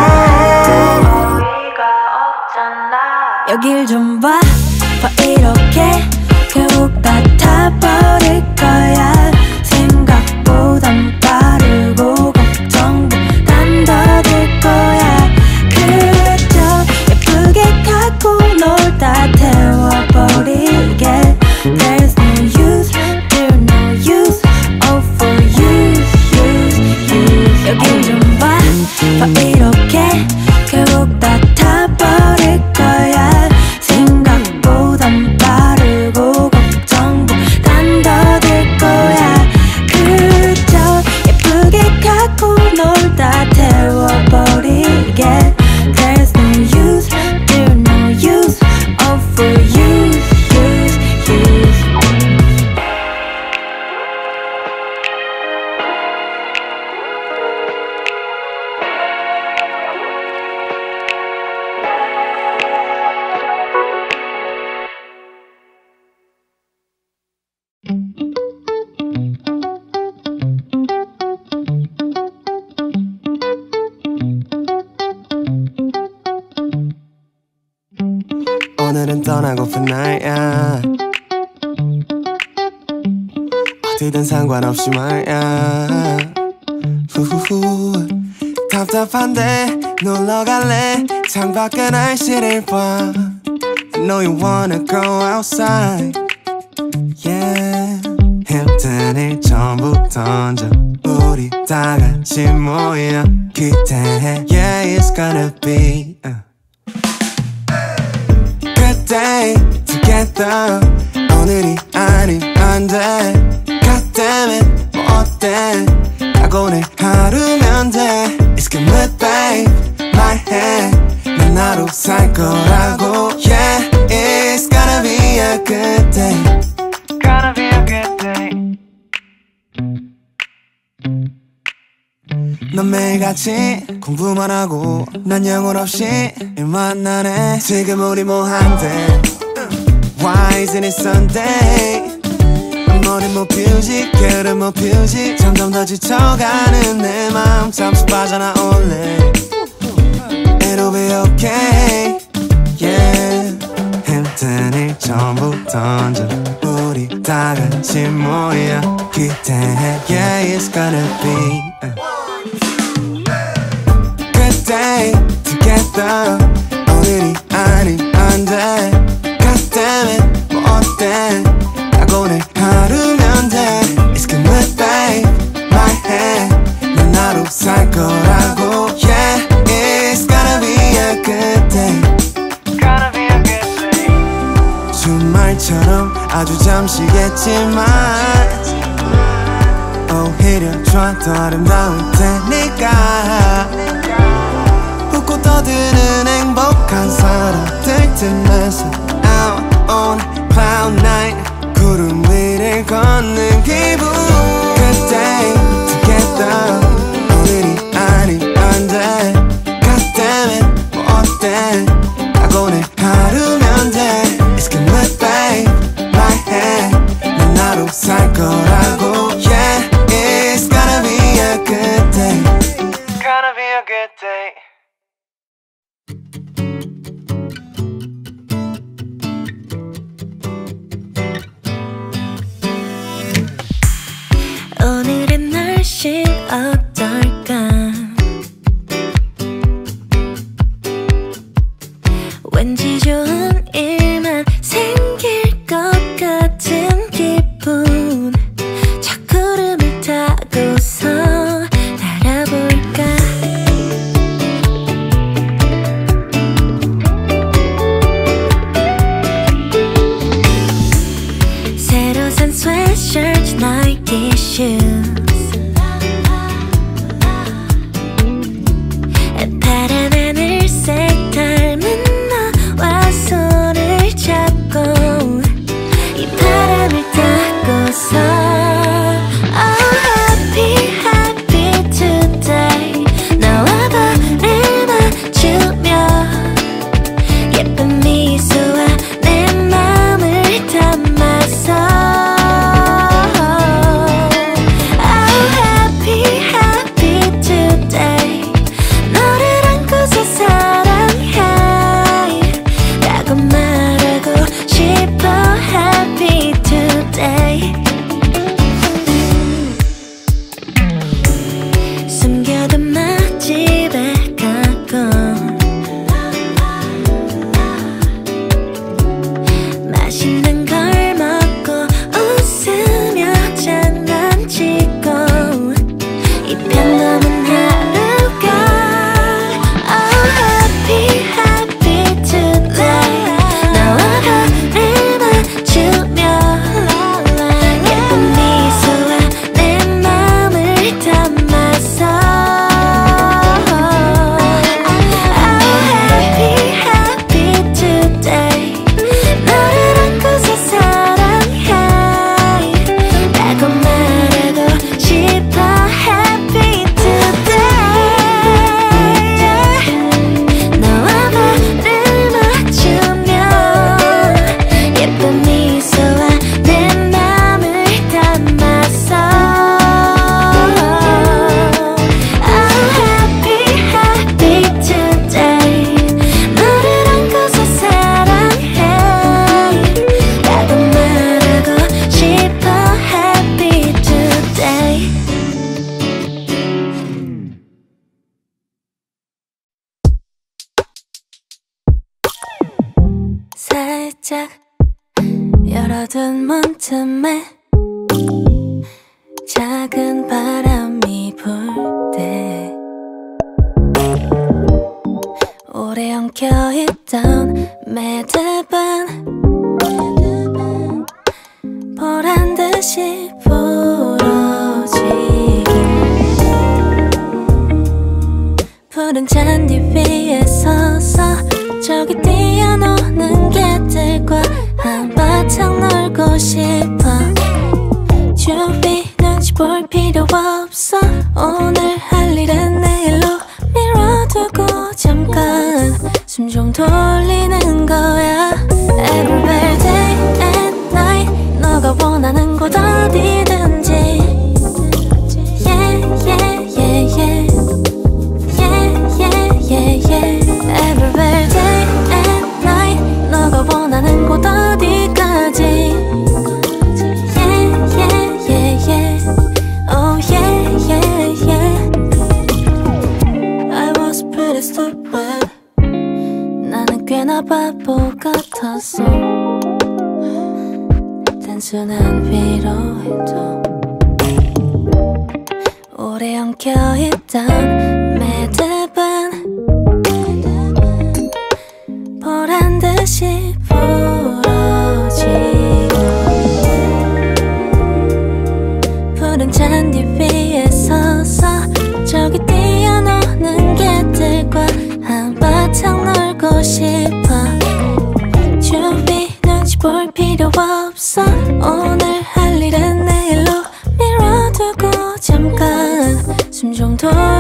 여길 좀 봐, 봐 이렇게 결국 다 타버릴 거야. 생각보단 빠르고 걱정보단 더딜 거야. 그저 예쁘게 가고 놀다 태워버리게. There's no use, there's no use, all for use, use, use. 여길 좀 봐, 봐 이렇게 결국 다 타버릴 거야. 생각보단 빠르고 걱정보단 더딜 거야. 그저 예쁘게 가고 놀다 태워버리게. There's no use, there's no use, all for use, use, use. 오늘은 떠나고픈 날야. 어디든 상관없이 말야. 후후후 답답한데 놀러 갈래. 창밖의 날씨를 봐. I know you wanna go outside. Yeah. 힐튼을 전부 던져 우리 다 같이 모여 기대해. Yeah, it's gonna be uh. Good day together. 오늘이 아니면 안 돼. God damn it 뭐 어때. 딱 오늘 하루면 돼. It's good mood babe 말해. 난 하루 살 거라고. Yeah, it's gonna be a good day. Gonna be a good day. 넌 매일같이 공부만 하고 난 영혼 없이 일만 하네. 지금 우리 뭐 한대. Why isn't it Sunday. 머리 못 피우지 게으름 못 피우지. 점점 더 지쳐가는 내 맘 잠시 빠져나올래. It'll be okay. Yeah. 힐튼을 전부 던져 우리 다 같이 모여 기대해. Yeah, it's gonna be uh. Good day together. 오늘이 아니면 안 돼. God damn it 뭐 어때. 딱 오늘 하루면 돼. It's good mood babe 말해. 난 하루 살 거라고. Yeah, it's gonna be a good day. Gonna be a good day. 주말처럼 아주 잠시겠지만 오히려 좋아 더 아름다울 테니까. 웃고 떠드는 행복한 사람들 틈에서 out on cloud nine. 구름 위를 걷는 기분. Good day together. 오늘이 아니면 안 돼. God damn it 대신 어떨까? 왠지 좋은 일만 생길 것 같은 기분. 저 구름을 타고서 날아볼까? 새로 산 sweatshirt, Nike shoes. 파란 하늘색 닮은 너와 손을 잡고 이 바람을 타고서 Oh happy happy today. 너와 발을 맞추며 예쁜 미소와 내 맘을 담아서 Oh happy happy today. 너를 안고서 사랑해 라고 말하고 싶어 happy today. 숨겨둔 맛집에 가고 맛있는 걸 먹고 웃으며 장난치고 이 평범한 하루가 Oh happy happy today. 너와 발을 맞추며 예쁜 미소와 내 맘을 담아서 Oh happy happy today. 너를 안고서 사랑해 라고 말하고 싶어 happy today. 너와 발을 맞추며 예쁜 미소와 내 맘을 담아서 Oh happy happy today. 너를 안고서 사랑해 라고 말하고 싶어 happy today. 살짝 열어둔 문틈에 작은 바람이 불 때 오래 엉켜있던 매듭은 보란듯이 부러지고 푸른 잔디 위에 서서 저기 뛰어노는 개들과 한바탕 놀고 싶어. 주위 눈치 볼 필요 없어. 오늘 할 일은 내일로 미뤄두고 잠깐 숨 좀 돌리는 거야. Every day and night 너가 원하는 곳 어디든지 Yeah yeah yeah yeah Yeah yeah yeah yeah. Every day and night 너가 원하는 곳 어디까지 Yeah yeah yeah yeah Oh yeah yeah yeah. I was pretty stupid. 나는 꽤나 바보 같았어. 단순한 위로에도 오래 엉켜있던 매듭은 보란듯이 부러지고 푸른 잔디 위에 서서 저기 뛰어노는 개들과 한바탕 놀고 싶어. 주위 눈치 볼 필요 없어. 오늘 할 일은 내일로 미뤄두고 잠깐 숨 좀 돌려